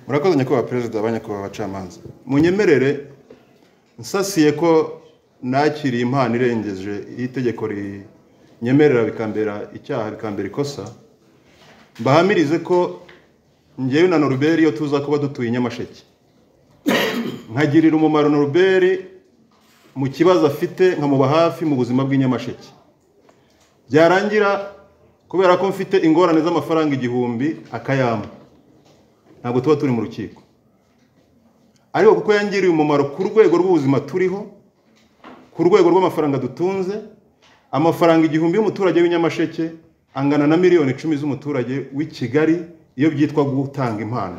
murakoze nyakubahwa perezida abanyakubahwa abacamanza munyemerere nsasiye ko nakiriye impano irengeje itegeko rinyemerera bikambera icyaha bikambera ikosa mbahamirize ko ngewe na Norbert iyo tuza kuba dutuye Nyamasheke nkagirira umumaro Norbert mu kibazo afite nkamuba hafi mu buzima bw'Inyamasheke byarangira kubera ko mfite ingorane z'amafaranga 1000 akayama ntabwo tuba turi mu rukiko ariko kuko yangiriye umumaro ku rwego rw'ubuzima turiho ku rwego rw'amafaranga dutunze amafaranga 1000 y'umuturage w'Inyamasheke angana na miliyoni 10 z'umuturage w'i Kigali iyo byitwa gutanga impano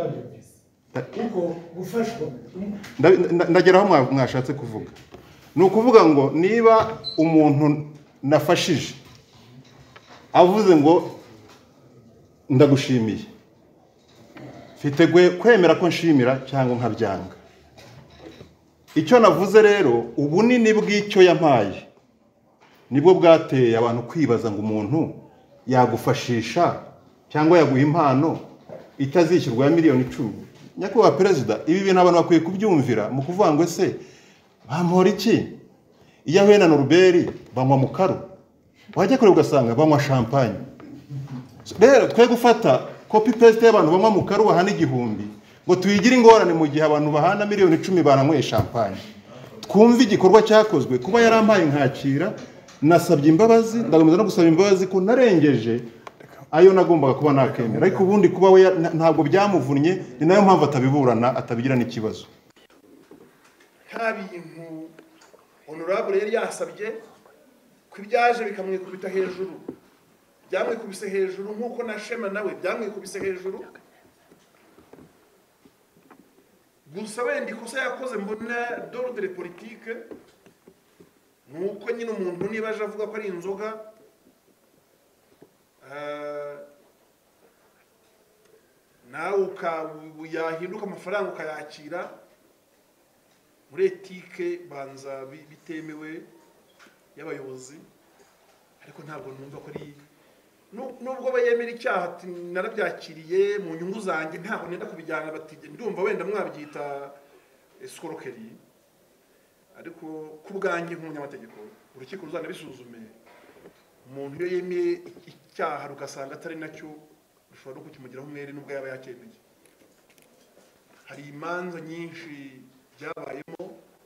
ndageraho mwashatse kuvuga ni ukuvuga ngo niba umuntu nafashije avuze ngo ndagushimiye mfite kwemera ko nshimira cyangwa nkabyanga icyo navuze rero ubunini bw'icyo yampaye nibwo bwateye abantu kwibaza ngo umuntu yagufashisha cyangwa yaguha impano itazishyurwa ya miliyoni 10 nyakubahwa perezida ibi bintu abantu bakwiye kubyumvira mu kuvuga ngo ese bampora iki iyo ahuye na Norbert banywa mukaru wajya kure ugasanga banywa champagne rero twe gufata copy paste y'abantu banywa mukaru bahana 1000 ngo tuyigire ingorane mu gihe abantu bahana miliyoni 10 bananyweye champagne twumva igikorwa cyakozwe kuba yarampaye nkakira nasabye imbabazi ndagomeza no gusaba imbabazi ko narengeje ayo nagombaga kuba nakemera ariko ubundi kuba we ntabwo byamuvunnye ni nayo mpamvu atabiburana atabigira n'ikibazo nta bintu honorable yari yasabye kwibyaje bikamwikubita hejuru byamwikubise hejuru nkuko na Shema nawe byamwikubise hejuru gusa wenda ikosa yakoze mbona d'ordre politique nuko nyine umuntu niba aje avuga ko ari inzoga nawe yahinduka amafaranga ukayakira muri etike banza bitemewe y'abayobozi ariko ntabwo numva ko ari nubwo bayemera icyaha ati narabyakiriye mu nyungu zanjye ntabwo nenda kubijyana bati ndumva wenda mwabyita escroquerie ariko ku bwanjye nk'umunyamategeko urukiko ruzanabisuzume umuntu iyo yemeye icyaha rugasanga atari nacyo rushobora no kukimugiraho umwere nubwo yaba yakemeye hari imanza nyinshi byabayemo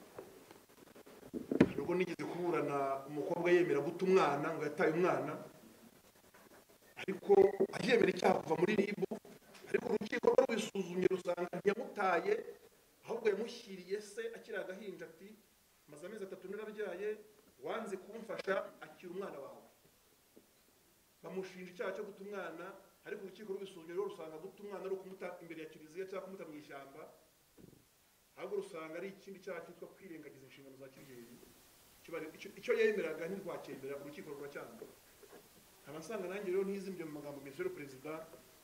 nubwo nigeze kuburana umukobwa yemera guta umwana ngo yataye umwana ariko ayemera icyaha kuva muri ribu ariko urukiko rwisuzumye rusanga ntiyamutaye ahubwo yamushyiriye se akiri agahinja ati maze amezi 3 narabyaye wanze kumfasha akira umwana wawe bamushinja icyaha cyo guta umwana ariko urukiko rwisuzumye rero rusanga guta umwana ari ukumuta imbere ya kiliziya cyangwa kumuta mu ishyamba ahubwo rusanga ari ikindi cyaha cyitwa kwirengagiza inshingano za kibyeyi icyo yemeraga ntirwacyemera urukiko ruracyanga abasanga nanjye rero ntizimbye mu magambo Monsieur le Président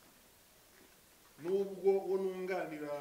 nubwo wo nunganira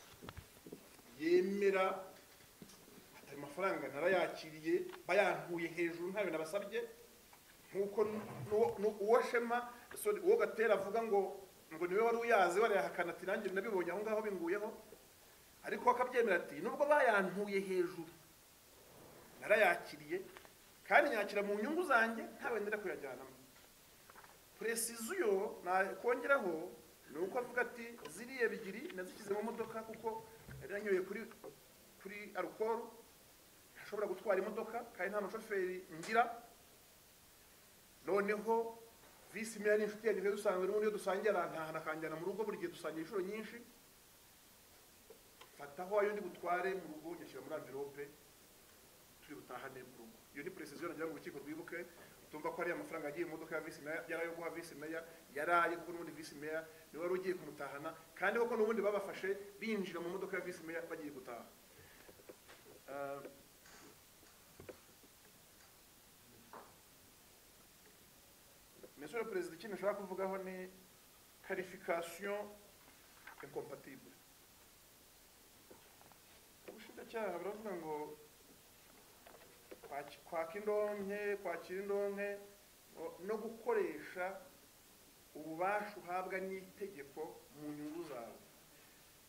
yemera atari mafaranga narayakiriye bayantuye hejuru ntabe nabasabye nkuko uwo Shema uwo Gatera avuga ngo niwe wari uyazi warayahakana ati nanjye nabibonye aho ngaho binguyeho ariko akabyemera ati nubwo bayantuye hejuru narayakiriye kandi nyakira mu nyungu zanjye ntawe ndera kuyajyanamo precision na kongeraho nuko avuga ati ziriye bigiri nazikize mu modoka kuko yanyoye kuri alcohol ashobora gutwara imodoka kandi nta mushoferi ngira noneho visi meya n'inshuti yanjye dusanzwe n'ubundi dusangira ntahana kanjyana mu rugo buri gihe dusangira inshuro nyinshi fataho ayo ndi gutware mu rugo nyashyira muri envelope turi butahane mu rugo iyo ni precision nagira ngo urukiko rwibuke tumva ko ari amafaranga agiye mu modoka ya visi meya yarayo guha visi meya yaraye kuko n'ubundi visi meya ni wari ugiye kumutahana kandi koko n'ubundi babafashe binjira mu modoka ya visi meya bagiye gutaha Monsieur le Président ikintu nshobora kuvugaho ni qualification incompatible ubushinjacyaha baravuga ngo kwakira indonke no gukoresha ububasha uhabwa n'itegeko mu nyungu zawe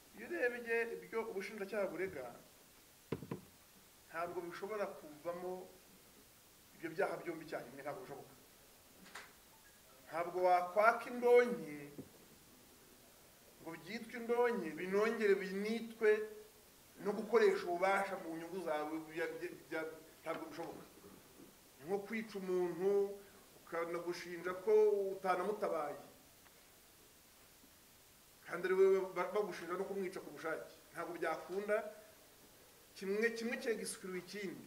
iyo urebye ibyo ubushinjacyaha burega ntabwo bishobora kuvamo ibyo byaha byombi icyarimwe, ntabwo bishoboka. Ntabwo wakwaka indonke ngo byitwe indonke binongere binitwe no gukoresha ububasha mu nyungu zawe, ntabwo bishoboka. Nko kwica umuntu ukanagushinja ko utanamutabaye kandi ari wowe bagushinja no kumwica ku bushake, ntabwo byakunda. kimwe cyegisukiriwe ikindi.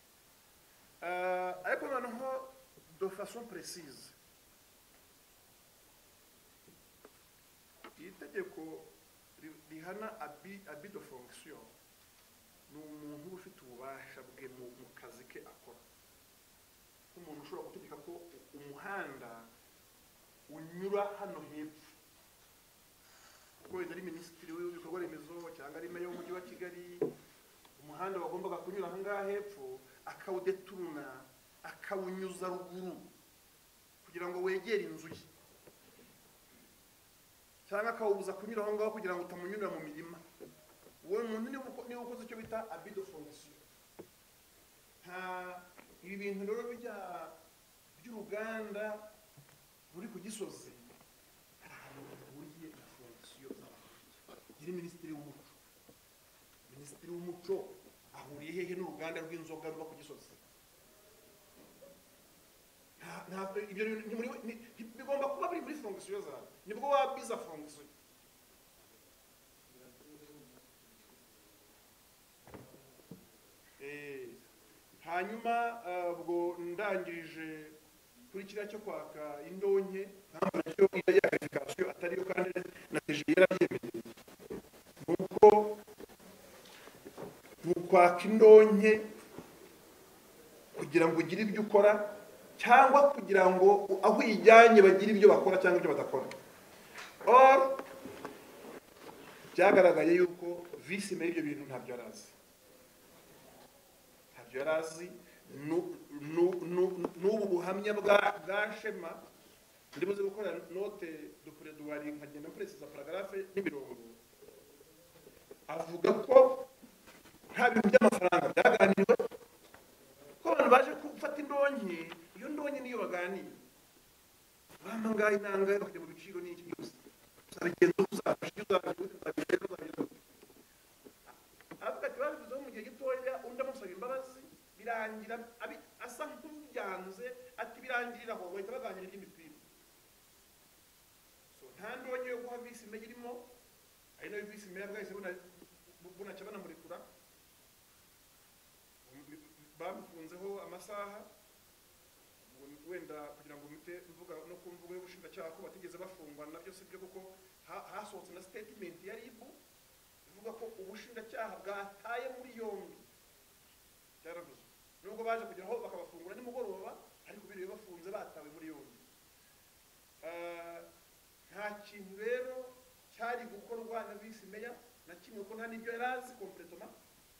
Ariko noneho de façon précise, iri tegeko rihana abus de fonction ni umuntu ufite ububasha bwe mu kazi ke akora. Umuntu ushobora gutegeka ko umuhanda unyura hano hepfo, kuko ari minisitiri w'ibikorwa remezo cyangwa ari meya w'umujyi wa Kigali, umuhanda wagombaga kunyura aha ngaha hepfo akawudeturuna akawunyuza ruguru kugira ngo wegere inzu ye, cyangwa akawubuza kunyura aho ngaho kugira ngo utamunyurira mu mirima. Uwo muntu niba ukoze icyo bita abus de fonction. Ibi bintu rero by'uruganda ruri ku Gisozi hari ahantu bahuriye na fonction z'abaturage. Nyiri minisitiri w'umuco ahuriye hehe n'uruganda rw'inzoga ruba ku Gisozi? Ibyo bigomba kuba biri muri fonction zawe, nibwo wabiza fonction. Hanyuma ubwo ndangirije kuri kiriya cyo kwaka indonke, ntabwo cyo ya verification atariyo kandi na TG yarabyemeye, nuko kwaka indonke kugira ngo ugire ibyo ukora cyangwa kugira ngo aho ijyanye bagire ibyo bakora cyangwa ibyo badakora. Or byagaragaye yuko visi muri ibyo bintu ntabyo yarazi. N'ubu buhamya bwa Shema ndibuze gukora note de prédoire nkagenda précisa paragraphe n'imirongo, avuga ko nta bintu by'amafaranga byaganiriwe, ko abantu baje gufata indonke, iyo ndonke niyo baganiye bampa ngaho intanga bakajya mu biciro n'iki byose uzabigenda uzabigenda avuga ati babivuzeho mu gihe gitoya, undi amusaba imbabazi birangira asa nk'ubyanze, ati birangirira aho bahita baganira iby'imipira. Nta ndonke yo guha visi meya irimo, ari nayo visi meya bwahise bunacya banamurekura, bamufunzeho amasaha wenda kugira ngo mute mvuga no kumvuga y'ubushinjacyaha ko batigeze bafungwa, nabyo si byo, kuko hasohotse na statement ya RIB ivuga ko ubushinjacyaha bwataye muri yombi. Cyaravuze nubwo baje kugeraho bakabafungura nimugoroba, ariko biriwe bafunze batawe muri yombi. Nta kintu rero cyari gukorwa na visi meya na kimwe, ko nta n'ibyo yarazi complètement.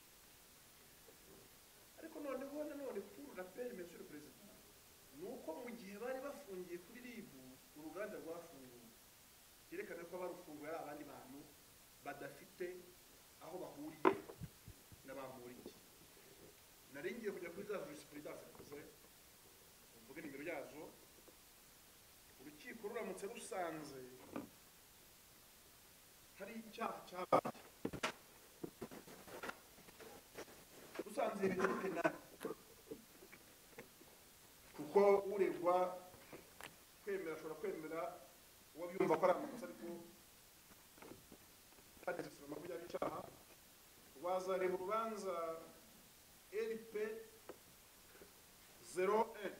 Ariko noneho nanone pour rappel, monsieur le président, nuko mu gihe bari bafungiye kuri RIB uruganda rwafunguwe, yerekana ko barufunguye ari abandi bantu badafite aho bahuriye n'abamuriye. Naringiye kujya kuri za jurisprudence yakoze mvuge nimero yazo. Urukiko ruramutse rusanze hari icyaha cyabaye, rusanze ibintu penal, kuko uregwa kwemera ashobora kwemera uwo byumva ko ari amakosa, ariko hadeze makumyabiri icyaha, wazareba urubanza LP 01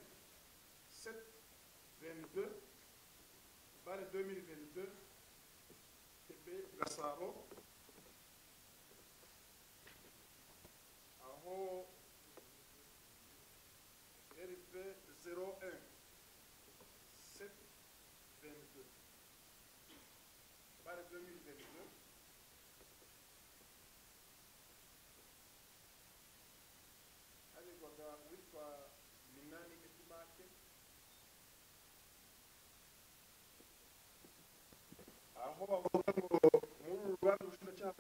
722 bare 2022 TP Gasabo, aho LP 01 722 bare 2022 witwa Minani Etimake, aho bavuga ngo muri rubanza ubushinjacyaha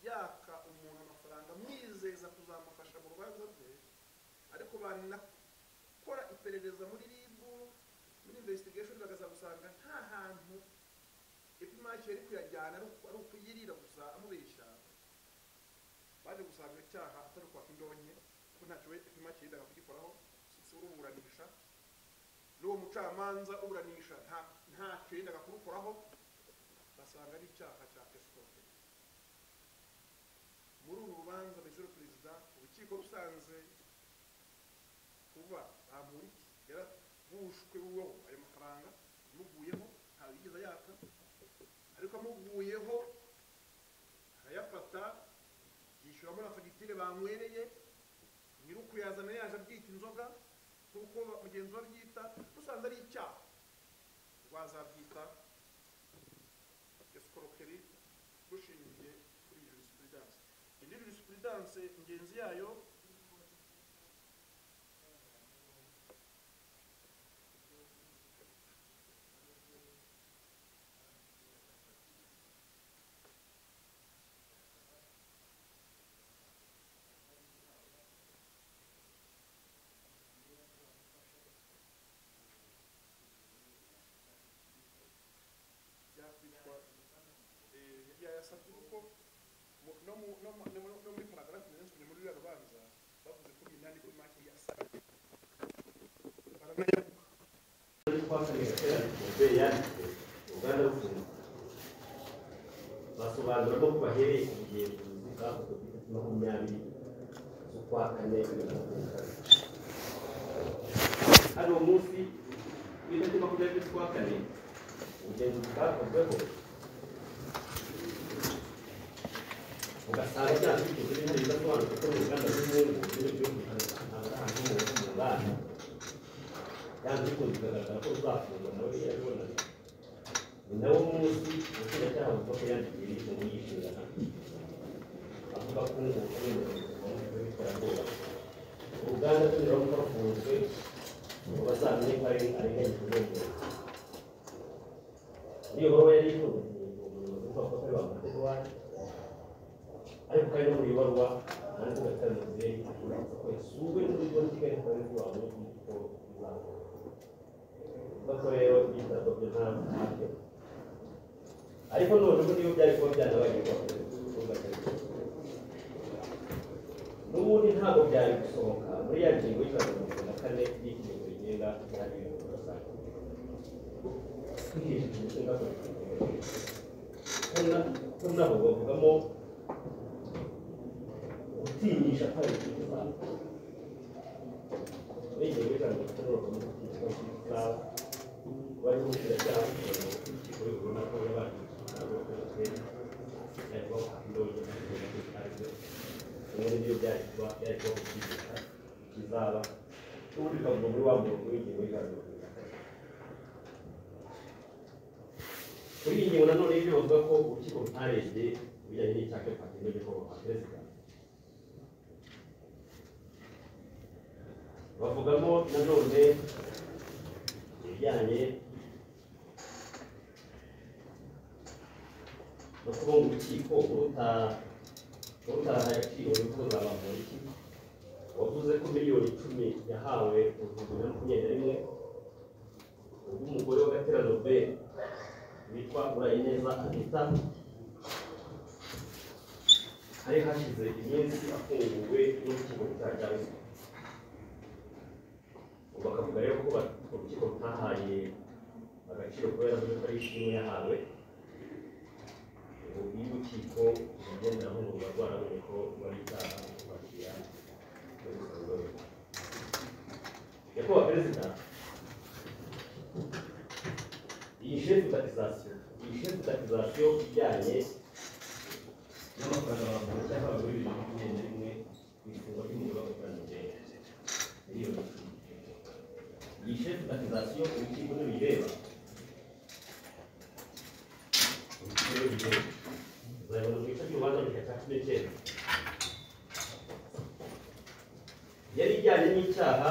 yaka umuntu amafaranga amwizeza kuzamufasha mu rubanza rwe, ariko banakora iperereza muri RIB muri investigation bakaza gusanga nta hantu epimaki yari kuyajyana ari ukuyirira gusa amubeshya, baje gusanga icyaha atari ukwaka indonke kuko ntacyo epimaki yendaga kugikoraho, si uruburanisha n'uwo mucamanza uburanisha ntacyo yendaga kurukoraho, basanga ari icyaha cya escroquerie. Muri uru rubanza Monsieur Perezida, urukiko rusanze kuba Bamporiki yaravushwe wowe ayo mafaranga amuguyeho ntawe yigeze yaka, ariko amuguyeho arayafata yishyuramo na fagitire banywereye, nyiri ukuyazana yaje abyita inzoga kuko mugenzi we abyita, rusanze ari icyaha, rwazabyita escroquerie rushingiye kuri jurisprudence. Indi jurisprudence ingenzi yayo yasabye uko no muri paragraphe nenswe muri rya rubanza bavuze ko binani ko maki yasabye baranayavuga basobanura ko bahereye igihe bwavuze ko 20 z'ukwa kane hano umunsi w'itariki 20 z'ukwa kane ubugenzuzi bwakozweho ugasanga byandikishije n'ibindi bidasobanutse ko mu ruganda rw'impungu n'ibyo ahantu mu nganda kandi bikunze kugaragara ko ruzafungwa nawe yabibonana. Ni nawo munsi ubushinjacyaha buvuga ko yandikiye mu yishingana avuga ko w'iterabwoba uruganda rw'imiramu rwafunzwe ngo bazamenye ko arenganyije uburenganzira. Niyo baruwa yari ifunze umuntu uvuga ko ari Bamporiki wacu, ariko kandi no muri baruwa ntabwo gatanize ko yasuwe n'uburyo Kigali kandi wabo ko bizaba bako rero bitatu byo ntabyo, ariko none niyo byari kuba byanabaye ko n'ubundi ntabwo byari gusohoka muri ya ngingo y'ijana na kane y'ikintu rigenga byari bibasanzwe ko nabo bavugamo gutinyisha kwari kuza n'ingingo y'ijana na kane bavuga bari gushyira cyangwa kuri ubona ko yabanje ariko indonke n'ibyo byari kuba kizaba n'ubundi kavuga muri wa muntu w'ingingo y'ijana na kane. Kuri iyi ngingo nanone y'ibyo bavuga ko urukiko rutarebye ibijyanye n'icyaha cy'ubufatanye n'igikorwa cya perezida, bavugamo nanone ibijyanye no kuba mu rukiko rutaha agaciro umukozi wa Bamporiki wavuze ko miliyoni 10 yahawe mu 2021 ubw'umugore w'agaterano B witwa Urayineza Anita hari hashize iminsi afunguwe n'urukiko rwa bakavuga rero ko urukiko rutahaye agaciro kubera ko ari ishimwe yahawe. Ubu y'urukiko rugenderaho mu ruba rwarabonye ko bari icyaha kwakira nyakubahwa perezida, iyi shefutatizasiyo ijyanye n'amafaranga Bamporiki yahawe muri 2021 ku ifungwa ry'umugore w'agateranyo miliyoni 10. Iyi shefutatizasiyo urukiko ntibireba uzabona mu gice cy'urubanza mu gihe cya 19 yari ijyanye n'icyaha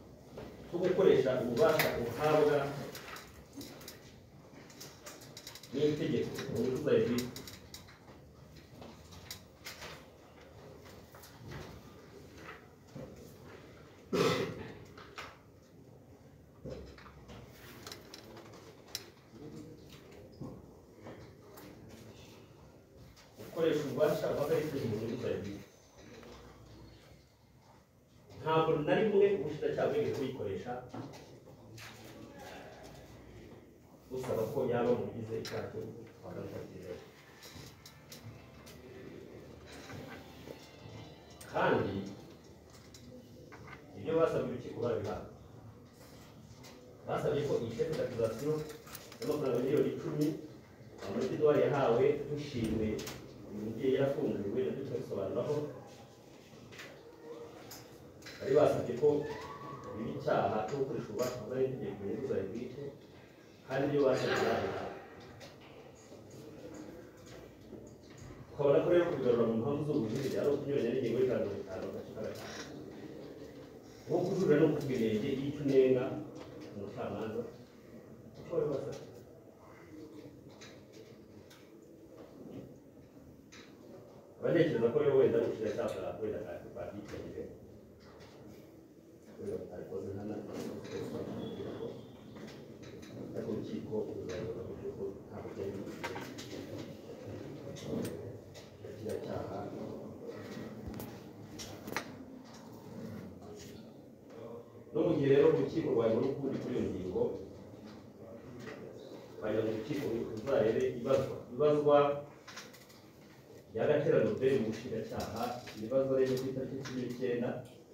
cyo gukoresha ububasha uhabwa n'itegeko mu nyungu za leta. Gukoresha ububasha buhagaritswe mu nyungu za leta. Ntabwo na rimwe ubushinjacyaha bwigeze buyikoresha busaba ko yaba mu bigize icyaha cyo guhagarika. Kandi ibyo basabye urukiko barabihawe. Basabye ko iyi chef d'accusation y'amafaranga miliyoni 10 Amurika Edouard yahawe dushimwe umubyeyi yarafungiwe nabyo tukabisobanuraho. Bari basabye ko ibi cyaha cyo gukoresha ububasha bwari itegeko mu nyungu za leta kandi ibyo basabye barabihawe. Ukabona ko rero kubigarura mu mpamvu z'ubujurire ari ukunyuranya n'ingingo y'ijana na 5 agace ka 5 nko kujurira no kubwirenge y'icyo unenga umucamanza icyo bari basabye. Abantekereza ko rero wenda ubushinjacyaha wenda bwabyitengere wenda butabikoze ariko urukiko ruzagaragaza ko ntabwo byari kiriya cyaha. No mu gihe rero urukiko rwabona ukundi kuri iyo ngingo bajya mu rukiko ruzarebe ibazwa y'agateranyo mbere mu bushinjacyaha. Ibibazo rero ku itariki 19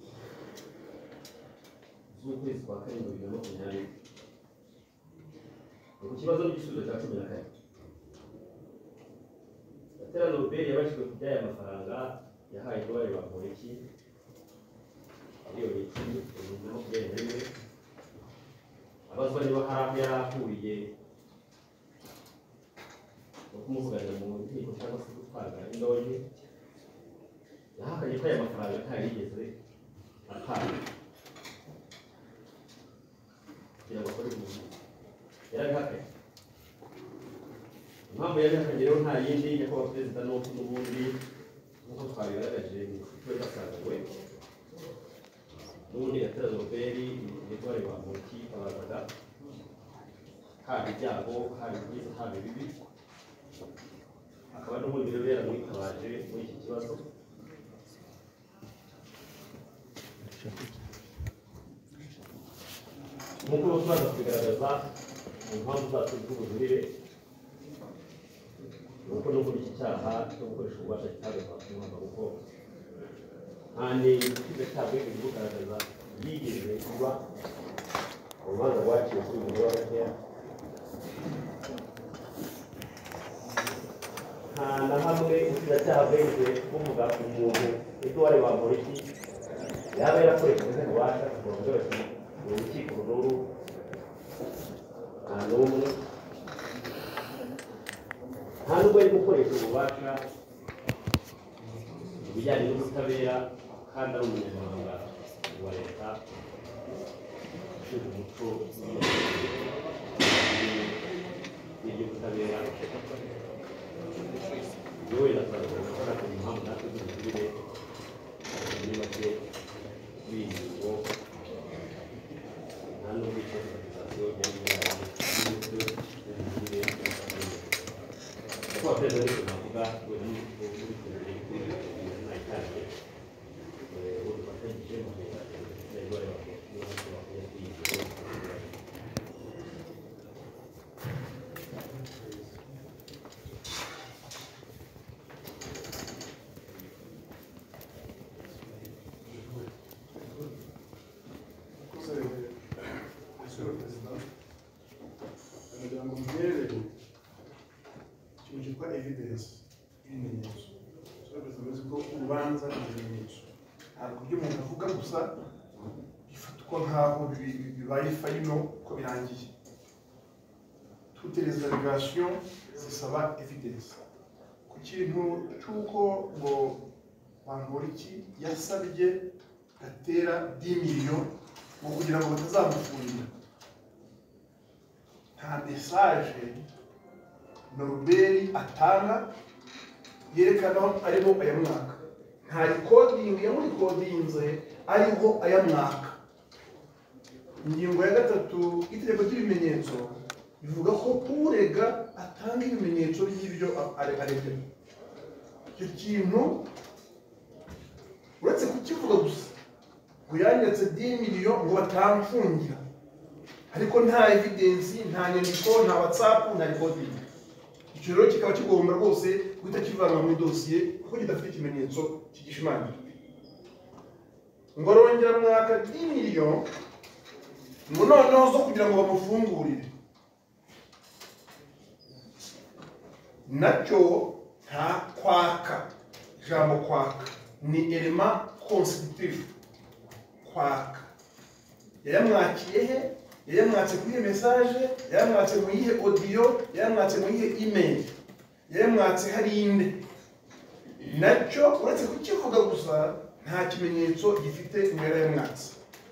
z'ukwezi kwa 7 2020 ku kibazo n'igisubizo cya 14. Gateranyo mbere yabashijwe ku by'aya mafaranga yahaye Edouard Bamporiki miliyoni 10 abazwa niba hari aho yari ahuriye no kumuvuganira mu nkiko cyangwa se gutwara indonke. Yahakanye ko aya mafaranga ntarigeze atanga kugira ngo akore ubuvuzi. Yarabihakanye. Impamvu yabihakanye rero nta yindi nyakubahwa perezida n'uko n'ubundi nk'uko twabigaragaje mu ishusho y'abasanzwe n'ubundi Gateranyo Robert Edouard Bamporiki abazaga haba ibyago haba ibyiza haba ibibi. Akaba n'ubundi rero yaramwitabaje muri iki kibazo. Nk'uko tubaza kubigaragaza mu mpamvu zacu z'ubujurire ni uko no muri iki cyaha cyo gukoresha ububasha kitagomba kumuhabwa kuko nta n'ubushinjacyaha bwigeze bugaragaza yigeze kuba urubanza rwaciwe kuri uyu mugore wa Gateya. Nta na hamwe ubushinjacyaha bwigeze buvuga umuntu Edouard Bamporiki yaba yarakoresheje ububasha kugira ngo byose urukiko ruru nta n'umwe nta n'ubwo ari gukoresha ububasha mu bijyanye n'ubutabera kandi ari umunyamabanga wa leta ushinzwe umuco n'iby'ubutabera. Iyo wenda turagaragaza ko ari impamvu natwe z'ubujurire muri make kuri iyi ngingo nta n'ubwo icyatsi yari y'uburyo bw'ubujurire kuko abaperezida bose bavuga wenda n'uko muri perezida nta cyane ubufatanyije mu gihe Edouard Bamporiki bakwiye kwigira. Evidence ibimenyetso bivuze ko urubanza n'ibimenyetso ntabwo ibyo umuntu avuga gusa bifatwa nk'aho bibaye fayino ko birangiye. Toutes les allégations zisaba evidence ku kintu cy'uko ngo Bamporiki yasabye Gatera 10 millions ngo kugira ngo batazamufungura. Nta message Norbert atanga yerekana arimo aya mwaka, nta recording yamurikodinze ariho aya mwaka. Ingingo ya 3 itegeko ry'ibimenyetso bivuga ko urega atanga ibimenyetso by'ibyo aregera. Icyo kintu uretse kukivuga gusa ngo yanditse 10 miliyoni ngo batamfungira, ariko nta evidence, nta nyandiko, nta WhatsApp, nta recording. Icyo rero kikaba kigomba rwose guhita kivanga muri dosiye kuko kidafite ikimenyetso kigishimangira. Ngo arongera mwaka 10 miliyoni ngo noneho zo kugira ngo bamufungurire, nacyo nta kwaka. Jambo kwaka ni element constitutif. Kwaka yayamwakiye he? Yayamwatse kuri message, yayamwatse mu yihe audio, yayamwatse mu yihe email, yayamwatse hari inde. Nacyo uretse kukivuga gusa nta kimenyetso gifite imbere yamwatse.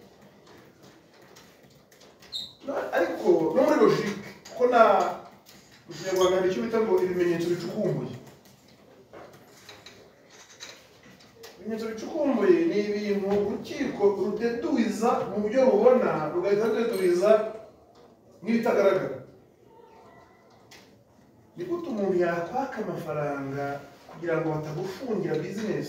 Ariko no muri logique ko na Kinyarwanda nicyo bita ngo ibimenyetso bicukumbuye. Ibimenyetso bicukumbuye ni ibintu urukiko rudeduiza mu buryo rubona, rugahita rudeduiza n'ibitagaragara. Ni gute umuntu yakwaka amafaranga kugira ngo batagufungira business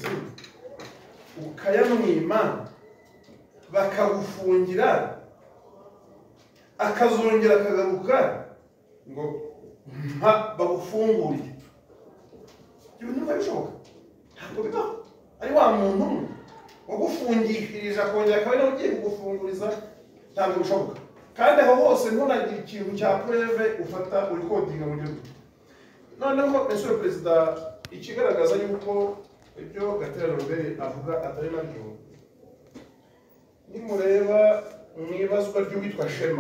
ukayamwima bakagufungira akazongera akagaruka ngo bagufunguriye? Ibyo bintu bishoboka? Ntabwo bibaho. Ari wa muntu wagufungishirije akongera akaba ariwe ugiye kugufunguriza, ntabwo bishoboka. Kandi aho hose ntunagire ikintu cya preve ufata uri kodinga mu gihugu. Noneho Monsieur Perezida, ikigaragaza yuko ibyo Gatera Norbert avuga atari nabyo, nimureba mu ibazwa ry'uwitwa Shema.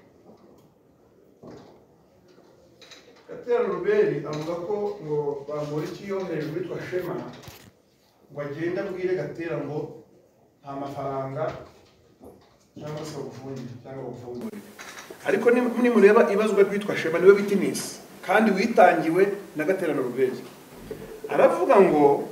Gatera Norbert avuga ko ngo Bamporiki yohereje uwitwa Shema ngo agenda abwire Gatera ngo nta mafaranga cyangwa se bagufungire cyangwa bagufungure. Ariko nimureba ibazwa ry'uwitwa Shema niwe witness kandi witangiwe na Gatera Norbert, aravuga ngo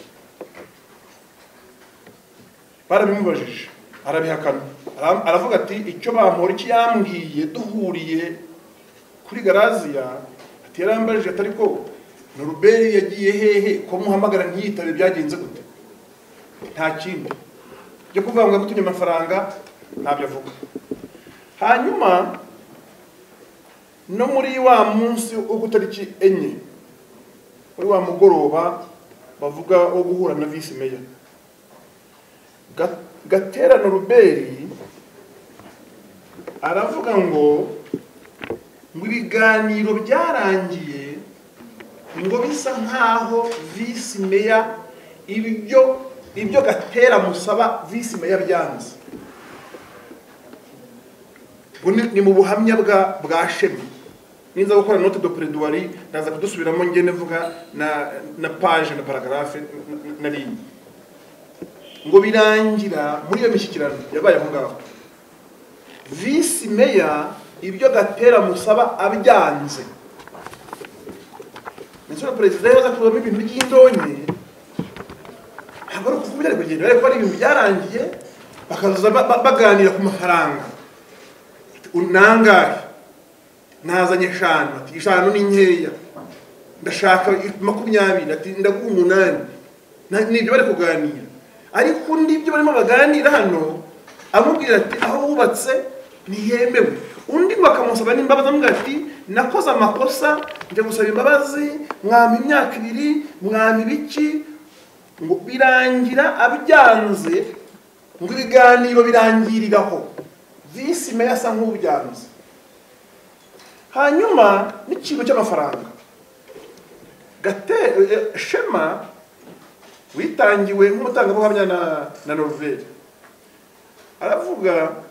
barabimubajije arabihakana. Aravuga ati icyo Bamporiki yambwiye duhuriye kuri Garaziya, ati yarambajije atari ko Norbert yagiye hehe ko muhamagara ntiyitabe byagenze gute? Nta kindi byo kuvuga ngo gutunye amafaranga ntabyo avuga. Hanyuma no muri wa munsi wo gutariki 4 muri wa mugoroba bavuga wo guhura na vice mayor, Gatera Norbert aravuga ngo ibiganiro byarangiye ngo bisa nkaho vice mayor ibyo Gatera musaba vice mayor byanze. Ni mu buhamya bwa Shema. Ninza gukora note de plaidoirie ndaza kudusubiramo ngene vuga na page na paragraphe na ligne. Ngo birangira muri iyo mishyikirano yabaye aho ngaho, vice mayor ibyo Gatera musaba abyanze. Monsieur Perezida yaza kubamo ibintu by'indonye, ntabwo ari ukuvuga ari kugenda, ariko ari ibintu byarangiye bakaza baganira ku mafaranga. Unangaye nazanye 5, ati 5 ni nkeya, ndashaka 20, ati ndaguha 8. Nibyo bari kuganira, ariko ndibyo barimo baganira hano amubwira ati aho wubatse ntiyemewe. Undi bakamusaba n'imbabazi amubwira ati nakoze amakosa nje gusaba imbabazi, mwami imyaka 2, mwami biki. Ngo birangira abyanze, ngo ibiganiro birangiriraho vice mayor asa nk'ubyanze. Hanyuma n'ikigo cy'amafaranga Shema witangiwe nk'umutangabuhamya na Norbert aravuga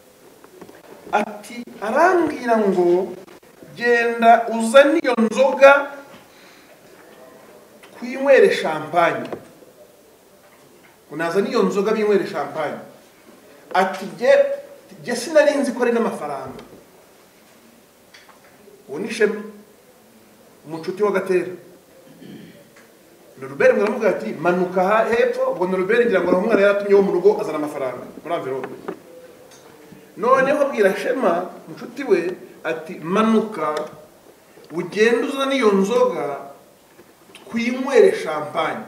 ati arambwira ngo genda uzane iyo nzoga twinywere champagne. Unazana iyo nzoga binywere champagne. Ati je sinari nzi ko ari n'amafaranga. Uwo ni Shema. umucuti wa Gatera. Norbert mwaramubwira ati manuka hepfo, ubwo Norbert ngira ngo umwana yaratumye wo mu rugo azana amafaranga muri envelope. Noneho abwira Shema umucuti we ati manuka ugenda uzana iyo nzoga twinywere champagne.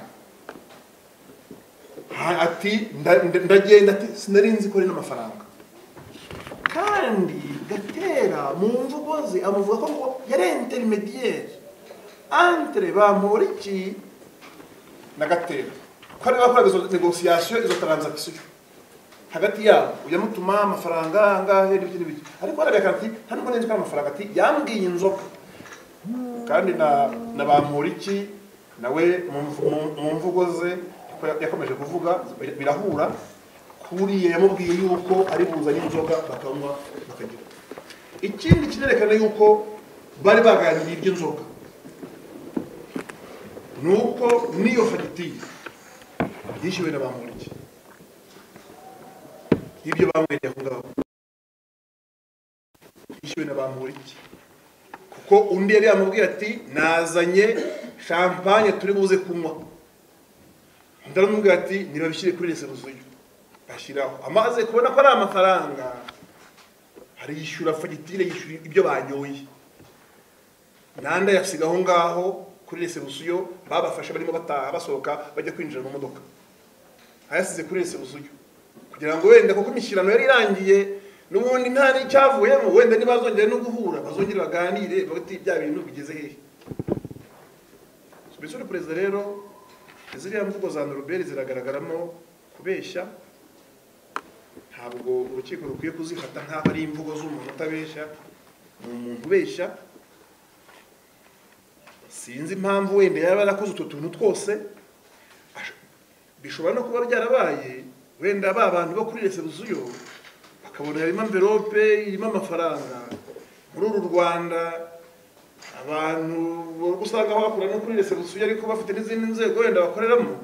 Ati ndagenda, ati sinari nzi ko ari n'amafaranga. Kandi Gatera mu mvugo ze amuvuga ko ngo yari intermediaire entre Bamporiki na Gatera, ko ari bakora izo negotiation, izo transaction hagati yabo, uyamutuma amafaranga angahe n'ibiki, ariko arabeka ati nta nubwo nzi ko amafaranga, ati yambwiye inzoga. Kandi na Bamporiki nawe mu mvugo ze yakomeje kuvuga birahura, kuriye yamubwiye yuko ari buzanye inzoga bakanywa bakagira. Ikindi kinerekana yuko bari baganiriye iby'inzoga nuko niyo fagitire yishyuwe na Bamporiki ibyo bamwereye aho ngaho, yishyuwe na Bamporiki kuko undi yari yamubwiye ati nazanye champagne turi buze kunywa. Ndaramubwira ati nibabishyire kuri resebuzuyo, bashyiraho amaze kubona ko ari amafaranga, hari yishyura fagitire, yishyura ibyo banyoye. Nanda yasiga aho ngaho kuri resebuzuyo, babafashe barimo bataha basohoka bajya kwinjira mu modoka, ayasize kuri resebuzuyo kugira ngo wenda kuko imishyirano yari irangiye n'ubundi nta n'icyavuyemo, wenda ntibazongere no guhura, bazongere baganire bagati bya bintu bigeze hehe. Mbese perezida rero ziriya mvugo za Norbert ziragaragaramo kubeshya. Ntabwo urukiko rukwiye kuzifata nk'aho ari imvugo z'umuntu utabeshya, ni umuntu ubeshya. Sinzi impamvu wenda yaba yarakoze utu tuntu twose, bishobora no kuba byarabaye wenda ba bantu bo kuri resebuzuyo bakabona harimo envelope irimo amafaranga. Muri uru Rwanda abantu usanga bakora no kuri resebuzuyo ariko bafite n'izindi nzego wenda bakoreramo,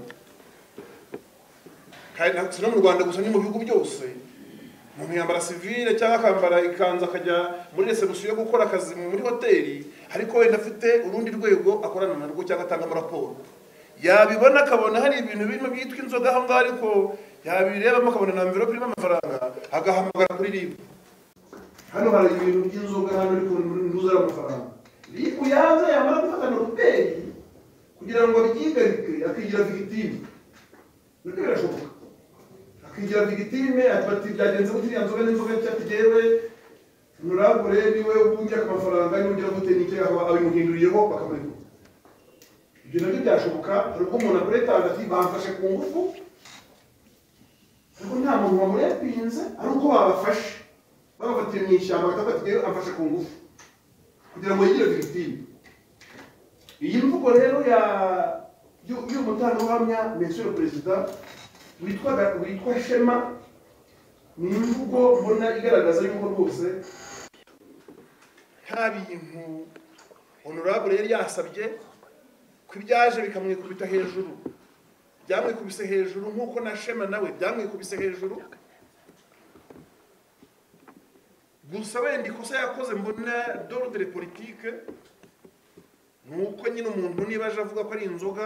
kandi si no mu Rwanda gusa, ni mu bihugu byose. Umuntu yambara civile cyangwa akambara ikanzu akajya muri resebuzuyo gukora akazi muri hoteli, ariko wenda afite urundi rwego akorana narwo cyangwa atanga raporo. Yabibona akabona hari ibintu birimo byitwa inzoga aho ngaho, ariko yabirebamo akabona na envelope irimo amafaranga, agahamagara kuri RIB. Hano hari ibintu by'inzoga hano ariko nduzara amafaranga. RIB yaza yamara gufata Norbert kugira ngo abyigarike, akigira victime. Nibyo birashoboka, akigira victime, ati byagenze gute iriya nzoga n'inzoga cyatigewe Honorable niwe ubungira ku mafaranga, niwe ugira gute n'icyo abimuhinduriyeho bakamureka. Ibyo nabyo byashoboka. Hari ubwo umuntu akoreta ati bamfashe ku ngufu, ariko nta muntu wamurepinze, ari uko babafashe babafatiye mu ishyamba bakafatiye amfashe ku ngufu kugira ngo yigire victime. Iyi mvugo rero y'umutangabuhamya Monsieur Perezida witwa Shema ni imvugo mbona igaragaza yuko rwose nta bintu Honorable yari yasabye ko ibyaje bikamwikubita hejuru, byamwikubise hejuru nk'uko na Shema nawe byamwikubise hejuru. Gusa wenda ikosa yakoze mbona d'ordre politique nuko nyine umuntu niba aje avuga ko ari inzoga,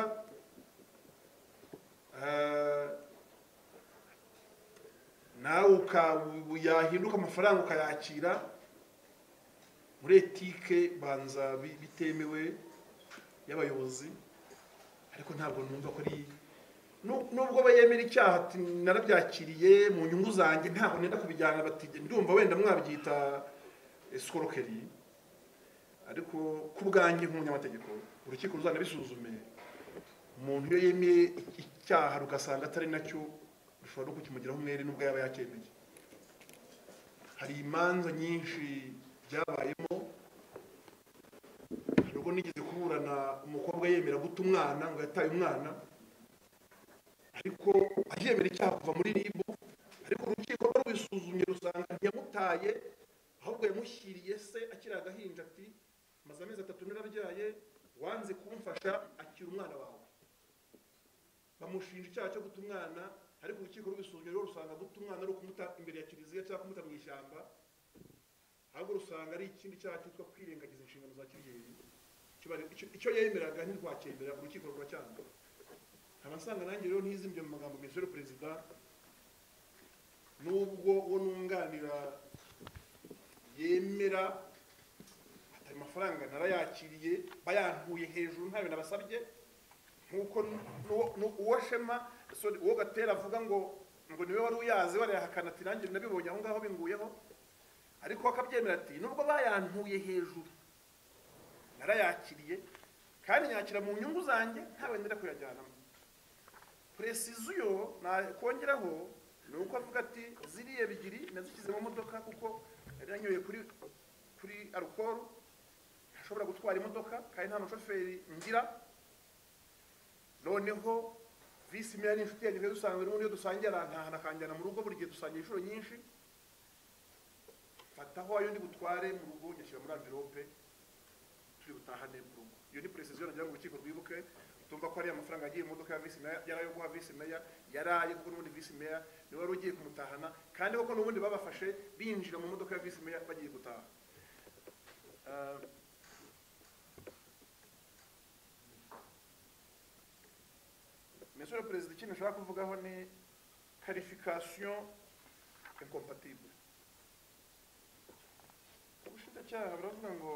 nawe yahinduka amafaranga ukayakira, muri etike banza bitemewe y'abayobozi. Ariko ntabwo numva ko ari, nubwo bayemera icyaha ati narabyakiriye mu nyungu zanjye, ntabwo nenda kubijyana, bati ndumva wenda mwabyita escroquerie. Ariko ku bwanjye nk'umunyamategeko, urukiko ruzanabisuzume. Umuntu iyo yemeye icyaha rugasanga atari nacyo, bishobora no kukimugiraho umwere nubwo yaba yakemeye. Hari imanza nyinshi byabayemo, hari ubwo nigeze kuburana umukobwa yemera guta umwana, ngo yataye umwana, ariko ayemera icyaha kuva muri RIB, ariko urukiko rwisuzumye rusanga ntiyamutaye, ahubwo yamushyiriye se akiri agahinja, ati maze amezi 3 narabyaye, wanze kumfasha akira umwana wawe. Bamushinja icyaha cyo guta umwana, ariko urukiko rwisuzumye rero rusanga guta umwana ari ukumuta imbere ya kiliziya cyangwa kumuta mu ishyamba, ahubwo rusanga ari ikindi cyaha cyitwa kwirengagiza inshingano za kiriyeri. icyo yemeraga ntirwacyemera urukiko ruracyanga. Abasanga nanjye rero ntizimbye mu magambo Monsieur le Président, nubwo uwo nunganira yemera atari mafaranga narayakiriye bayantuye hejuru ntayo nabasabye, nkuko uwo Shema uwo Gatera avuga ngo niwe wari uyazi warayahakana ati nanjye nabibonye aho ngaho binguyeho, ariko akabyemera ati nubwo bayantuye hejuru narayakiriye kandi nyakira mu nyungu zanjye ntawe ndera kuyajyanamo. Precision nakongeraho ni uko avuga ati ziriye bigiri nazishyize mu modoka kuko yari yanyoye kuri alcohol, ntashobora gutwara imodoka kandi nta mushoferi ngira. Noneho visi meya n'inshuti yanjye dusanzwe n'ubundi iyo dusangiye arantahana akanjyana mu rugo, buri gihe dusangiye inshuro nyinshi. Fataho ayo ndi butware mu rugo ngashyira muri envelope turi butahane mu rugo. Iyo ni precision nagira ngo urukiko rwibuke, tumva ko ari amafaranga agiye mu modoka ya visi meya yarayo guha visi meya yaraye, kuko n'ubundi visi meya ni wari ugiye kumutahana, kandi koko n'ubundi babafashe binjira mu modoka ya visi meya bagiye gutaha. Monsieur le Président, ikintu nshaka kuvugaho ni qualification incompatible. Ubushinjacyaha baravuga ngo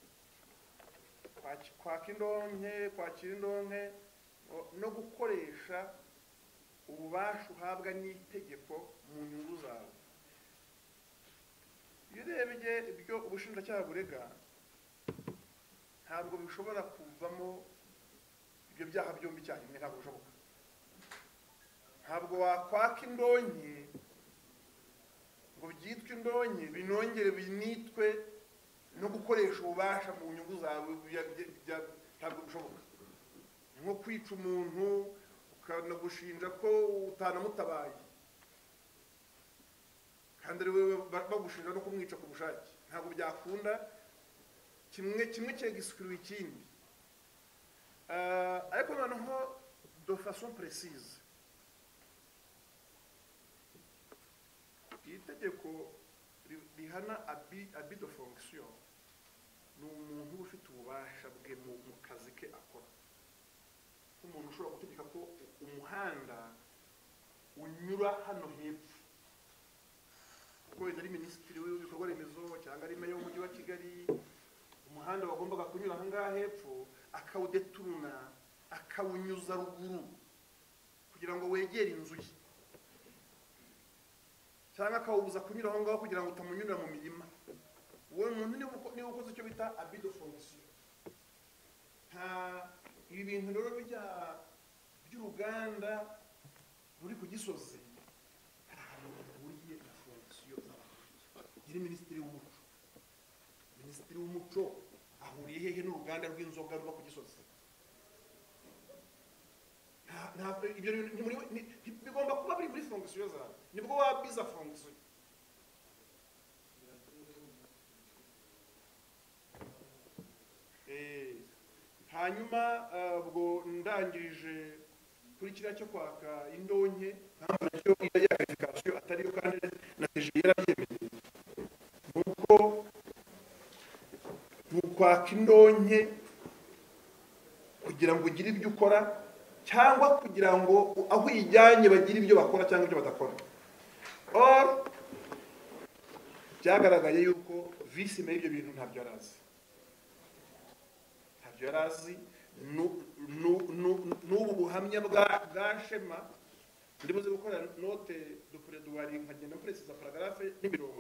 kwakira indonke no gukoresha ububasha uhabwa n'itegeko mu nyungu zawe. Iyo urebye ibyo ubushinjacyaha burega ntabwo bishobora kuvamo ibyo byaha byombi icyarimwe, ntabwo bishoboka. Ntabwo wakwaka indonke ngo byitwe indonke binongere binitwe no gukoresha ububasha mu nyungu zawe, ntabwo bishoboka. Nko kwica umuntu ukanagushinja ko utanamutabaye kandi ari wewe bagushinja no kumwica ku bushake, ntabwo byakunda. Kimwe cyegisikiriwe ikindi. Ariko noneho de façon précise, itegeko rihana abus de fonction ni umuntu ufite ububasha bwe mu kazi ke akora. Umuntu ushobora gutegeka ko umuhanda unyura hano hepfo, kuko ari minisitiri w'ibikorwa remezo cyangwa ari meya w'umujyi wa Kigali, umuhanda wagombaga kunyura aha ngaha hepfo akawudeturuna akawunyuza ruguru kugira ngo wegere inzu ye, cyangwa akawubuza kunyura aho ngaho kugira ngo utamunyurira mu mirima. Uwo muntu niba ukoze icyo bita abus de fonction. Ibi bintu rero by'uruganda ruri ku Gisozi hari ahantu bahuriye na fonction z'abantu. Nyiri minisitiri w'umuco ahuriye hehe n'uruganda rw'inzoga ruba ku Gisozi? Ibyo bigomba kuba biri muri fonction zawe, nibwo wabiza fonction. Hanyuma ubwo ndangirije kuri kiriya cyo kwaka indonke, ntabwo cyo ya qualification atariyo kandi na TG yarabyemeye, nuko kwaka indonke kugira ngo ugire ibyo ukora cyangwa kugira ngo aho ijyanye bagire ibyo bakora cyangwa ibyo badakora. Or byagaragaye yuko visi meya ibyo bintu ntabyo yarazi. N'ubu buhamya bwa Shema ndibuze gukora note de prédoire nkagenda mpresiza paragraphe n'imirongo,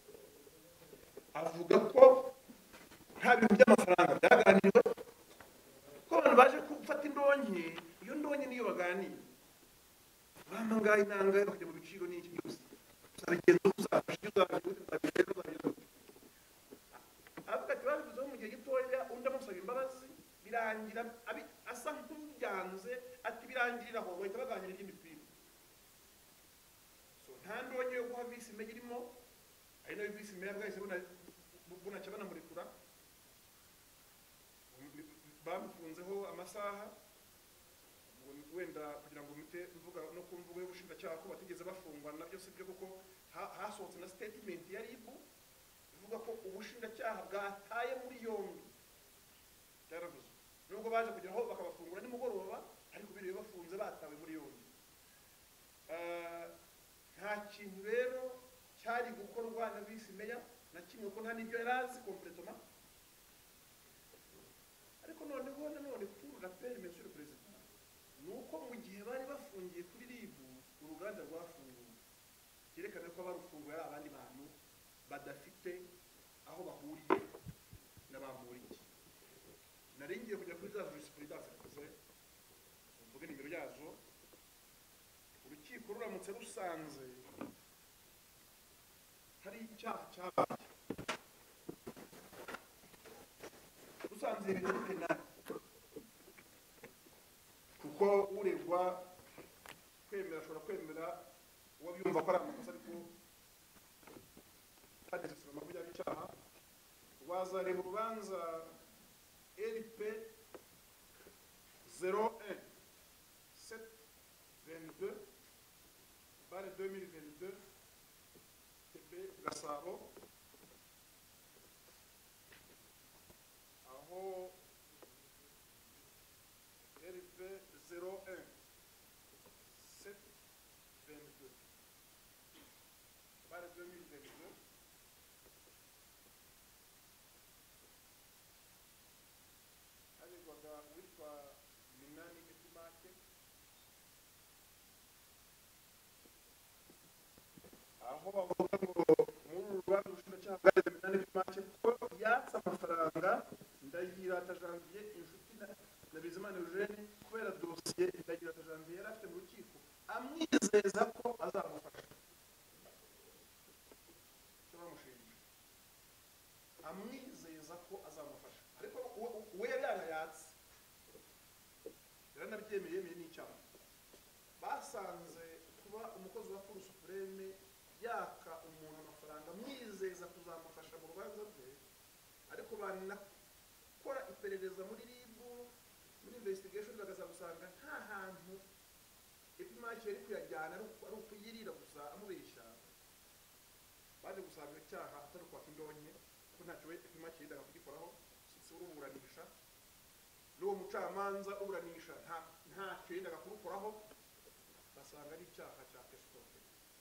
avuga ko nta bintu by'amafaranga byaganiriwe, ko abantu baje gufata indonke, iyo ndonke niyo baganiye bamangaye intanga bakajya mu biciro n'iki byose uzabigenda uzabigenda avuga ati babivuzeho mu gihe gitoya, undi amusaba imbabazi birangira asa nk'ubyanze ati birangirira aho, bahita baganira iby'imipira. Nta ndonke yo guha visi meya irimo, ari nayo visi meya bwahise bunaca banamurekura, bamufunzeho amasaha wenda kugira ngo mute mvuga no kumvuga y'ubushinjacyaha ko batigeze bafungwa, nabyo si byo, kuko hasohotse na statement ya RIB ivuga ko ubushinjacyaha bwataye muri yombi baje kugeraho bakabafungura nimugoroba ariko biriwe bafunze batawe muri yombi. Nta kintu rero cyari gukorwa na visi meya na kimwe ko nta n'ibyo yari azi completement. Ariko none pour rappel monsieur le président nuko mu gihe bari bafungiye kuri ribu uruganda rwafunguye cyerekana ko barufunguye ari abandi bantu badafite aho bahuriye n'abamuriye. Naringiye kujya kuri za jurisprudence kuze mvuge nimero yazo. Urukiko ruramutse rusanze hari icyaha cyabaye rusanze ibintu penal kuko uregwa kwemera ashobora kwemera uwo byumva ko ari amakosa ariko hadesesura amakuru y'icyaha wazareba urubanza LP 01 722 bare 2022 TP Gasabo aho LP 01 722 bare 2022 aregwaga witwa Minani Etimake aho bavuga ngo muri urubanza ubushinjacyaha bwareze Minani Etimake ko yatse amafaranga Ndayirata Janvier inshuti na Bizimana Eugene kubera dosiye Ndayirata Janvier yari afite mu rukiko amwizeza ko azamufasha. Cyo bamushinja amwizeza ko azamufasha ariko we yari yarayatse yaranabyemeye n'icyaha. Basanze kuba umukozi wa Cour Supreme yaka umuntu amafaranga amwizeza kuzamufasha mu rubanza rwe ariko banakora iperereza muri ribu muri investigation bakazagusanga nta hantu Etimake yari kuyajyana ari ukuyirira gusa amubesha. Baje gusanga icyaha atari kwaka indonke ko ntacyo Etimake yendaga kugikoraho si uruburanisha n'uwo mucamanza uburanisha ntacyo yendaga kurukoraho basanga ari icyaha cya escroquerie.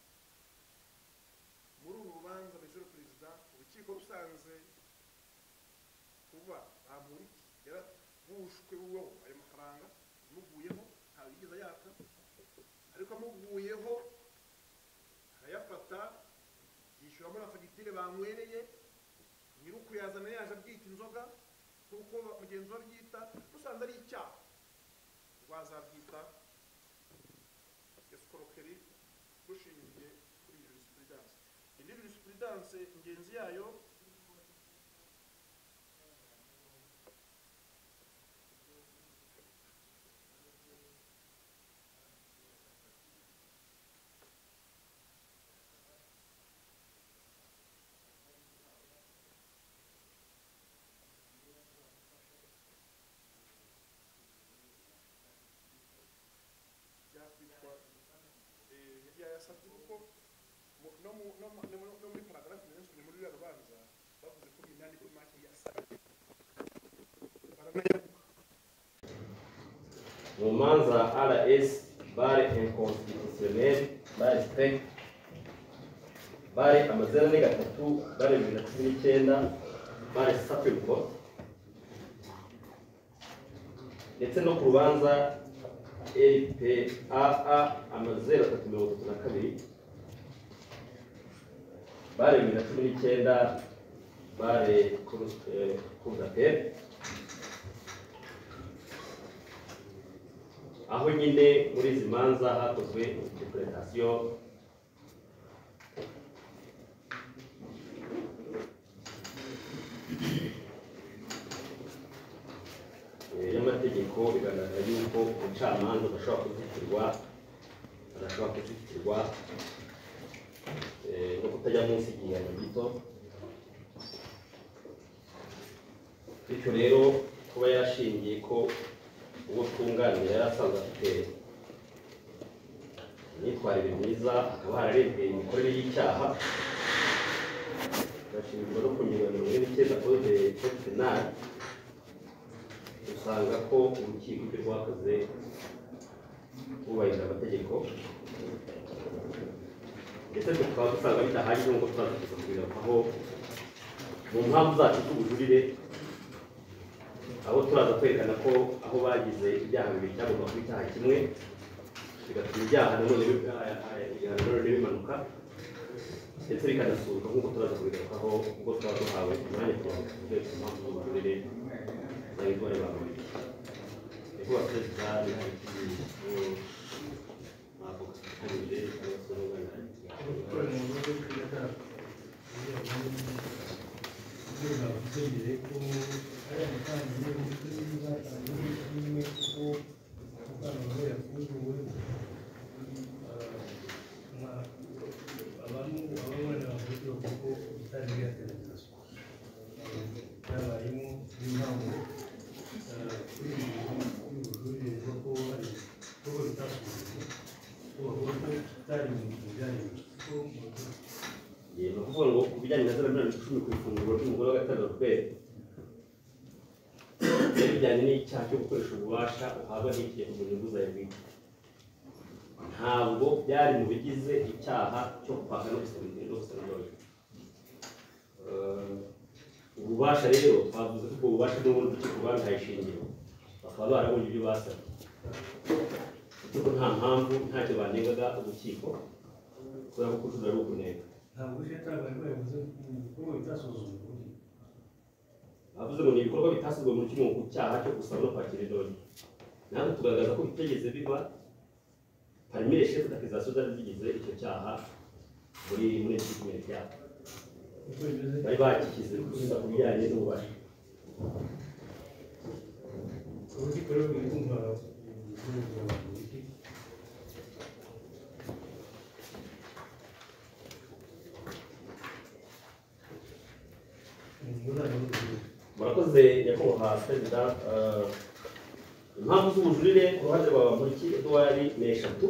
Muri uru rubanza monsieur le président urukiko rusanze kuba Bamporiki yarabushwe uwo ayo mafaranga amuguyeho ntawe yigeze yaka ariko amuguyeho arayafata yishyuramo na fagitire bamwereye nyir'ukuyazana yaje abyita inzoga kuko mugenzi we abyita rusanze ari icyaha rwazabyita escroquerie rushingiye kuri jurisprudence. Indi jurisprudence ingenzi yayo yasabye kuko no muri paragraphe nyinshi muri uru rubanza bavuze ko Minani Etimake yasabye baranayavuga mu manza RS bare inconstitutionnel bare spec bare amazina ni gatatu bare 2019 bare Supreme Court ndetse no ku rubanza LPAA amazero 332 bare 2019 bare Cour aho nyine muri izi manza hakozwe interpretation y'amategeko bigaragara yuko umucamanza adashobora kuzitirwa no kutajya munsi y'igihano gito. Bityo rero kuba yarashingiye ko uwo twunganira yari asanzwe afite imyitwarire myiza akaba hararebwe imikorere y'icyaha agashingirwa no ku ngingo ya 49 Code Penal dusanga ko urukiko ibyo rwakoze rwubahiriza amategeko ndetse tukaba dusanga bidahagije nk'uko turaza kuza kubigarukaho mu mpamvu zacu z'ubujurire, aho turaza kwerekana ko aho bagize ibyaha bibiri cyagomba kuba icyaha kimwe bigatuma ibyaha nanone bimanuka ndetse bikanasuzumwa nk'uko turaza kubigarukaho ubwo twaba duhawe umwanya kugira ngo tuvuge ku mpamvu z'ubujurire n'abitware bamwe. Nyakubahwa Perezida, hari ikindi mwavuga cyangwa se ni ukuvuga ngo ku bijyanye na za miliyoni 10 ku ifunguro ry'umugore wa gatanu rwego byari bijyanye n'icyaha cyo gukoresha ububasha uhabwa n'itegeko mu nyungu zawe bwite, ntabwo byari mu bigize icyaha cyo kwaka no gusaba indonke. Ububasha rero twavuze ko ubwo bubasha n'ubundi urukiko rwabihaye ishingiro, bakaba barabonye ibyo basabye kuko nta mpamvu ntacyo banengaga urukiko kubera ko kujurira ari ukunenga. ntabwo utabaye bavuze ibikorwa bitasuzumwe, bavuze ngo ni ibikorwa bitasuzumwe mu rukiko ku cyaha cyo gusaba no kwakira indonke. Natwe tugaragaza ko bitegeze biba parimire chef d'accusation zari zigize icyo cyaha muri iki kimwe cyabo bari bakikize gusa ku bijyanye n'ububasha. urukiko rero rwumva murakoze nyakubahwa Perezida. Impamvu z'ubujurire ku ruhande rwa Bamporiki Edouard ni eshatu.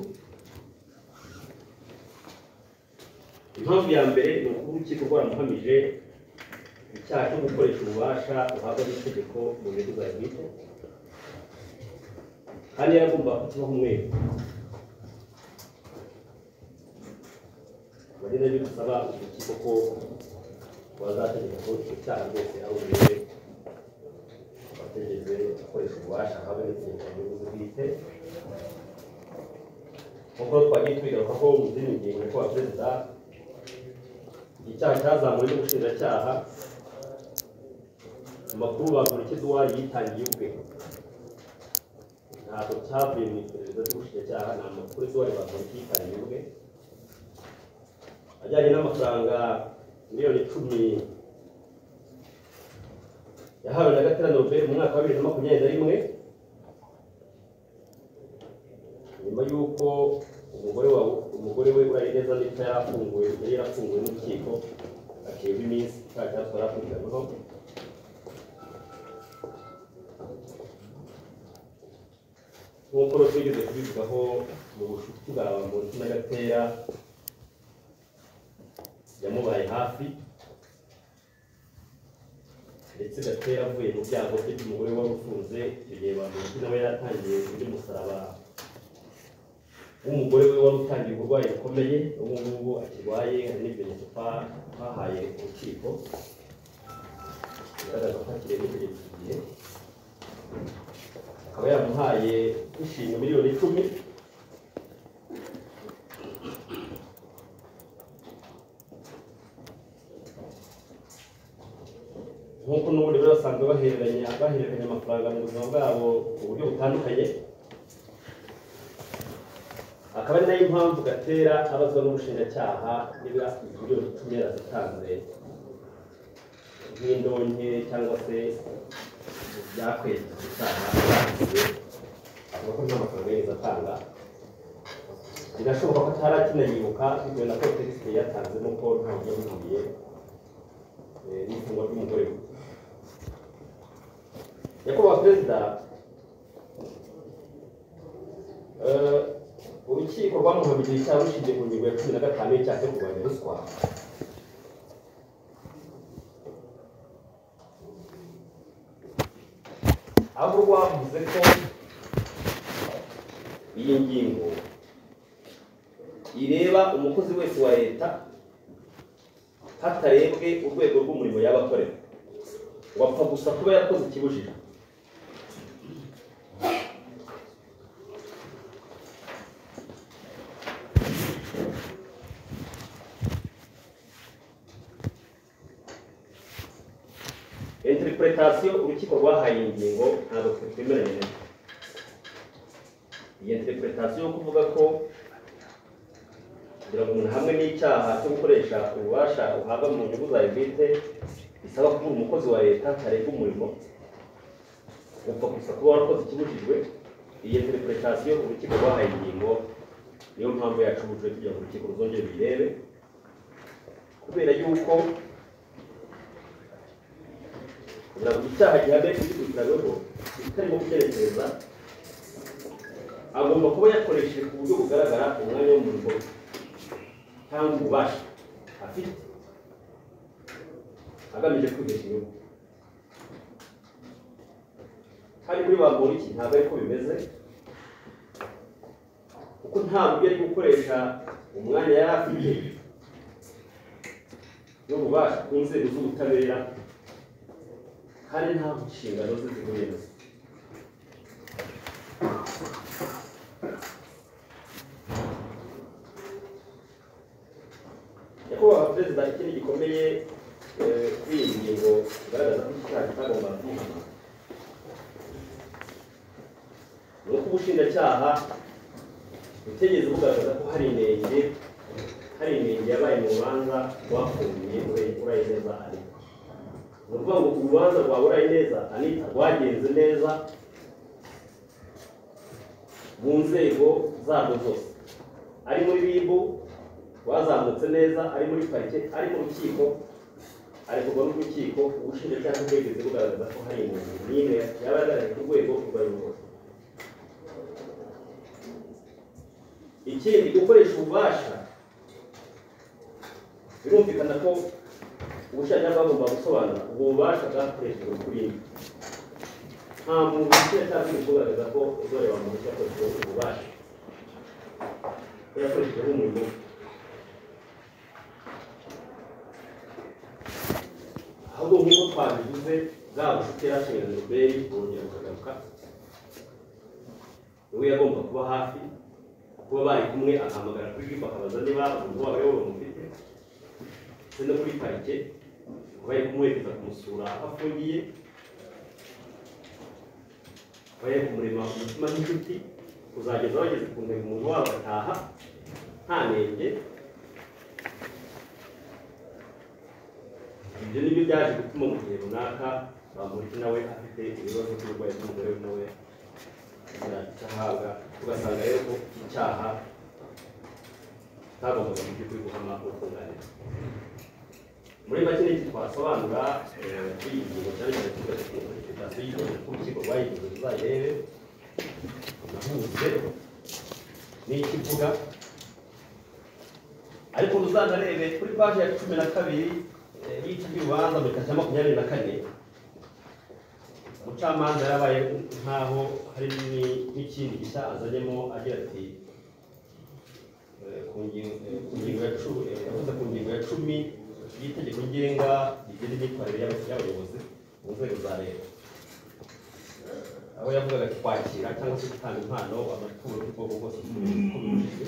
Impamvu ya mbere ni uko urukiko rwaramuhamije icyaha cyo gukoresha ububasha uhabwa n'itegeko mu nyungu zawe bwite kandi yaragomba kukibaho umwere. bari rero gusaba urukiko ko bazategeka ko icyo cyaha rwose ari umwere, bategeze gukoresha ububasha ahabwa n'itegeko mu nyungu ze bwite. nk'uko twagiye tubigarukaho mu zindi ngingo nyakubahwa Perezida, icyaha cyazamuwe n'ubushinjacyaha amakuru Bamporiki Edouard yitangiye ubwe, ntabwo cyavuye mu iperereza ry'ubushinjacyaha, ni amakuru Edouard Bamporiki yitangiye ubwe ajyanye n'amafaranga miliyoni 10 yahawe na Gatera Norbert mu mwaka wa 2021 nyuma y'uko umugore we Urarineza Anita yari yarafunguwe n'urukiko akirwa iminsi icyaha cyatwara akurikiranyweho. nk'uko rero twigeze kubivugaho mu bushuti bwa Bamporiki na Gatera yamubaye hafi, ndetse Gatera avuye mu byago bye by'umugore wari ufunze icyo gihe Bamporiki nawe yatangiye undi musaraba w'umugore we wari utangiye uburwayi bukomeye, ubu ngubu akirwaye. hari n'ibimenyetso twahaye urukiko bigaragaza ko akiriye n'itegeko igihe, akaba yamuhaye ishimwe miliyoni 10 nk'uko n'ubundi bari basanzwe bahererekanya amafaranga mu buzima bwabo mu buryo butandukanye. akaba ari nayo mpamvu Gatera abazwa n'ubushinjacyaha niba miliyoni 10 yarazitanze nk'indonke cyangwa se byakweza icyaha yagize, avuga ko nta mafaranga yigeze atanga. birashoboka ko atari akinayibuka bitewe na kontekisite yatanze n'uko ntabwo yabihuriye n'ifungwa ry'umugore we. nyakubahwa Perezida, urukiko rwamuhamije icyaha rushingiye ku ngingo ya 15 y'icyaha cyo kurwanya ruswa. aho rwavuze ko iyi ngingo ireba umukozi wese wa leta hatarebwe urwego rw'umurimo yaba akorera, wapfa gusa kuba yakoze ikibujijwe. Interpretation urukiko rwahaye ingingo ntabwo twemeranya nayo. Iyi interpretation yo kuvuga ko kugira ngo umuntu hamwe n'icyaha cyo gukoresha ububasha uhabwa mu nyungu za bwite bisaba kuba umukozi wa leta hatarebwa umurimo, upfa gusa kuba warakoze ikibujijwe. Iyi interpretation urukiko rwahaye ingingo niyo mpamvu yacubujwe kugira ngo urukiko ruzongere birebe, kubera yuko kugira ngo icyaha gihamye gikurikiranyweho kitarimo gutekereza, agomba kuba yakoresheje ku buryo bugaragara umwanya w'umurimo cyangwa ububasha afite agamije kwihesha inyungu. Kandi kuri Bamporiki ntabwo ariko bimeze, kuko nta buryo ari gukoresha umwanya yari afite n'ububasha ku nzego z'ubutabera kandi nta nshingano ze zihuye nazo. Nyakubahwa Perezida, ikindi gikomeye kuri iyi ngingo kigaragaza ko icyaha kitagomba kwihana ni uko ubushinjacyaha butigeze bugaragaza ko hari inenge yabaye mu rubanza rwafungiye Urayineza Anita. Ni ukuvuga ngo urubanza rwa Urayineza Anita rwagenze neza mu nzego zarwo zose, ari muri RIB wazamutse neza, ari muri parike, ari mu rukiko, arekurwa n'urukiko. Ubushinjacyaha bwigeze bugaragaza ko hari inenge n'imwe yaba yagaragaye ku rwego rw'abayobozi. Ikindi, gukoresha ububasha birumvikana ko ubushinjacyaha bwagomba gusobanura ubwo bubasha bwakoreshejwe kuri ibi. Nta muntu ubushinjacyaha bwigeze bugaragaza ko Edouard Bamporiki yakoresheje ububasha yakoreshejeho umurimo. Ahubwo nk'uko twabivuze, bwa bucuti yarashinga Robert bwongera bukagaruka, niwe yagomba kuba hafi, kuba bari kumwe, agahamagara kuri RIB akabaza niba umuntu w'abayobozi bamufite, ndetse no kuri parike kuba yari kumuherekeza kumusura aho afungiye, kuba yari kumurema umutima nk'inshuti, kuzageza bageze ku ntego umuntu wabo ataha nta nenge. Ibyo nibyo byaje gutuma mu gihe runaka Bamporiki nawe afite ibibazo by'uburwayi bw'umugore we nawe cyahabwa, tugasanga rero ko icyaha kitagombaga mu by'ukuri guhama ukunganira. Muri make n'iki twasobanura kuri iyi ngingo cyane cyane tugashyira interpretation y'igihano cy'urukiko rwayigize tuzayirebe nahuze n'iki ivuga, ariko tuzanarebe kuri paji ya 12 y'iki cy'urubanza mu cya 24. Umucamanza yarabaye nkaho hari n'ikindi gishya azanyemo agira ati ku ngingo ya 10 yavuze ku ngingo ya 10 y'itegeko ngenga rigena imyitwarire y'abayobozi mu nzego za leta, aho yavugaga ati kwakira cyangwa se gutanga impano, amaturo y'ubwoko bwose uko bibujijwe.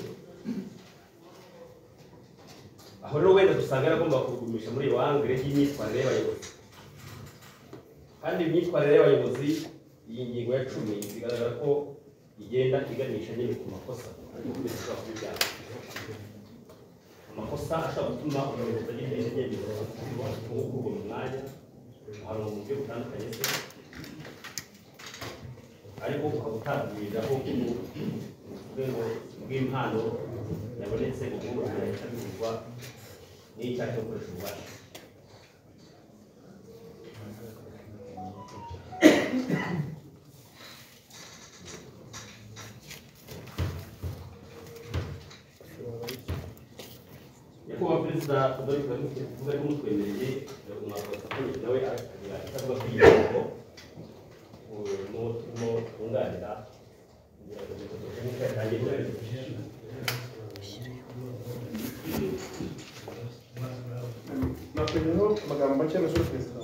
Aho rero wenda dusanga yaragomba kugumisha muri iyo angire y'imyitwarire y'abayobozi, kandi imyitwarire y'abayobozi iyi ngingo ya 10 bigaragara ko igenda iganisha nyine ku makosa ariko bishobora kuba ibyaha. Amakosa ashobora gutuma umuyobozi agira intege nke nk'uko mu mwanya hari mu buryo butandukanye se, ariko ukaba utabwiriraho urwego rw'impano yabonetse ubwo yahita bivugwa n'icyaha cyo gukoresha ububasha. Nyakubahwa Perezida Kagame kuvuga ko mutwemereye umwaka wa nawe atavuga ko iyi ngingo turimo twunganira kugira ngo metodologie yatangiye byarifashije. nakwenyeho amagambo make na perezida.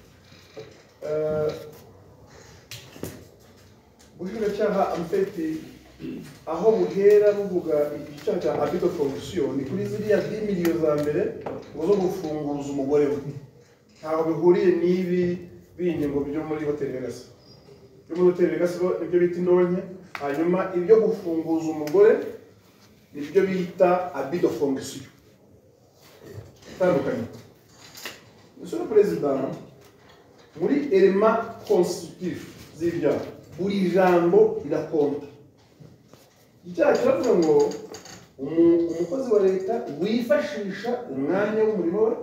Ubushinjacyaha amfeti aho buhera buvuga icyaha cya abus de fonction ni kuri ziriya 10 miliyoni za mbere zo gufunguza umugore we, ntaho bihuriye n'ibi bindi ngo byo muri hoteli Legacy. Byo muri hoteli Legacy nibyo bita indonke, hanyuma ibyo gufunguza umugore nibyo bita abus de fonction. Tandukanye. Monsieur le Président, muri element constitutif z'ibyaha buri jambo rirakonta. Icyaha kiravuga ngo umukozi wa leta wifashisha umwanya w'umurimo we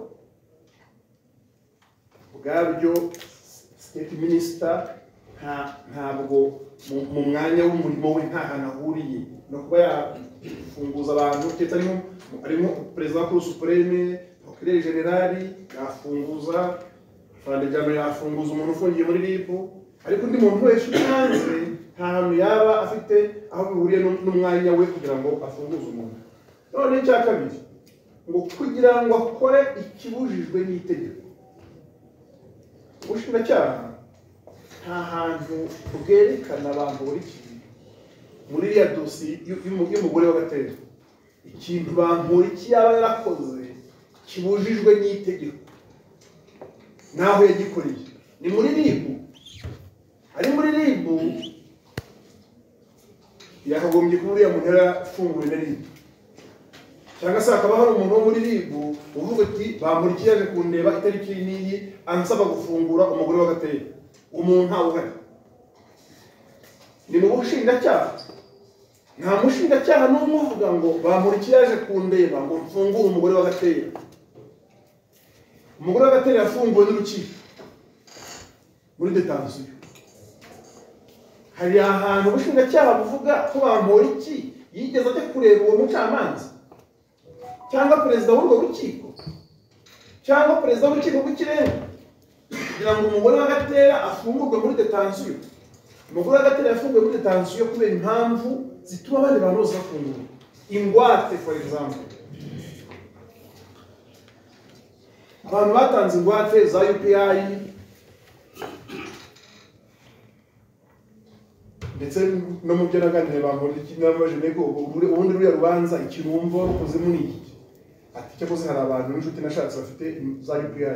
ubwabyo state minister ntabwo mu mwanya w'umurimo we nta hantu ahuriye no kuba yafunguza abantu ndetse arimo perezida wa Cour supreme, procureur general yafunguza fandejame yafunguza umuntu ufungiye muri RIB, ariko undi muntu wese utanze nta hantu yaba afite aho bihuriye n'umwanya we kugira ngo afunguze umuntu. None icya kabiri ngo kugira ngo akore ikibujijwe n'itegeko, ubushinjacyaha nta hantu bwerekana abantu buri kintu muri iriya dosiye y'umugore w'agatera ikintu bamporiki yaba yarakoze kibujijwe n'itegeko naho yagikoreye. Ni muri RIB, ari muri RIB yakagombye kuba uriya muntu yarafunguwe na RIB, cyangwa se hakaba hari umuntu wo muri RIB uvuga ati bamporiki yaje kundeba itariki n'iyi ansaba gufungura umugore w'agatera, umuntu ntawe uhari. Ni mu bushinjacyaha, nta mushinjacyaha n'umwe uvuga ngo bamporiki yaje kundeba ngo mfungure umugore w'agatera. Umugore w'agatera yafunguwe n'urukiko muri detention. Hari ahantu ubushinjacyaha buvuga ko bamporiki yigeze ajya kureba uwo mucamanza cyangwa perezida w'urwo rukiko cyangwa perezida w'urukiko rw'ikirenga kugira ngo umugore w'agatera afungurwe muri detention. Umugore w'agatera yafunguwe muri detention kubera impamvu zituma abandi bantu bose bafungurwa, ingwate for example. Abantu batanze ingwate za UPI ndetse no mu byo naganire bamporiki n'abajene ko ubundi ruriya rubanza ikirumvo rukoze muri iki ati cyakoze hari abantu n'inshuti nashatse bafite za UPI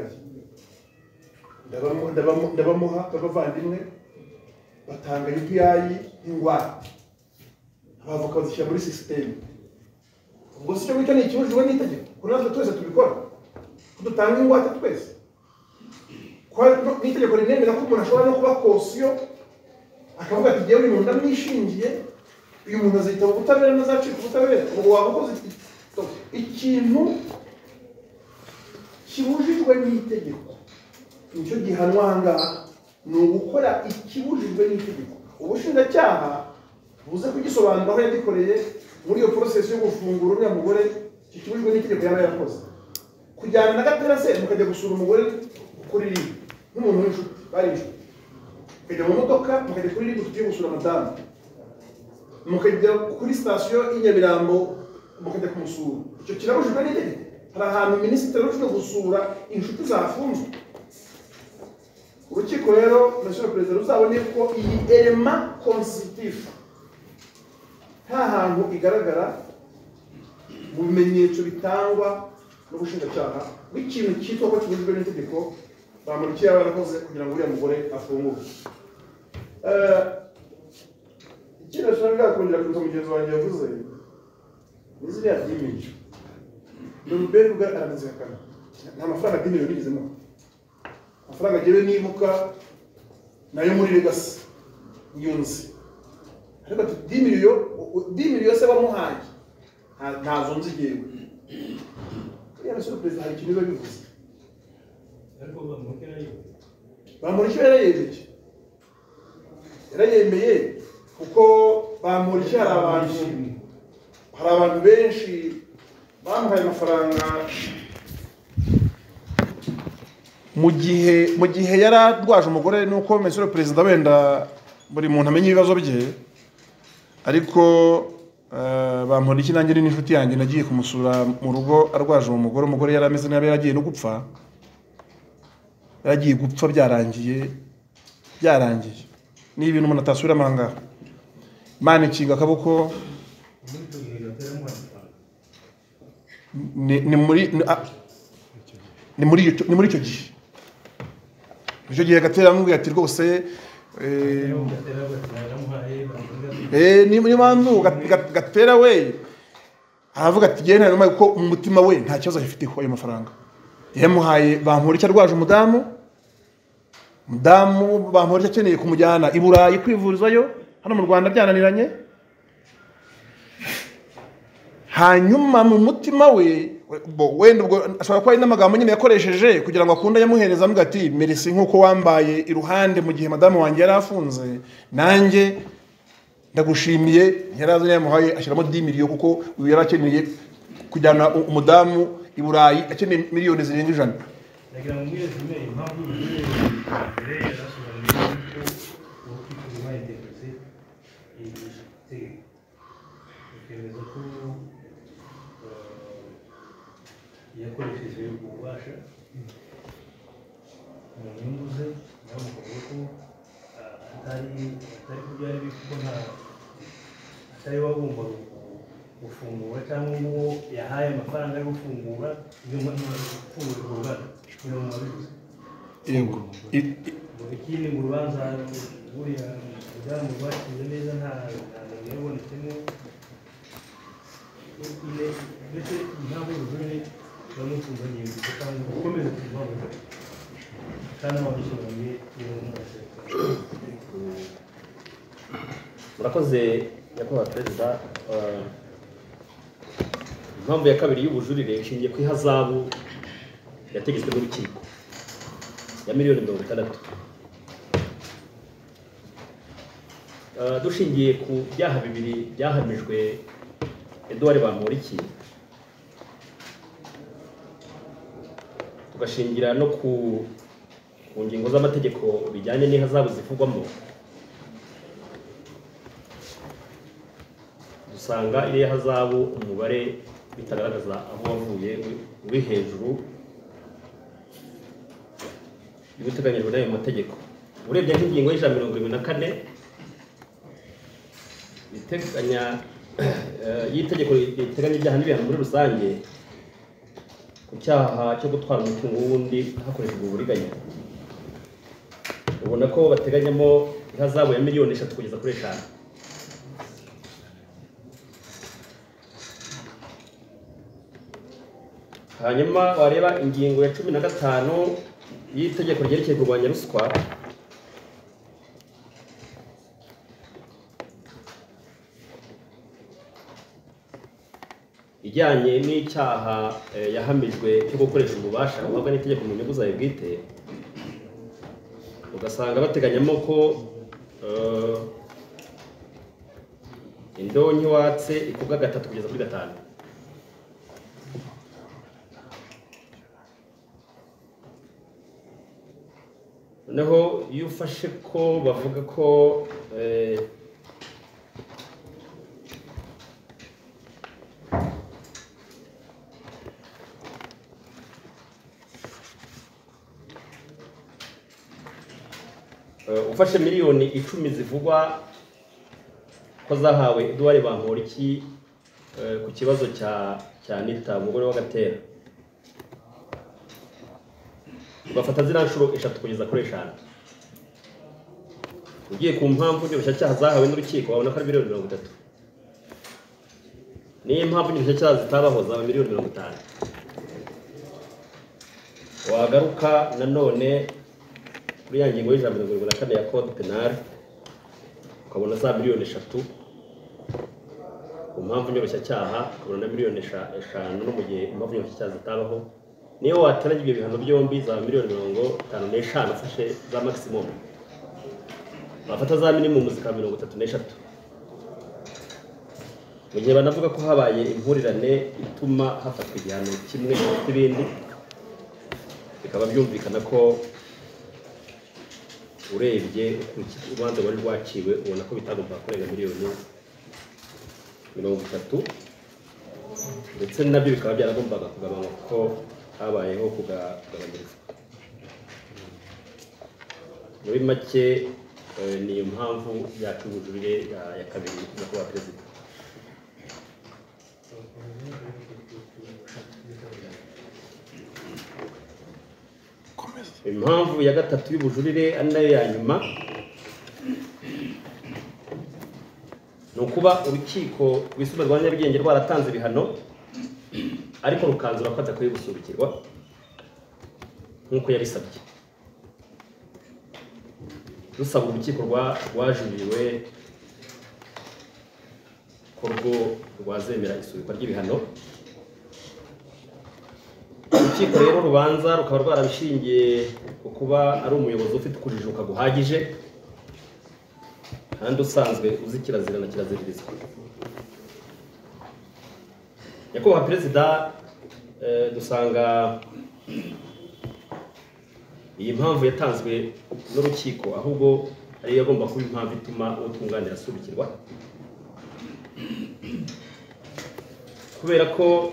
ndabamuha babavandimwe batanga UPI ingwate abavoka bazishyira muri system. Ubwo si cyo bita ni ikibujijwe n'itegeko ko natwe twese tubikora dutanga ingwate twese n'itegeko rinemera ko umuntu ashobora no kuba kosiyo akavuga ati jyewe uyu muntu ndamwishingiye, uyu muntu azahita ubutabera n'azacika ubutabera. Ubwo waba ukoze ikintu kibujijwe n'itegeko, nicyo gihanwa aha ngaha, ni ugukora ikibujijwe n'itegeko. Ubushinjacyaha buze kugisobanura aho yagikoreye muri iyo process yo gufungura uriya mugore kibujijwe n'itegeko yaba yakoze. Kujyana na gatera se mukajya gusura umugore kuri RIB nk'umuntu w'inshuti, bari inshuti, mukajya mu modoka mukajya kuri RIB tugiye gusura madamu, mukajya kuri sitasiyo y'Inyamirambo mukajya kumusura, icyo kirabujijwe n'itegeko. Hari ahantu minisitiri ushinzwe gusura inshuti zafunzwe. Urukiko rero Monsieur le Président ruzabone ko iyi element constitutif nta hantu igaragara mu bimenyetso bitangwa n'ubushinjacyaha w'ikintu cyitwa ko kibujijwe n'itegeko bamporiki yaba yarakoze kugira ngo uriya mugore afungurwe. Ikindi ashaka kongera kuruta mugenzi wanjye yavuze ni ziriya 10 miliyoni n'uruberi rw'aramazikana nta mafaranga 10 miliyoni yigezemo. Amafaranga agewe nibuka nayo muri Legacy yunze, ariko 10 miliyoni se bamuhaye ntazo nzi yewe. Monsieur le Président, hari ikintu biba bivuze. Bamporiki yarayemeye kuko bamporiki hari abantu benshi bamuhaye amafaranga mu gihe yari arwaje umugore. Nuko Monsieur le Président wenda buri muntu amenye ibibazo bye, ariko bampora iki nanjye n'inshuti yanjye nagiye kumusura mu rugo arwaje umugore yari ameze nabi, yaragiye no gupfa, yaragiye gupfa byarangiye ni ibintu umuntu atasubiramo aha ngaha. Imana ikinga akaboko, ni muri icyo gihe. Icyo gihe Gatera amubwiye ati rwose niyo mpamvu Gatera we aravuga ati genda numa ko mu mutima we nta kibazo afiteho ayo mafaranga. Yamuhaye Bampora icyo arwaje umudamu Bampora icyo akeneye kumujyana i Burayi kwivurizayo, hano mu Rwanda byananiranye. Hanyuma mu mutima we wenda ubwo ashobora kuba ari n'amagambo nyine yakoresheje kugira ngo akunde yamuhereza amuga ati merci nkuko wambaye iruhande mu gihe madamu wanjye yari afunze, nanjye ndagushimiye. Yarazo yamuhaye ashyiramo 10 miliyoni kuko uyu yari akeneye kujyana umudamu i Burayi, akeneye miliyoni zirenga 100. Ndagira ngo mwese mwe impamvu yakoresheje ububasha mu nyungu ze, namuvuga ko atari kubyari bikuko atari wagomba gufungura cyangwa ngo yahaye amafaranga yo gufungura nyuma yo gufungura uruganda kugira ngo abivuze. Yego. Ikindi mu rubanza buriya byamu bakize neza nta yabonetsemo ndetse impamvu y'ubujurire bamutunganiye kandi gukomeza kubaho kandi ababishoboye murakoze nyakubahwa perezida. Impamvu ya kabiri y'ubujurire ishingiye ku ihazabu yategetswe n'urukiko ya miliyoni 60. Dushingiye ku byaha bibiri byahamijwe Edouard Bamporiki, tugashingira no ku ngingo z'amategeko bijyanye n'ihazabu zivugwamo, dusanga iriya hazabu umubare bitagaragaza aho wavuye uri hejuru y'ubuteganyijwe n'ayo mategeko. Urebye nk'ingingo y'174 y'itegeko riteganya ibyaha n'ibihano muri rusange ku cyaha cyo gutwara umutungo w'undi hakoreshejwe uburiganya, ubona ko bateganyamo ihazabu ya miliyoni 3 kugeza kuri 5. Hanyuma wareba ingingo ya 15 y'itegeko ryerekeye kurwanya ruswa, ijyanye n'icyaha yahamijwe cyo gukoresha ububasha uhabwa n'itegeko mu nyungu zawe bwite, ugasanga bateganyamo ko indonke watse ikubwa 3 kugeza kuri 5. Noneho iyo ufashe ko bavuga ko ufashe miliyoni 10 zivugwa ko zahawe Edouard Bamporiki ku kibazo cya Nita umugore wa Gatera, bafata zina nshuro 3 kugeza kuri 5. Ugiye ku mpamvu y'ubushyacyaha zahawe n'urukiko wabona ko ari miliyoni 30. Niyo mpamvu y'ubushyacyaha zitabaho za miliyoni 50. Wagaruka nanone kuri ya ngingo y'174 ya code penal ukabona za miliyoni 3 ku mpamvu y'ubushyacyaha, ukabona na miliyoni 5 no mu gihe impamvu y'ubushyacyaha zitabaho. Niyo wateranya ibyo bihano byombi za miliyoni 55 ufashe za maximum, bafata za minimum zikaba 33. Mu gihe banavuga ko habaye impurirane ituma hafatwa igihano kimwe n'ibindi, bikaba byumvikana ko urebye urubanza rwari rwaciwe ubona ko bitagomba kurenga miliyoni 30, ndetse nabyo bikaba byaragombaga kugabanywa kuko habayeho kugabanyirizwa. Muri make niyo mpamvu yacu ubujurire ya kabiri nyakubahwa perezida. Impamvu ya gatatu y'ubujurire ari nayo ya nyuma ni ukuba urukiko rwisumbuye rwa Nyarugenge rwaratanze ibihano ariko rukanzura ko adakwiye gusubikirwa nk'uko yabisabye, rusaba urukiko rwajuririwe ko rwo rwazemera isubikwa ry'ibihano. Urukiko rero rubanza rukaba rwarabishingiye ku kuba ari umuyobozi ufite ukujijuka guhagije kandi usanzwe uzi kirazira na kiraziririzwa. Nyakubahwa perezida, dusanga iyi mpamvu yatanzwe n'urukiko ahubwo ariyo yagomba kuba impamvu ituma utunganira asubikirwa, kubera ko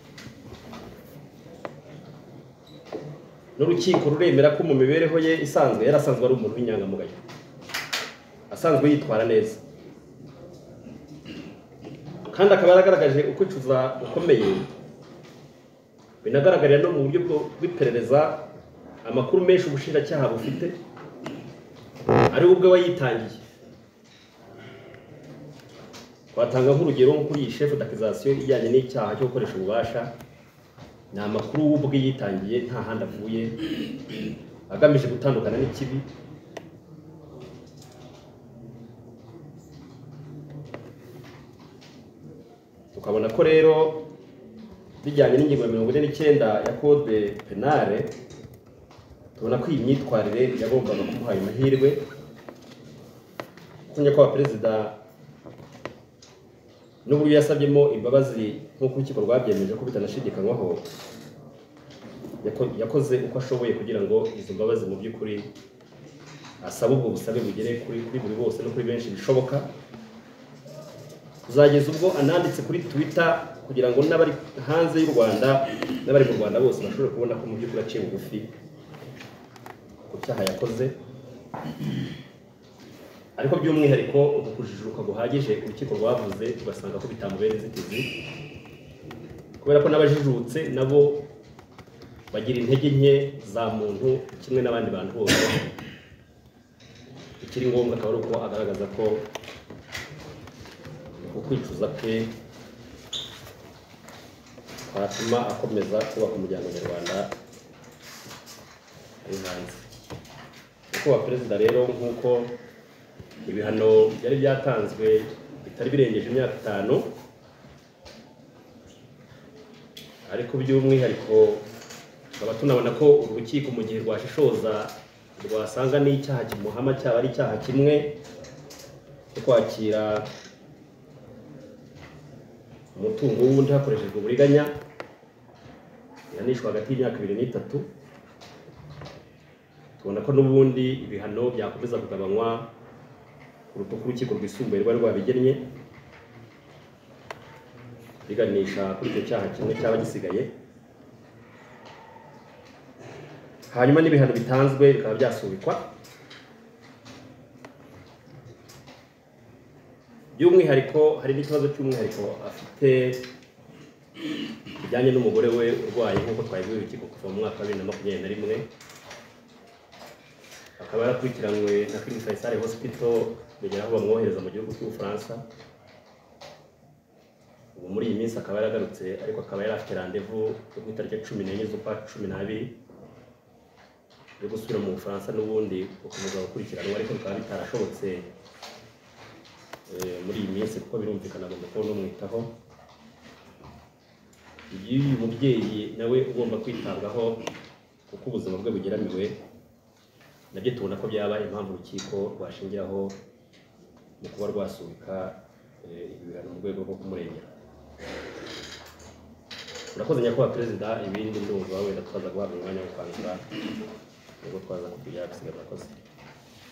n'urukiko ruremera ko mu mibereho ye isanzwe yarasanzwe ari umuntu w'inyangamugayo, asanzwe yitwara neza, kandi akaba yaragaragaje ukwicuza gukomeye binagaragarira no mu buryo bw'iperereza. Amakuru menshi ubushinjacyaha bufite ari ubwe wayitangiye. Twatanga nk'urugero nko kuri iyi chef d'accusation ijyanye n'icyaha cyo gukoresha ububasha, ni amakuru ubwe yitangiye nta handi avuye, agamije gutandukana n'ikibi. Tukabona ko rero bijyanye n'ingingo ya 49 ya code penale, tubona ko iyi myitwarire yagombaga kumuha amahirwe. Kuko nyakubahwa perezida n'uburyo yasabyemo imbabazi nk'uko urukiko rwabyemeje ko bitanashidikanywaho, yakoze uko ashoboye kugira ngo izo mbabazi mu by'ukuri asaba ubwo busabe bugere kuri buri bose no kuri benshi bishoboka, kuzageza ubwo ananditse kuri Twitter kugira ngo n'abari hanze y'u Rwanda n'abari mu Rwanda bose bashobore kubona ko mu by'ukuri aciye bugufi ku cyaha yakoze. Ariko by'umwihariko ukujijuka guhagije urukiko rwavuze ugasanga ko bitamubera inzitizi, kubera ko n'abajijutse nabo bagira intege nke za muntu kimwe n'abandi bantu bose. Ikiri ngombwa akaba ari uko agaragaza ko ukwicuza ke kwatuma akomeza kubaka umuryango nyarwanda ari hanze. Nyakubahwa perezida rero, nk'uko ibihano byari byatanzwe bitari birengeje imyaka 5, ariko by'umwihariko tukaba tunabona ko urukiko mu gihe rwashishoza rwasanga n'icyaha kimuhama cyaba ari icyaha kimwe cyo kwakira umutungo w'undi hakoreshejwe uburiganya, yanishwa hagati y'imyaka 2 n'3. Tubona ko n'ubundi ibihano byakomeza kugabanywa kuruta uko urukiko rwisumbuye rwari rwabigennye, biganisha kuri icyo cyaha kimwe cyaba gisigaye. Hanyuma n'ibihano bitanzwe bikaba byasubikwa. By'umwihariko hari n'ikibazo cy'umwihariko afite bijyanye n'umugore we urwaye nk'uko twabibwiwe urukiko kuva mu mwaka wa 2021, akaba yarakurikiranywe na King Faisal Hospital bigera aho bamwohereza mu gihugu cy'Ubufaransa. Ubu muri iyi minsi akaba yaragarutse, ariko akaba yari afite rendezvous yo ku itariki 14 z'ukwa 12 yo gusubira mu Bufaransa n'ubundi gukomeza gukurikiranwa, ariko bikaba bitarashobotse muri iyi minsi kuko birumvikana agomba kubona umwitaho. Uyu mubyeyi nawe ugomba kwitabwaho kuko ubuzima bwe bugeramiwe, nabyo tubona ko byaba impamvu urukiko rwashingiraho mu kuba rwasubika ibihano mu rwego rwo kumurengera. Urakoze nyakubahwa perezida, ibindi ndumva wenda twaza guhabwa umwanya wo kwanzura nubwo twaza kugira bisigaye. Murakoze.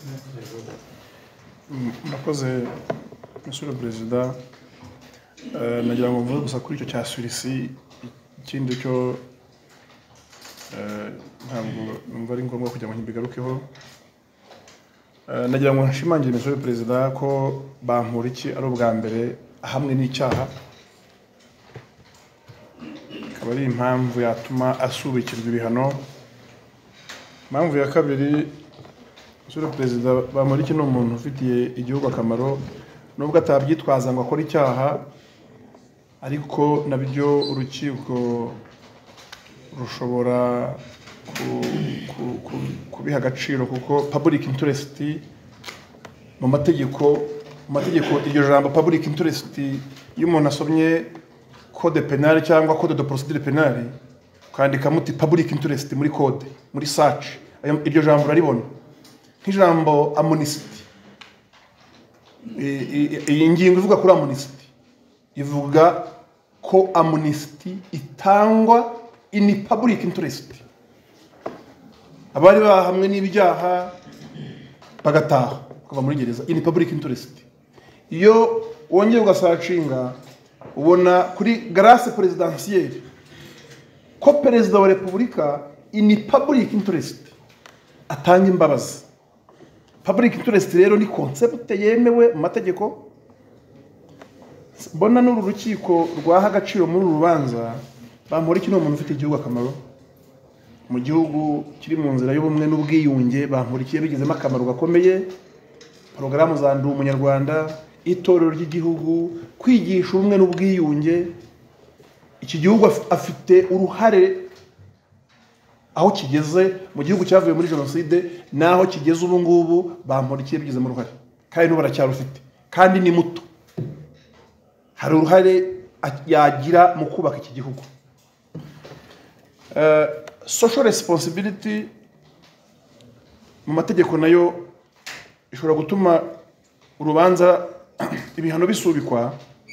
murakoze Monsieur le Président. Nagira ngo mvuge gusa kuri icyo cya surisi, ikindi cyo ntabwo numva ari ngombwa kugira ngo nkibigarukeho. Nagira ngo nshimangire Monsieur le Président ko Bamporiki ari ubwa mbere hamwe n'icyaha, akaba ari impamvu yatuma asubikirwa ibihano. Impamvu ya kabiri, Monsieur le Président, Bamporiki ni umuntu ufitiye igihugu akamaro, nubwo atabyitwaza ngo akore icyaha, ariko nabyo urukiko rushobora kubiha agaciro, kuko public interest mu mategeko iryo jambo public interest, iyo umuntu asomye code penal cyangwa code de procedure penale ukandika muti public interest muri code, muri search, iryo jambo uraribona nk'ijambo amnesty. Iyi ngingo ivuga kuri amnesty, ivuga ko amnesty itangwa in public interest, abari bahamwe n'ibyaha bagataha bakava muri gereza in public interest. Iyo wongeye ugasacinga ubona kuri grâce présidentielle ko perezida wa repubulika in public interest atanga imbabazi. Public interest rero ni concept yemewe mu mategeko. Mbona n'uru rukiko rwaha agaciro muri rubanza Bamporiki ni umuntu ufite igihugu akamaro, mu gihugu kiri mu nzira y'ubumwe n'ubwiyunge. Bamporiki yabigizemo akamaro gakomeye, porogaramu za Ndi Umunyarwanda, itorero ry'igihugu, kwigisha ubumwe n'ubwiyunge. Iki gihugu afite uruhare aho kigeze, mu gihugu cyavuye muri jenoside naho kigeze ubu ngubu. Bamporiki yabigizemo uruhare kandi n'ubu aracyarufite, kandi ni muto. Hari uruhare yagira mu kubaka iki gihugu. Social responsibility mu mategeko nayo ishobora gutuma urubanza ibihano bisubikwa.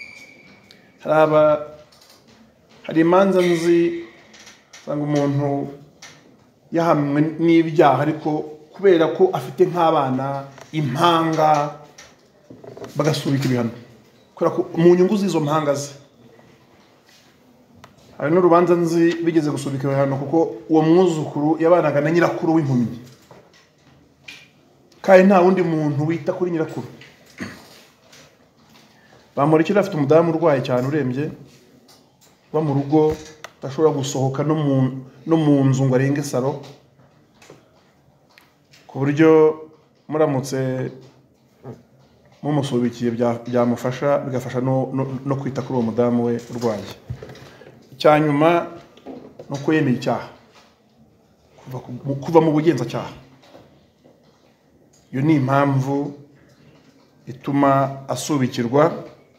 Hari imanza nzi usanga umuntu yahamwe n'ibyaha ariko kubera ko afite nk'abana, impanga, bagasubika ibihano kubera ko mu nyungu z'izo mpanga ze. Hari n'urubanza nzi bigeze gusubika ibihano kuko uwo mwuzukuru yabanaga na nyirakuru w'impumyi, kandi nta wundi muntu wita kuri nyirakuru. Bamporiki afite umudamu urwaye cyane urembye, uba mu rugo udashobora gusohoka no mu nzu ngo arenge saro, ku buryo muramutse mumusubikiye byamufasha, bigafasha no kwita kuri uwo mudamu we urwaye. Icyanyuma no kwemera icyaha, kuva mu bugenzacyaha. Iyo ni impamvu ituma asubikirwa.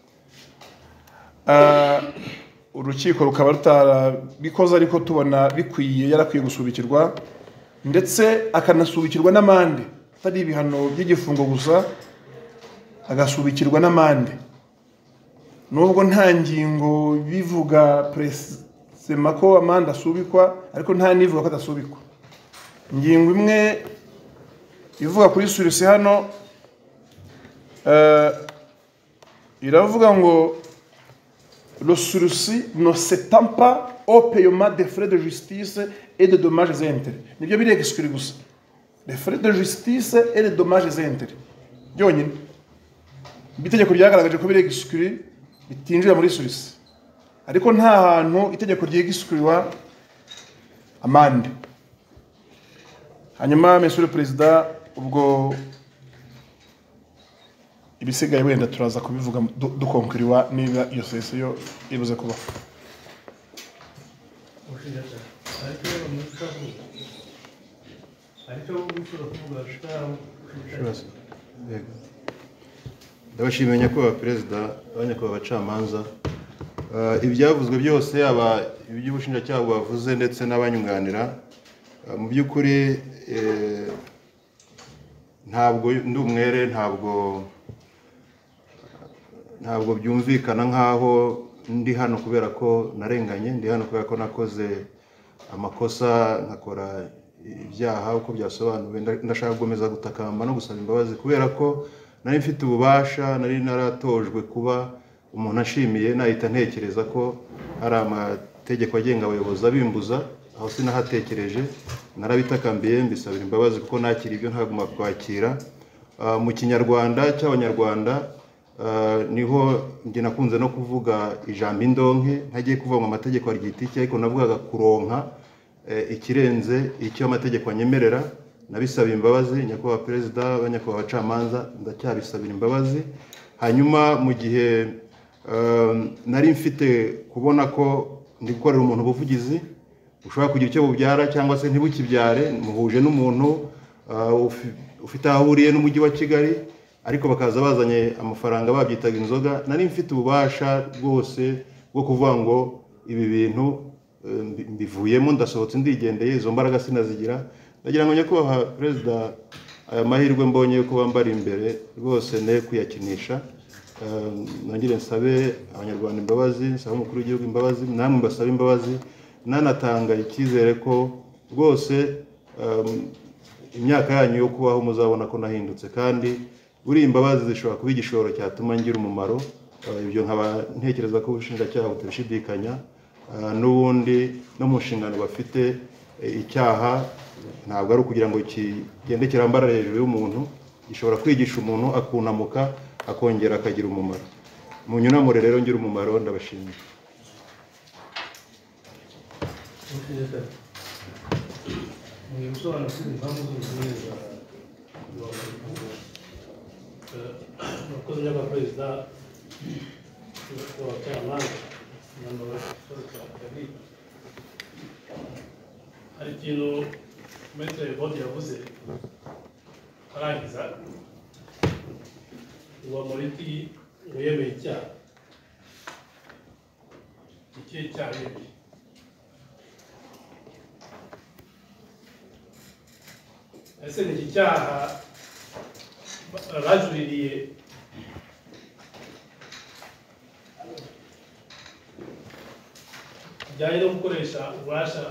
Urukiko rukaba rutarabikoze, ariko tubona bikwiye, yarakwiye gusubikirwa, ndetse akanasubikirwa n'amande, atari ibihano by'igifungo gusa, agasubikirwa n'amande. Nubwo nta ngingo bivuga presema ko amande asubikwa, ariko nta nivuga ko adasubikwa. Ingingo imwe ivuga kuri surisi hano iravuga ngo le sursis ne s'étend pas au paiement des frais de justice et de dommages et intérêts. Nibyo biri exclu gusa, les frais de justice et les dommages et intérêts byonyine. Itegeko ryagaragaje ko biri exclu bitinjira muri surisi, ariko nta hantu itegeko ryegisukuriwa amande. Hanyuma Monsieur le Président, ubwo ibisigaye wenda turaza kubivuga dukonkuriwa niba iyo sesiyo ibuze kuba. Ndabashimiye nyakubahwa Perezida, abanyakubahwa abacamanza. Ibyavuzwe byose, aba iby'ubushinjacyaha bavuze ndetse n'abanyunganira, mu by'ukuri ntabwo ndi umwere, ntabwo byumvikana nkaho ndi hano kubera ko narenganye. Ndi hano kubera ko nakoze amakosa, nkakora ibyaha uko byasobanuwe. Ndashaka gukomeza gutakamba no gusaba imbabazi kubera ko nari mfite ububasha, nari naratojwe kuba umuntu ashimiye nahita ntekereza ko hari amategeko agenga abayobozi abimbuza, aho sinahatekereje, narabitakambiye mbisabira imbabazi kuko nakira ibyo ntagomba kwakira. Mu kinyarwanda cy'abanyarwanda niho njye nakunze no kuvuga ijambo indonke, ntagiye kuvuga ngo amategeko aryita iki, ariko navugaga kuronka ikirenze icyo amategeko anyemerera. Nabisaba imbabazi nyakubahwa perezida, abanyakubahwa abacamanza, ndacyabisabira imbabazi. Hanyuma mu gihe nari mfite kubona ko ndi gukorera umuntu ubuvugizi ushobora kugira icyo bubyara cyangwa se ntibukibyare, muhuje n'umuntu ufite aho ahuriye n'umujyi wa Kigali, ariko bakaza bazanye amafaranga babyitaga inzoga, nari mfite ububasha rwose bwo kuvuga ngo ibi bintu mbivuyemo, ndasohotse ndigendeye, izo mbaraga sinazigira. Ndagira ngo nyakubahwa perezida, aya mahirwe mbonye yo kuba mbari imbere rwose ne kuyakinisha. Nongere nsabe abanyarwanda imbabazi, nsabe umukuru w'igihugu imbabazi, namwe mbasaba imbabazi, nanatanga icyizere ko rwose imyaka yanyu yo kubaho muzabona ko nahindutse, kandi buri imbabazi zishobora kuba igishoro cyatuma ngira umumaro. Ibyo nkaba ntekereza ko ubushinjacyaha butabishidikanya. N'ubundi no mu nshingano bafite, icyaha ntabwo ari ukugira ngo kigende kirambara hejuru y'umuntu, gishobora kwigisha umuntu akunamuka akongera akagira umumaro. Munyunamure rero ngira umumaro, ndabashimiye. hari ikintu Maître Bodi yavuze arangiza Bamporiki ngo yemeye icyaha. Ikihe cyaha yemeye? Ese ni iki cyaha bajuririye kijyanye no gukoresha ububasha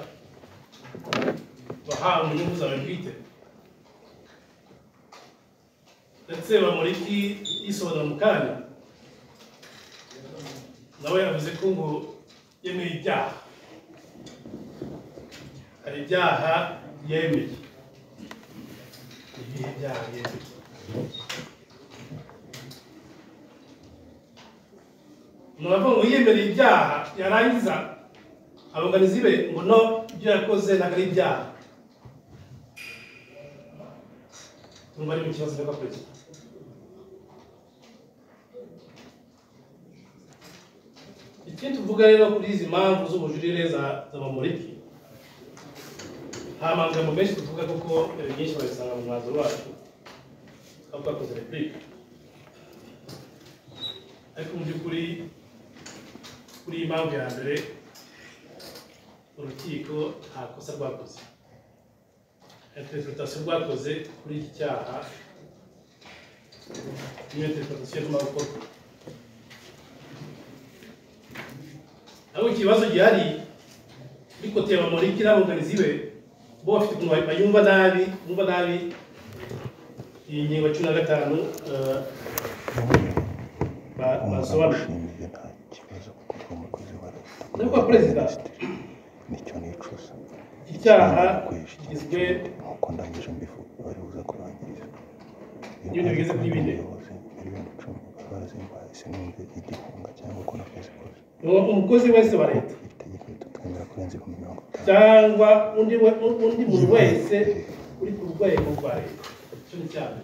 bahawe mu nyungu zawe bwite? Ndetse Bamporiki yisobanura mu kanya nawe yavuze ko ngo yemeye ibyaha, hari ibyaha yemeye. Ibihe byaha yemeye? Nuravuga ngo yemereye ibyaha, yarangiza abunganizi be ngo no, ibyo yakoze ntabwo ari ibyaha. Numva ari mu kibazo cyo perezida. Ikindi tuvuga rero kuri izi mpamvu z'ubujurire za Bamporiki, nta magambo menshi tuvuga kuko byinshi babisanga mu mwanzuro wacu aho twakoze replique. Ariko mu by'ukuri kuri iyi mpamvu ya mbere, urukiko nta kosa rwakoze. Interpretation rwakoze kuri iki cyaha niyo interpretation y'uma gukorwa. Aho ikibazo gihari kuri kote ya Bamporiki n'abunganizi be, bo bafite ukuntu bayumva nabi iyi ngingo 15 basobanura. Nuko perezida nicyo nicuza icyaha kigizwe nkuko ndangije mbivuga bari buza kurangiriza ibintu bigeze kuri bine. Umukozi wese wa leta cyangwa undi muntu wese uri ku rwego rwa leta, icyo ni icyaha.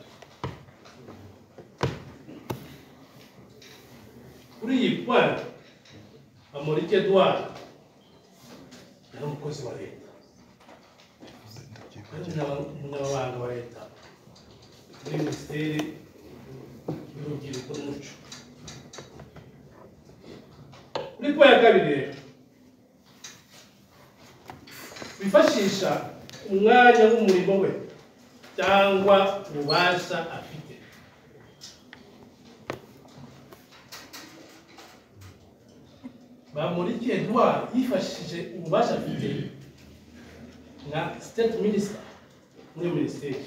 Kuri iyi point Bamporiki Edouard yari umukozi wa leta, umunyamabanga wa leta muri minisiteri y'urubyiruko n'umuco. Kuri point ya kabiri rero, wifashisha umwanya w'umurimo we cyangwa ububasha afite. Bamporiki Edouard yifashishije ububasha afite nka state minister muri minisiteri.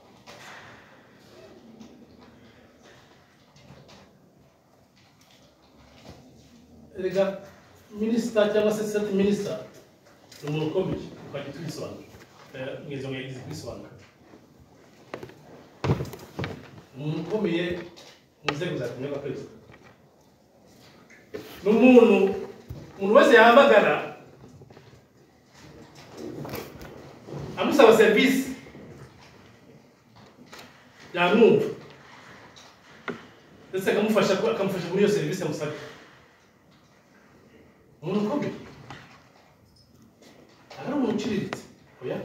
Erega minisita cyangwa se state minister ni umuntu ukomeye ukajya tubisobanura mwiza ngo yagize kubisobanura. Umuntu ukomeye mu nzego za Nyakubahwa Perezida ni umuntu wese yahamagara amusaba serivisi yamwumva ndetse akamufasha muri iyo serivisi amusabye. Umuntu ukomeye ari umuntu uciriritse oya.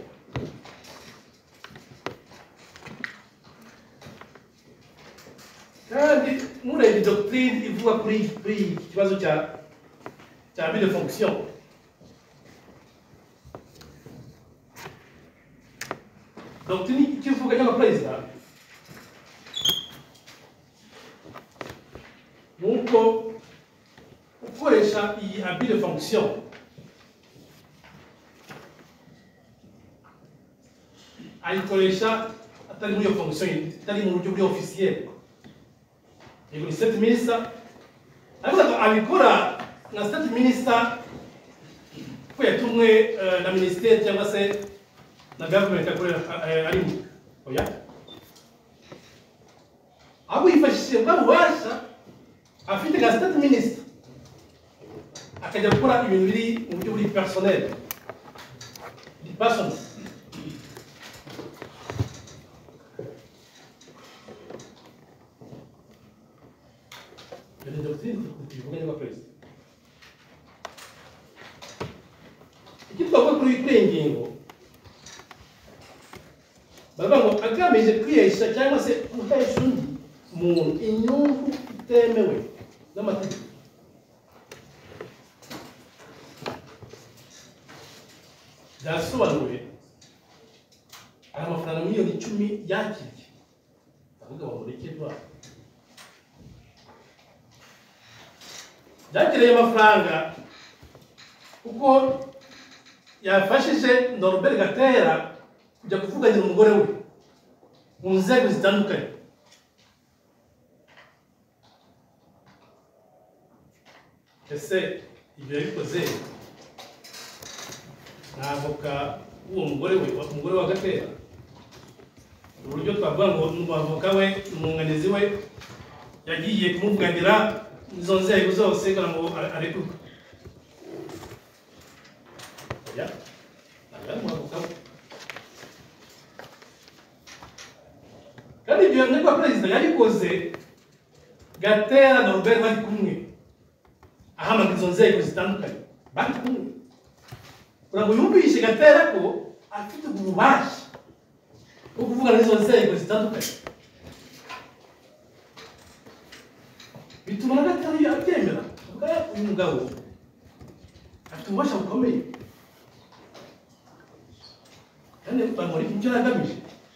Kandi murebye doctrine ivuga kuri iki kibazo cya abus de fonction, doctrine ikivuga y'abaperezida nuko ukoresha iyi abus de fonction ayikoresha atari muri iyo fonction, itari mu buryo buri officiel. Yego ni state minister ariko abikora na state minister ko yatumwe na ministeri cyangwa se na government akorera arimo oya. Abo yifashishije bwa bubasha afite nka state minister akajya gukora ibintu biri mu buryo buri personnel di persons. Tuvuga niba perezida iki twavuga kuri iyi ngingo baravuga ngo agamije kwihesha cyangwa se guhesha undi muntu inyungu itemewe n'amategeko. Byasobanuye aya mafaranga miliyoni 10 yakiriye ndavuga bamureke rwabo yakiriye amafaranga kuko yafashije Norbert Gatera kujya kuvuganira umugore we mu nzego zitandukanye. Ese ibyo yabikoze n'avoka uwo mugore wa Gatera, uburyo twavuga ngo n'umwavoka we umwunganizi we yagiye kumuvuganira izo nzego zose kugira ngo arekuke oya n'umwavoka we. Kandi ibyo Nyakubahwa Perezida yabikoze Gatera na Norbert bari kumwe ahamagara izo nzego zitandukanye bari kumwe kugira ngo yumvishe Gatera ko afite ububasha bwo kuvugana n'izo nzego zitandukanye. Bituma na Gatera abyemera kuko uyu mugabo afite ububasha bukomeye kandi bamuri icyo agamije,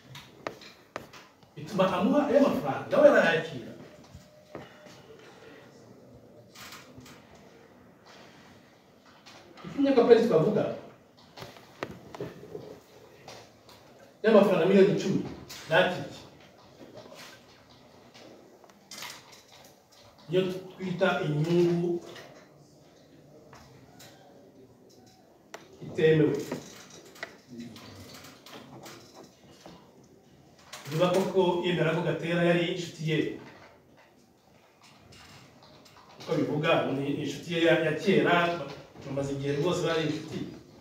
bituma amuha ayo mafaranga nawe arayakira. Nyakubahwa Perezida twavuga y'amafaranga miliyoni 10 yakiriye iyo twita inyungu itemewe. Niba koko yemera ko Gatera yari inshuti ye uko bivuga ni inshuti ye ya kera bamaze igihe rwose bari inshuti,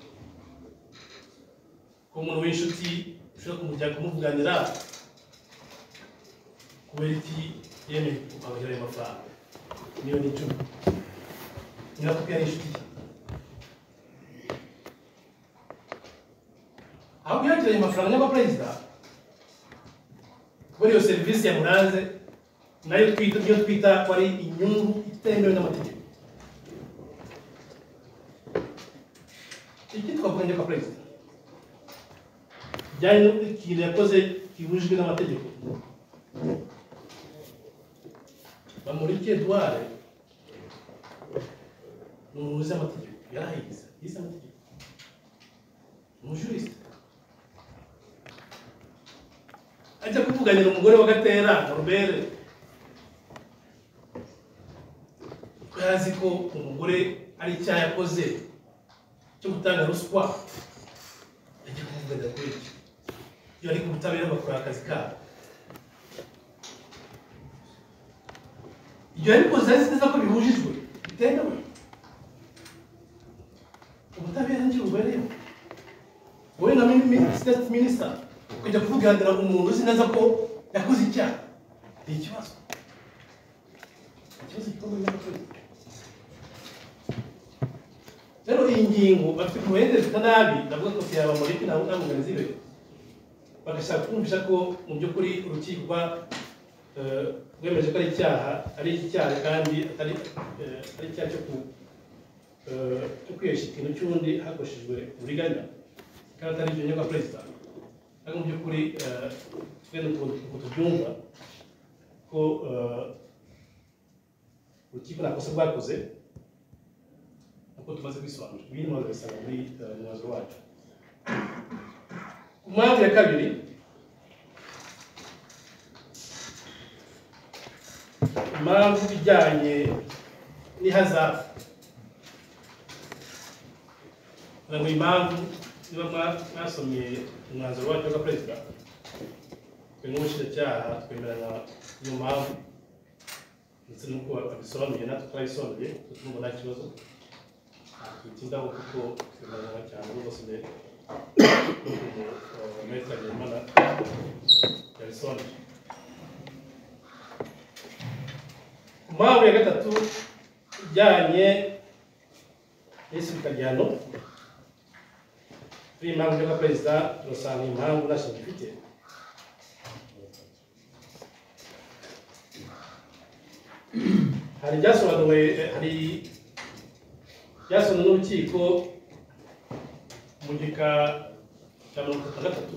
ko umuntu w'inshuti ushobora kumujya kumuvuganira kubera iki yemeye kubagira ayo mafaranga miliyoni 10 niba koko yari inshuti ye. Aho yakiriye amafaranga y'abaperezida kubera iyo serivisi yamuranze nayo twita ko ari inyungu itemewe n'amategeko. Iki twavuga Nyakubahwa Perezida bijyanye n'ikintu yakoze kibujijwe n'amategeko. Bamureke Edouard ni umuntu uzi amategeko, yarahize yize amategeko, umujuriste kuvuganira umugore wa Gatera Robert ko yazi ko umugore ari icyaha yakoze cyo gutanga ruswa yagiye kuvuganira kuri iki iyo ari ku butabera bakora akazi kabo ibyo yabikoze azi neza ko bihujijwe bitemewe ubutabera ngibubereyeho wowe na state minister kujya kuvuganira umuntu uzi neza ko yakoze icyaha ni ikibazo gikomeye n'abaturage rero iyi ngingo bafite kuhendezwa nabi ndavuga ko yaba muri kina n'abunganizi be bagashaka kumvisha ko mu by'ukuri urukiko rwemeje ko ari icyaha ari icyaha kandi atari icyaha cyo kwihesha ikintu cy'undi hakoreshejwe uburiganya kandi atari ibyo nyakubahwa perezida ariko mu by'ukuri twene ukuntu tubyumva ko urukiko nta kosa rwakoze uko tumaze kwisobanura ibindi ntabwo bisanga muri umwanzuro wacu ku mpamvu ya kabiri impamvu ijyanye n'ihazabu ngo impamvu niba mwasomye umwanzuro wacu wa perezida twe nk'ubushinjacyaha twemeranya n'iyo mpamvu ndetse n'uko abisobanuye natwe twabisobanuye tutumva nta kibazo tutindaho kuko twemeranya cyane rwose mbere n'ukuntu Maître Habyarimana yabisobanuye. Impamvu ya gatatu ijyanye n'isubikagihano kuri impamvu ya perezida turasanga impamvu ntacyo gifite hari byasobanuwe n'urukiko mu gika cya 33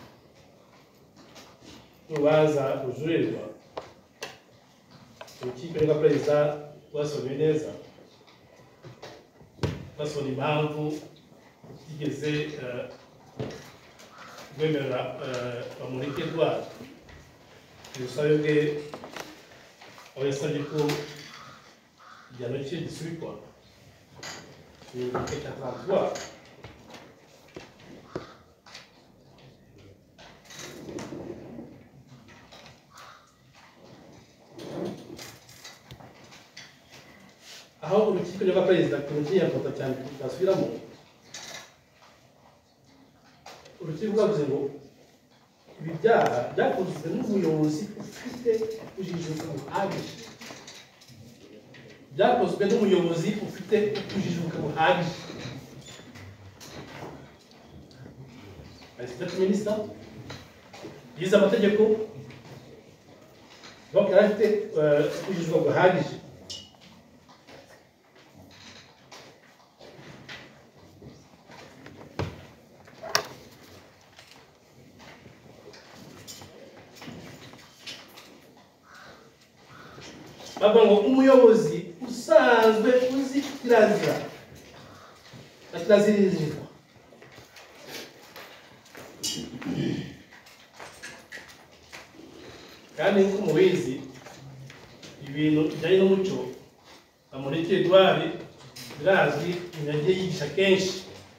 n'urubanza rujurirwa urukiko rwa perezida rwasobanuye neza basobanura impamvu igeze rwemerera Bamureke Edouard ubusabe bwe aho yasabye ko igihano cye gisubikwa ni igice cya 33 aho urukiko rwa perezida kurugiye cyane twasubiramo urukiko rwavuze ngo ibi byaha byakozwe n'umuyobozi ufite kujijuka buhagije byakozwe n'umuyobozi ufite kujijuka buhagije State Minister yize amategeko bakaba afite kujijuka buhagije bavuga ngo umuyobozi usanzwe uzi kirazira akirazirizwa kandi nk'uko mubizi ibintu bijyanye n'umuco Bamureke Edouard birazwi yagiye yigisha kenshi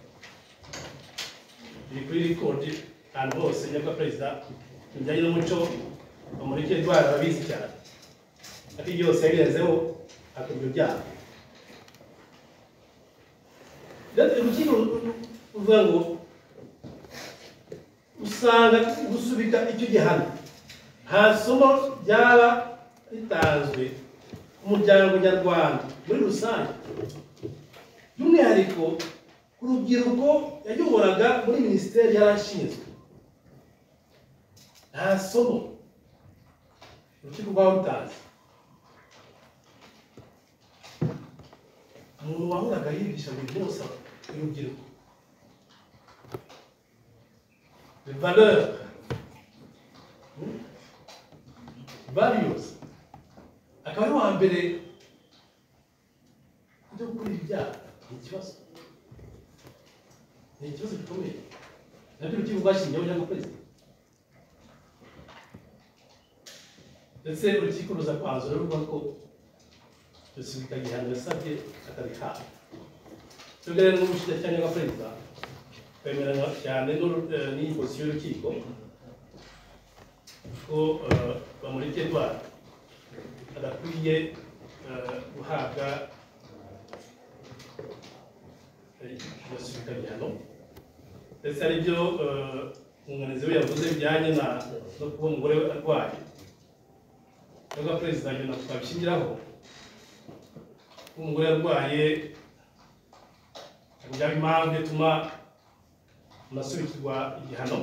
biri kuri rikodi ahantu hose nyakubahwa perezida bijyanye n'umuco Bamureke Edouard arabizi cyane ati byose yabirenzeho akubyo byaha urukiko ruvuga ngo usanga gusubika icyo gihano nta somo ryaba ritanzwe ku muryango nyarwanda muri rusange by'umwihariko ku rubyiruko yayoboraga muri minisiteri yarashinzwe nta somo urukiko rwaba rutanze umuntu wahoraga yigisha buri byose urubyiruko les valeurs values akaba ari uwa mbere byo gukora ibyaha ni ikibazo gikomeye nabyo urukiko rwashingiyeho cyangwa perezida ndetse urukiko ruza kwanzura ruvuga ko rusubika igihano yasabye akabihawe. Twebwe rero n'ubushinjacyaha bwa perezida twemeranya cyane n'iyi posiyo y'urukiko ko Bamureke Edouard adakwiye guhabwa gasubika igihano, ndetse ari byo umwunganizi we yavuze bijyanye no kuba umugore we arwaye. Twebwe perezida nyuma twabishingiraho umugore arwaye byaba impamvu ituma unasubikirwa igihano.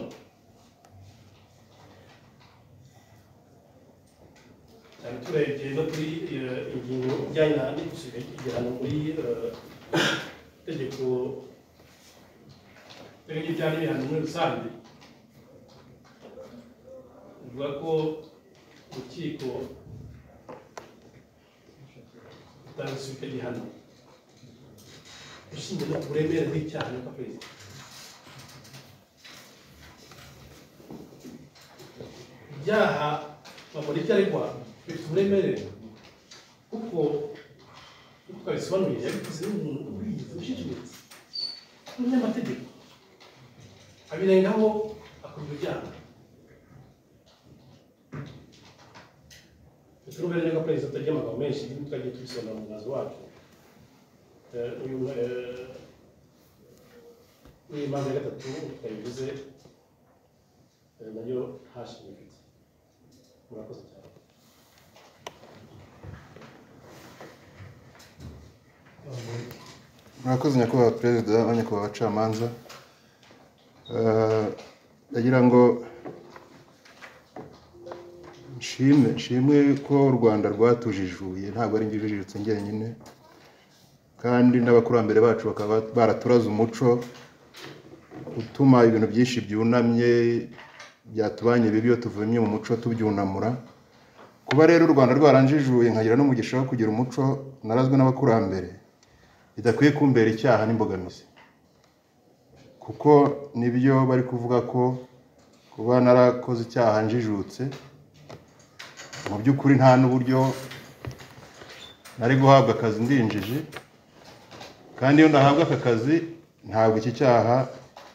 Cyane turebye no kuri ingingo ijyanye no gusubika igihano muri itegeko ry'ibyaha n'ibihano muri rusange, bivuga ko urukiko rutasubika igihano ushingiye no ku buremere bw'icyaha n'uko perezida. Ibyaha Bamureke aregwa bifite uburemere kuko twabisobanuye yabikoze n'umuntu ubizi ushishimitse n'umunyamategeko, abirengaho akorwa ibyaha. Turumva rero ko perezida atagira amagambo menshi twagiye tubisobanura mu mwanzuro wacu. Uyu mpamvu ya gatatu twabivuze nayo hashimikitse. Murakoze cyane. Murakoze nyakubahwa perezida na nyakubahwa abacamanza. Ndagira ngo nshimwe ko u Rwanda rwatujijuye, ntabwo ari njijijutse njyenyine, kandi n'abakurambere bacu bakaba baraturaze umuco utuma ibintu byinshi byunamye byatubanye bibi iyo tuvumye mu muco tubyunamura. Kuba rero u Rwanda rwaranjijuye nkagira n'umugisha wo kugira umuco narazwe n'abakurambere bidakwiye kumbera icyaha n'imbogamizi, kuko nibyo bari kuvuga ko kuba narakoze icyaha njijutse mu by'ukuri nta n'uburyo nari guhabwa akazi ndinjije, kandi iyo ndahabwa aka kazi ntabwo iki cyaha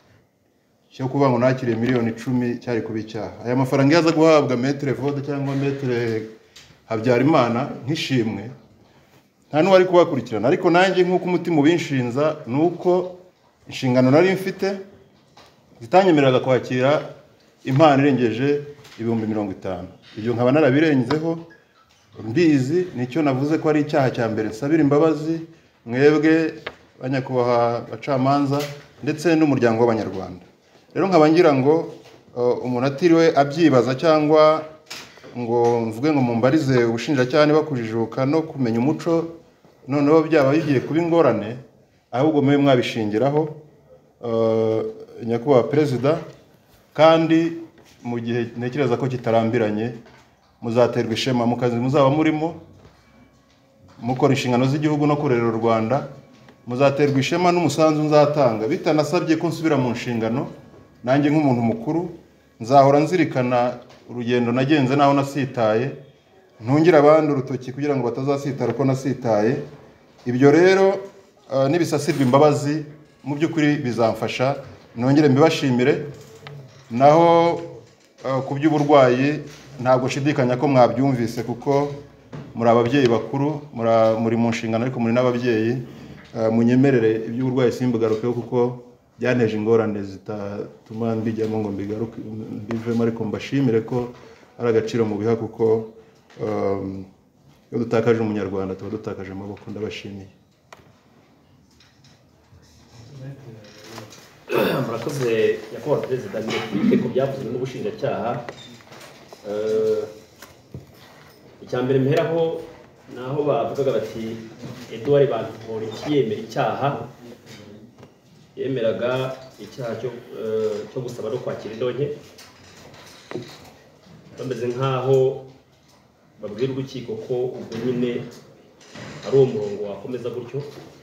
cyo kuba ngo nakiriye miliyoni 10 cyari kuba icyaha. Aya mafaranga yaza guhabwa Maître Vode cyangwa Maître Habyarimana nk'ishimwe nta n'uwari kubakurikirana, ariko nanjye nk'uko umutima ubinshinza nuko inshingano nari mfite zitanyemereraga kwakira impano irengeje 50,000. Ibyo nkaba narabirenzeho mbizi, nicyo navuze ko ari icyaha cya mbere nsabira imbabazi mwebwe banyakubahwa bacamanza ndetse n'umuryango w'abanyarwanda. Rero nkaba ngira ngo umuntu atiriwe abyibaza cyangwa ngo mvuge ngo mumbarize ubushinjacyaha niba kujijuka no kumenya umuco noneho byaba bigiye kuba ingorane, ahubwo mwe mwabishingiraho nyakubahwa perezida, kandi mu gihe ntekereza ko kitarambiranye muzaterwa ishema mu kazi muzaba murimo mukora inshingano z'igihugu no kurerera u Rwanda. Muzaterwa ishema n'umusanzu nzatanga bitanasabye ko nsubira mu nshingano. Nanjye nk'umuntu mukuru nzahora nzirikana urugendo nagenze naho nasitaye, ntungira abandi urutoki kugira ngo batazasitara uko nasitaye. Ibyo rero nibisasirwa imbabazi mu by'ukuri bizamfasha nongere mbibashimire. Naho ku by'uburwayi ntabwo shidikanya ko mwabyumvise kuko muri ababyeyi bakuru, muri mu nshingano ariko muri n'ababyeyi. Munyemerere iby'uburwayi simbugarukeho kuko byaneje ingorane zitatuma mbijyamo ngo mbigaruke mbivemo, ariko mbashimire ko ari agaciro mu biha kuko iyo dutakaje umunyarwanda tuba dutakaje amaboko. Ndabashimiye. Murakoze nyakubahwa perezida, ni ko byavuzwe n'ubushinjacyaha. Icya mbere mperaho naho bavugaga bati Edouard Bamporiki yemera icyaha, yemeraga icyaha cyo gusaba no kwakira indonke, bameze nk'aho babwira urukiko ko ubwo nyine ari uwo murongo wakomeza gutyo.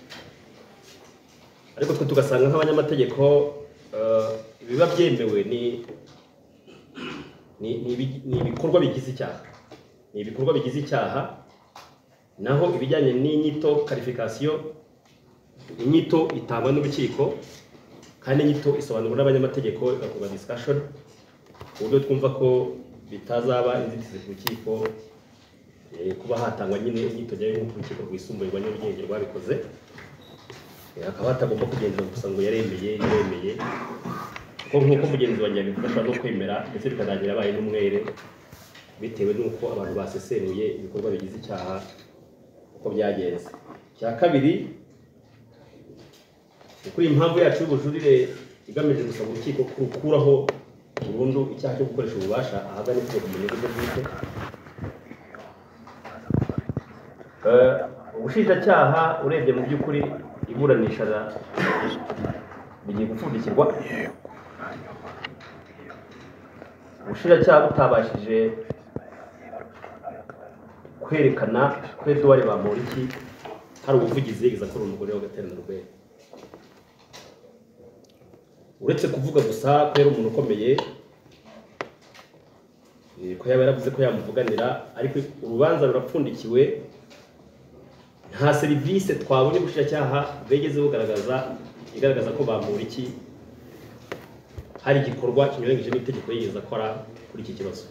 Ariko twe tugasanga nk'abanyamategeko ibiba byemewe ni ibikorwa bigize icyaha. ni ibikorwa bigize icyaha, naho ibijyanye n'inyito qualification, inyito itangwa n'urukiko kandi inyito isobanurwa n'abanyamategeko, igakorwa discussion ku buryo twumva ko bitazaba inzitizi ku rukiko kuba hatangwa nyine inyito njyayo nk'uko urukiko rwisumbuye rwa Nyarugenge rwabikoze. Hakaba hatagomba kugenzura gusa ngo yaremeye kuko nk'uko mugenzi wanjye yabivuga ashobora no kwemera ndetse bikanagira abaye n'umwere bitewe n'uko abantu baseseruye ibikorwa bigize icyaha uko byagenze. Cya kabiri, kuri impamvu yacu y'ubujurire igamije gusaba urukiko kurukuraho burundu icyaha cyo gukoresha ububasha ahagana itegeko mu nyungu bwite. Ubushinjacyaha urebye mu by'ukuri iburanisha bigiye gupfundikirwa, ubushinjacyaha butabashije kwerekana ko Edouard Bamporiki hari ubuvugizi yigeze akora umugore wa Gaterana Robert, uretse kuvuga gusa ko yari umuntu ukomeye, ko yaba yaravuze ko yamuvuganira, ariko urubanza rurapfundikiwe, nta serivisi twabonye ubushinjacyaha bwigeze igaragaza ko Bamporiki hari igikorwa kinyuranyije n'itegeko yigeze akora kuri iki kibazo.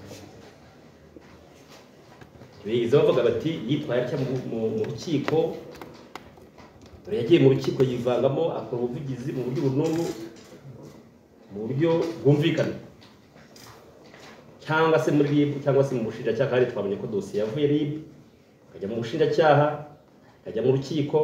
Bigeze bavuga bati yitwaye atya mu rukiko, dore yagiye mu rukiko yivangamo akora ubuvugizi mu buryo bunuru, mu buryo bwumvikana, cyangwa se muri RIB cyangwa se mu bushinjacyaha. Kandi twamenye ko dosiye yavuye RIB akajya mu bushinjacyaha akajya mu rukiko,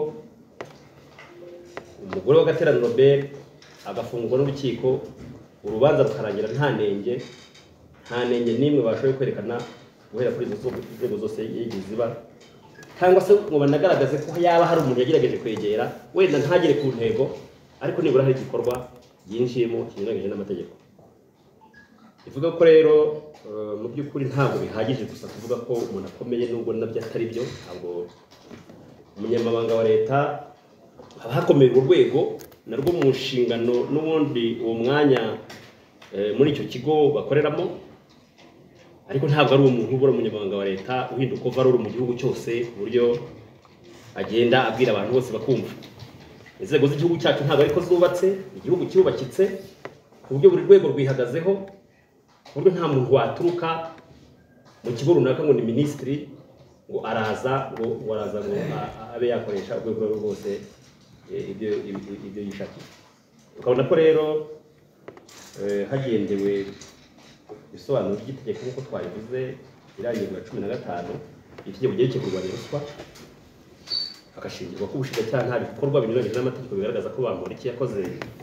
umugore wa Gaterana Robert agafungwa n'urukiko, urubanza rukarangira nta nenge n'imwe bashoboye kwerekana guhera kuri izo nzego zose yigize iba, cyangwa se ngo banagaragaze ko yaba hari umuntu yagerageje kwegera wenda ntagere ku ntego, ariko nibura hari igikorwa yinjiyemo kinyuranyije n'amategeko. Ivuga ko rero mu by'ukuri ntabwo bihagije gusa kuvuga ko umuntu akomeye, nubwo nabyo atari byo. Ntabwo umunyamabanga wa leta haba hakomeye urwego narwo mu nshingano n'ubundi uwo mwanya muri icyo kigo bakoreramo, ariko ntabwo ari umuntu ubura umunyamabanga wa leta uhinduka overall mu gihugu cyose ku buryo agenda abwira abantu bose bakumva. Inzego z'igihugu cyacu ntabwo ariko zubatse, igihugu cyubakitse ku buryo buri rwego rwihagazeho, ku buryo nta muntu waturuka mu kigo runaka ngo ni minisitiri ngo araza ngo abe yakoresha urwego rwose ibyo yishakiye. Ukabona ko rero hagendewe ibisobanuro by'itegeko nk'uko twabivuze irangingo ya 15 itegeko ryerekeye kurwanya ruswa, agashingirwa ko ubushinjacyaha nta bikorwa binyuranyije n'amategeko bigaragaza ko Bamporiki yakoze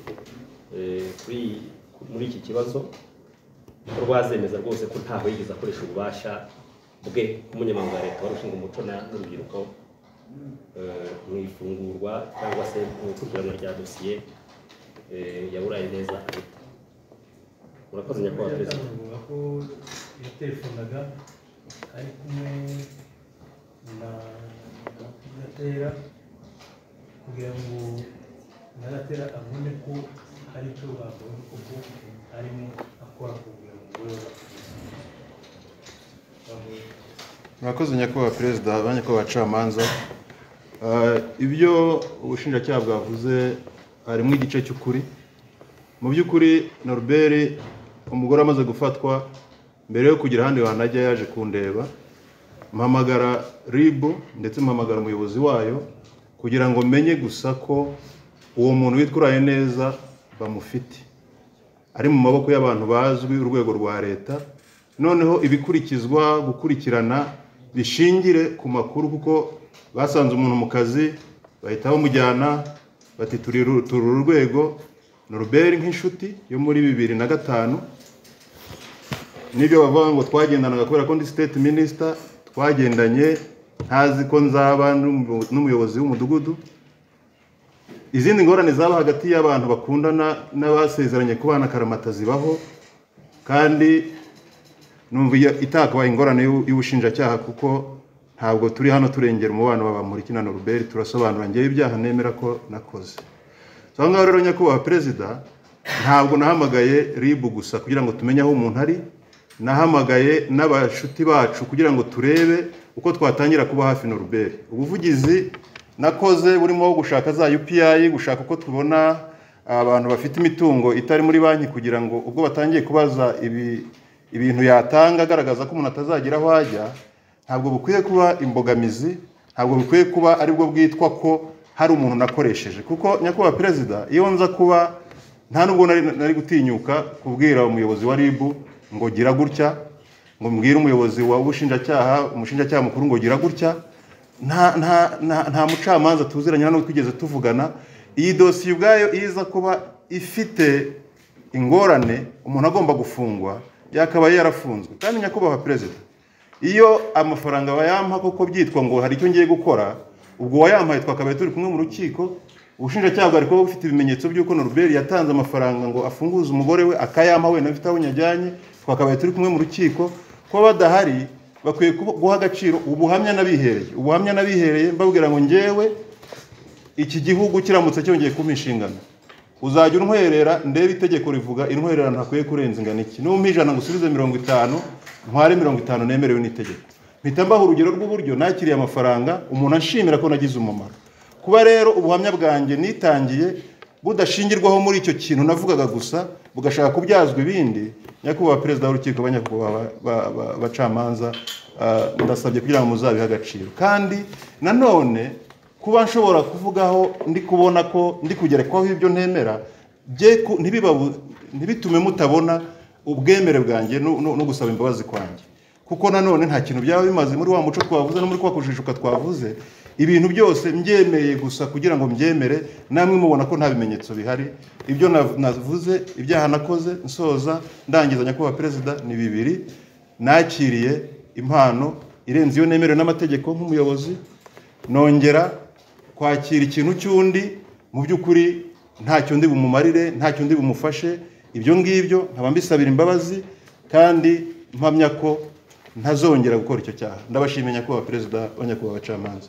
muri iki kibazo, ko rwazemeza rwose ko ntaho yigeze akoresha ububasha bwe nk'umunyamabanga wa leta wari ushinzwe umuco n'urubyiruko mu ifungurwa cyangwa se mu ikurikirana rya dosiye ya Burayineza Anita. Murakoze nyakubahwa perezida. Avuga ko yatelefonaga ari kumwe na Gatera kugira ngo na Gatera abone ko hari icyo babonye kuko arimo akora kugira ngo Murakoze nyakubahwa perezida, abanyakubahwa bacamanza. Ibyo ubushinjacyaha bwavuze harimo igice cy'ukuri. Mu by'ukuri Norbert umugore amaze gufatwa, mbere yo kugira ahandi wanajya yaje kundeba, mpamagara RIB ndetse mpamagara umuyobozi wayo kugira ngo menye gusa ko uwo muntu witwa Urayineza bamufite, ari mu maboko y'abantu bazwi urwego rwa leta. Noneho ibikurikizwa gukurikirana bishingire ku makuru, kuko basanze umuntu mu kazi bahita bamujyana bati turi urwego Norbert nk'inshuti yo muri 2005. Nibyo bavuga ngo twagendanaga kubera ko ndi state minister, twagendanye ntazi ko nzaba n'umuyobozi w'umudugudu. Izindi ngorane zaba hagati y'abantu bakundana n'abasezeranye kubana karamata zibaho, kandi numva itakabaye ingorane y'ubushinjacyaha, kuko ntabwo turi hano turengera umubano wa Bamporiki na Norbert, turasobanura ngewe ibyaha nemera ko nakoze. So ngaho rero nyakubahwa perezida, ntabwo nahamagaye RIB gusa kugira ngo tumenye aho umuntu ari, nahamagaye n'abashuti bacu kugira ngo turebe uko twatangira kuba hafi Norbert. Ubuvugizi nakoze burimo gushaka za UPI, gushaka uko tubona abantu bafite imitungo itari muri banki kugira ngo ubwo batangiye kubaza ibintu yatanga agaragaza ko umuntu atazagira aho ajya, ntabwo bukwiye kuba imbogamizi, ntabwo bukwiye kuba aribwo bwitwa ko hari umuntu nakoresheje. Kuko nyakubahwa perezida, iyo nza kuba nta nubwo nari gutinyuka kubwira umuyobozi wa RIB ngo gira gutya, ngo mbwire umuyobozi wa umushinjacyaha mukuru ngo gira gutya. Nta mucamanza tuziranye hano twigeze tuvugana. Iyi dosiye ubwayo iza kuba ifite ingorane, umuntu agomba gufungwa, yakabaye yarafunzwe. Kandi nyakubahwa perezida, iyo amafaranga bayampa koko byitwa ngo hari icyo ngiye gukora, ubwo wayampaye twakabaye turi kumwe mu rukiko, ubushinjacyaha bwari kuba bufite ibimenyetso by'uko Norbert yatanze amafaranga ngo afunguze umugore we, akayampa we nafite aho nyajyanye, twakabaye turi kumwe mu rukiko. Kuba badahari bakwiye guha agaciro ubuhamya nabihereye, mbabwira ngo njyewe iki gihugu kiramutse cyongeye kumpa inshingano, uzajya untwerera ndebe itegeko rivuga intwerera ntakwiye kurenza ingana iki. Numpa ijana ngo usubize 50, ntware 50 nemerewe n'itegeko. Mpita mbaho urugero rw'uburyo nakiriye amafaranga umuntu anshimira ko nagize umumaro. Kuba rero ubuhamya bwanjye nitangiye budashingirwaho muri icyo kintu navugaga gusa, bugashaka kubyazwa ibindi, nyakubahwa perezida w'urukiko, banyakubahwa bacamanza, ndasabye kugira ngo muzabihe agaciro. Kandi nanone kuba nshobora kuvugaho ndi kubona ko ndi kugerekwaho ibyo ntemera, ntibitume mutabona ubwemere bwanjye no gusaba imbabazi kwanjye. Kuko nanone nta kintu byaba bimaze muri wa muco twavuze no muri kwa kujishuka twavuze, ibintu byose mbyemeye gusa kugira ngo mbyemere, namwe mubona ko nta bimenyetso bihari. Ibyo navuze, ibyaha nakoze, nsoza ndangiza nyakubahwa perezida, ni 2: nakiriye impano irenze iyo nemerewe n'amategeko nk'umuyobozi, nongera kwakira ikintu cy'undi mu by'ukuri ntacyo ndi bumumarire, ntacyo ndi bumufashe. Ibyo ngibyo nkaba mbisabira imbabazi kandi mpamya ko ntazongera gukora icyo cyaha. Ndabashimiye nyakubahwa perezida, banyakubahwa abacamanza.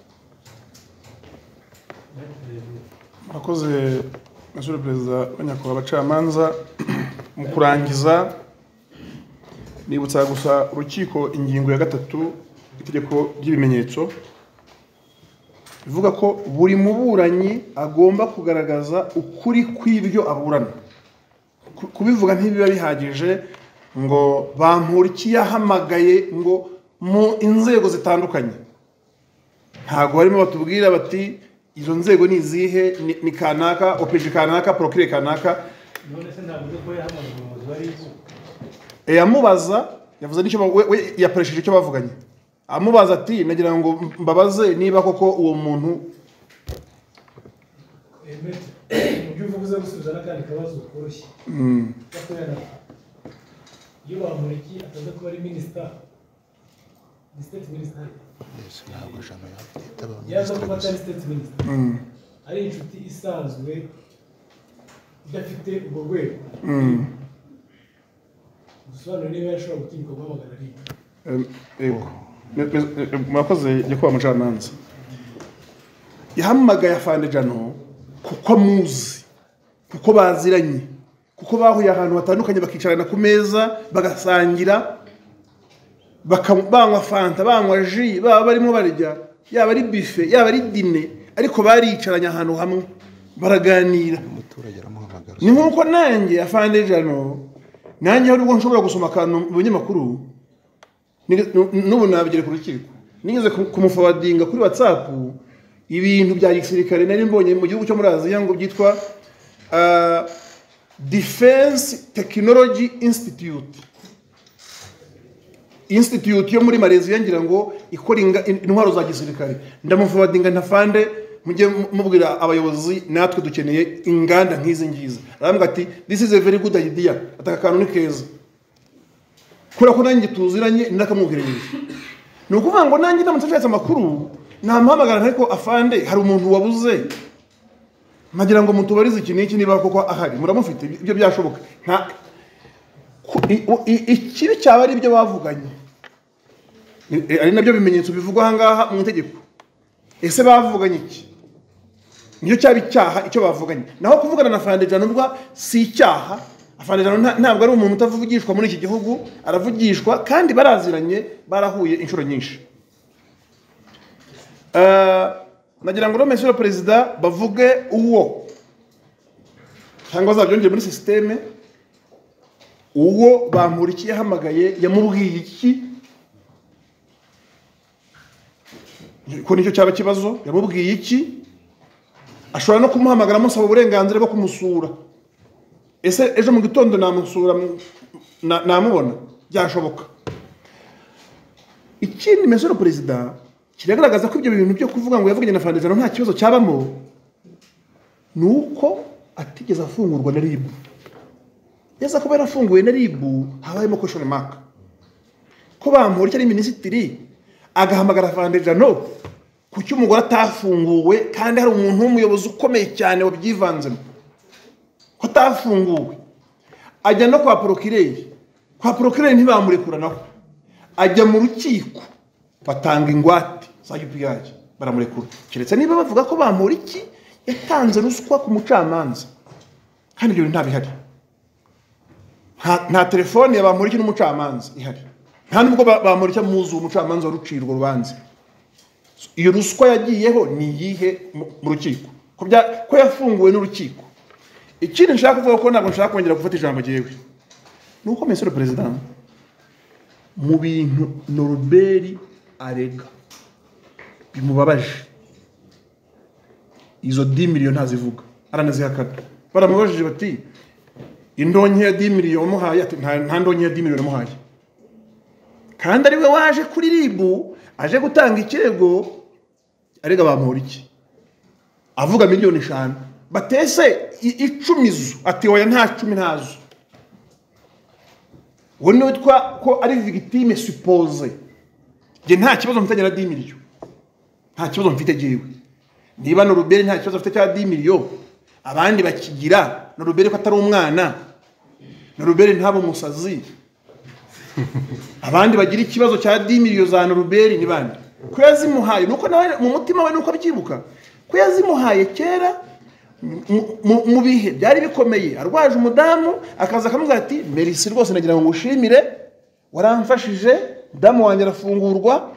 Murakoze Monsieur Perezida, banyakubahwa abacamanza. Mu kurangiza nibutsa gusa urukiko ingingo ya 3 itegeko ry'ibimenyetso bivuga ko buri muburanyi agomba kugaragaza ukuri kw'ibyo aburana. Kubivuga ntibiba bihagije ngo Bamporiki yahamagaye ngo mu inzego zitandukanye. Ntago barimo batubwira bati izo nzego ni izihe, ni kanaka, OPG kanaka, procureur kanaka. None se ntabwo ko yahamagaye umuyobozi wa RIB? Yamubaza, yavuze n'icyo we yapresheje icyo bavuganye. Amubaza ati nagira ngo mbabaze niba koko uwo muntu ibyo uvuze gusubiza n'akandi kabazo koroshye. Iyo Bamporiki ataza kuba ari minister, state minister, ntabwo jana yaza kuba atari state minister, ari inshuti isanzwe idafite ubwo rwego, gusobanura niba yashobora gutinyuka guhamagara RIB. Mwakoze nyakubahwa mucamanza. Yahamagaye afande Jano kuko amuzi, kuko baziranye, kuko bahuye ahantu hatandukanye bakicarana ku meza bagasangira, banywa fanta, banywa ji, baba barimo barya, yaba ari buffet, yaba ari dîner, ariko baricaranye ahantu hamwe baraganira. Ni nkuko nanjye afande Jano, nanjye hari ubwo nshobora gusoma akantu mu binyamakuru n'ubu nabigere ku rukiko, nigeze kumuforwardinga kuri WhatsApp ibintu bya gisirikare nari mbonye mu gihugu cyo muri Aziya ngo byitwa Defense Technology Institute yo muri Malaysia, ngira ngo ikora intwaro za gisirikare. Ndamuforwardinga ntafande, mujye mubwira abayobozi natwe dukeneye inganda nk'izi ngizi. Arambwira ati this is a very good idea, ataka kantu ni keza. Kura ko nanjye tuziranye ndakamubwirije. Ni ukuvuga ngo nanjye ndamutshatse amakuru, namuhamagara ariko afande hari umuntu wabuze, nagira ngo mutubarize iki n'iki niba koko ahari, muramufite. Ibyo byashoboka. Nta ikibi cyaba ari ibyo bavuganye, ari nabyo bimenyetso bivugwa ahangaha mu itegeko. Ese bavuganye iki? Niyo cyaba icyaha icyo bavuganye. Naho kuvugana na afande Jano si icyaha. Afande ntabwo ari umuntu utavugishwa muri iki gihugu, aravugishwa kandi baraziranye, barahuye inshuro nyinshi. Nagira ngo Monsieur le Président bavuge uwo cyangwa zabyongeye muri systeme, uwo Bamporiki yahamagaye yamubwiye iki ko nicyo cyaba kibazo, yamubwiye iki, ashobora no kumuhamagara amusaba uburenganzira bwo kumusura. Ese ejo mu gitondo namusura namubona byashoboka. Ikindi Monsieur le Président kiragaragaza ko ibyo bintu byo kuvuga ngo yavuganye na Fandezano nta kibazo cyabamo, nuko atigeze afungurwa na RIB. Yeza ko barafunguwe na RIB habayemo question mark. Ko Bamporiki ari minisitiri agahamagara Fandezano kuki umugore atafunguwe kandi hari umuntu w'umuyobozi ukomeye cyane wabyivanzemo. Ko atafunguwe ajya no kwa procureur ntibamurekura naho, ajya mu rukiko batanga ingwate za UPR baramurekura, keretse niba bavuga ko Bamporiki yatanze ruswa ku mucamanza, kandi ibyo nta bihari. Nta telefone ya Bamporiki n'umucamanza ihari, nta nubwo Bamporiki amuzi umucamanza warucirwa urubanza. Iyo ruswa yagiyeho ni yihe mu rukiko ko yafunguwe n'urukiko. Ikindi nshaka kuvuga ko ntabwo nshaka kongera gufata ijambo jewe, nuko Monsieur le Président mu bintu Norbert arega bimubabaje, izo 10 million ntazivuga, aranazihakana. Baramubajije bati indonke ya 10 million muhaye, ati nta ndonke ya 10 million muhaye, kandi ari we waje kuri RIB aje gutanga ikirego arega Bamporiki avuga 5 million. Batese 10 ati oya nta 10 ntazo. Wone witwa ko ari victime suppose. Je nta kibazo mfitanye na 10 million. Nta kibazo mfite jewe. Niba Norbert nta kibazo afite cya 10 million, abandi bakigira Norbert ko atari umwana, Norbert ntabo musazi. Abandi bagira ikibazo cya 10 million za Norbert ni bandi. Ko yazimuhaye nuko nawe mu mutima we nuko bikibuka. Ko yazimuhaye kera mu bihe byari bikomeye, arwaje umudamu akaza akamubwira ati merci rwose nagira ngo ngushimire waramfashije, damu wanjye arafungurwa,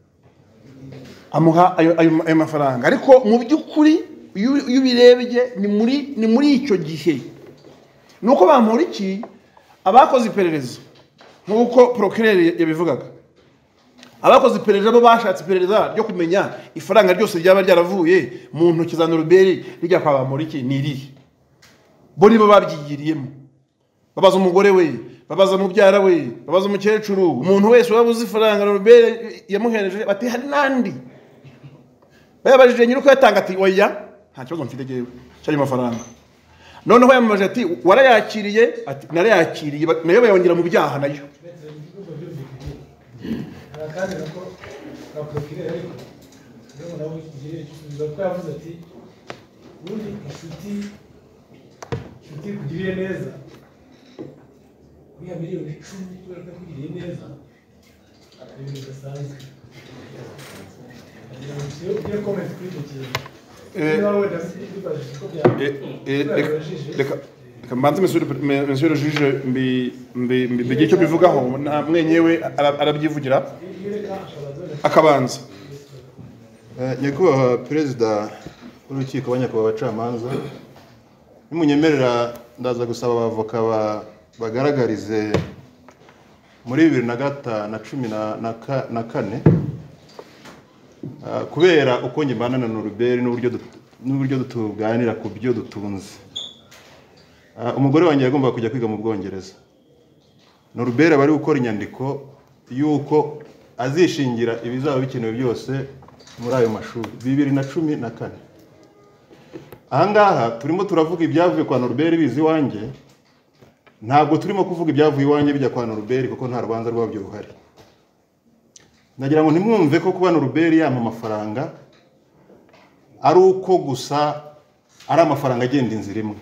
amuha ayo mafaranga. Ariko mu by'ukuri iyo birebye ni muri icyo gihe nuko Bamporiki abakoze iperereza nkuko procureur yabivugaga, abakoze iperereza bo bashatse iperereza ryo kumenya ifaranga ryose ryaba ryaravuye mu ntoki za Norbert rijya kwa Bamporiki niri, bo nibo babyigiriyemo. Babaza umugore we, babaza mubyara we, babaza umukecuru, umuntu wese wabuze ifaranga Norbert yamuhereje, bati hari nandi. Bayabajije nyiruko yatanga ati oya nta kibazo mfite jewe cyari mafaranga. Noneho yamamaje ati warayakiriye, ati narayakiriye, nayo bayongera mu byaha nayo. Kandi nako procureur ariko rero nawe igihe ko yavuze ati ubundi inshuti kugiriye neza kuya miliyoni 10 kubera kugiriye neza ibintu bisanzwe. Iyo comment kuri icyo kintu Kambanze monsieur le juge mbi cyo bivugaho mwenyewe arabyivugira akabanza. Nyakubahwa Perezida w'urukiko abanyakubahwa abacamanza, nimunyemerera ndaza gusaba abavoka bagaragarize muri 2014 kubera uko ngimbana na Norbert n'uburyo tuganira ku byo dutunze. Umugore wanjye yagomba kujya kwiga mu Bwongereza. Norbert bari gukora inyandiko yuko azishingira ibizaba bikenewe byose muri ayo mashuri 2014. Ahangaha turimo turavuga ibyavuye kwa Norbert bizi wanjye, ntabwo turimo kuvuga ibyavuye iwanjye bijya kwa Norbert kuko nta rubanza rwabyo ruhari. Nagira ngo ntimwumve ko kuba Norbert yampa amafaranga ari uko gusa ari amafaranga agenda inzira imwe.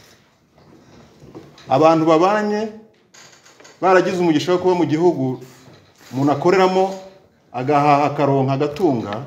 Abantu babanye baragize umugisha wo kuba mu gihugu umuntu akoreramo agahaha akaronka agatunga,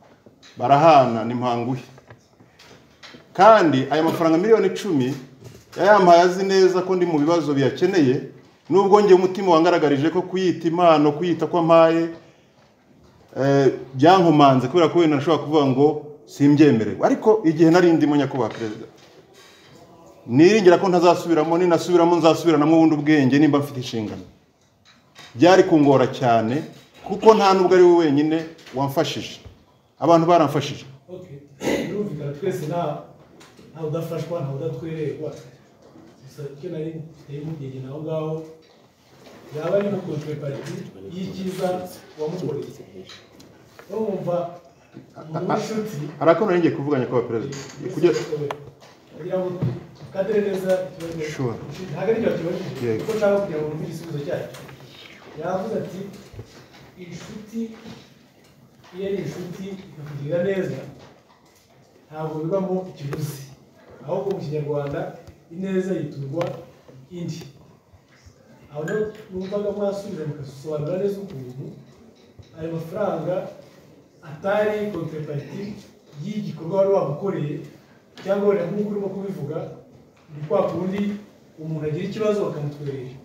barahana n'impanguhe. Kandi aya mafaranga miliyoni 10 yampaye azi neza ko ndi mu bibazo biyakeneye, nubwo njye umutima wangaragarije ko kuyita impano, kuyita ko mpaye byankomanze kubera ko wenda nashobora kuvuga ngo simbyemerewe, ariko igihe nari ndimo nyakubahwa perezida niringira ko ntazasubiramo, ninasubiramo nzasubiranamo ubundi ubwenge nimba mfite inshingano. Byari kungora cyane kuko nta nubwo ari we wenyine wamfashije, abantu baramfashije. birumvikana twese nta udafashwa nta udatwererwa. gusa icyo nari mfite impungenge naho ngaho yaba ari no kontrepariti y'icyiza wamukoreye. urumva umuntu w'inshuti Arakona ngiye kuvuga nyakubahwa perezida kugira ngo kadere neza ikibazo ntabwo ari cyo kibajije kuko nshaka kugira ngo numve igisubizo cyacyo. yavuze ati inshuti iyo ari inshuti ikakugirira neza ntabwo bibamo ikiguzi, ahubwo mu kinyarwanda ineza yiturwa indi. aho rero numvaga mwasubiza mukasobanura neza ukuntu ayo mafaranga atari kontrepariti y'igikorwa wari wamukoreye, cyangwa wenda nk'uko urimo kubivuga ni kwa kundi umuntu agira ikibazo bakamutwerera.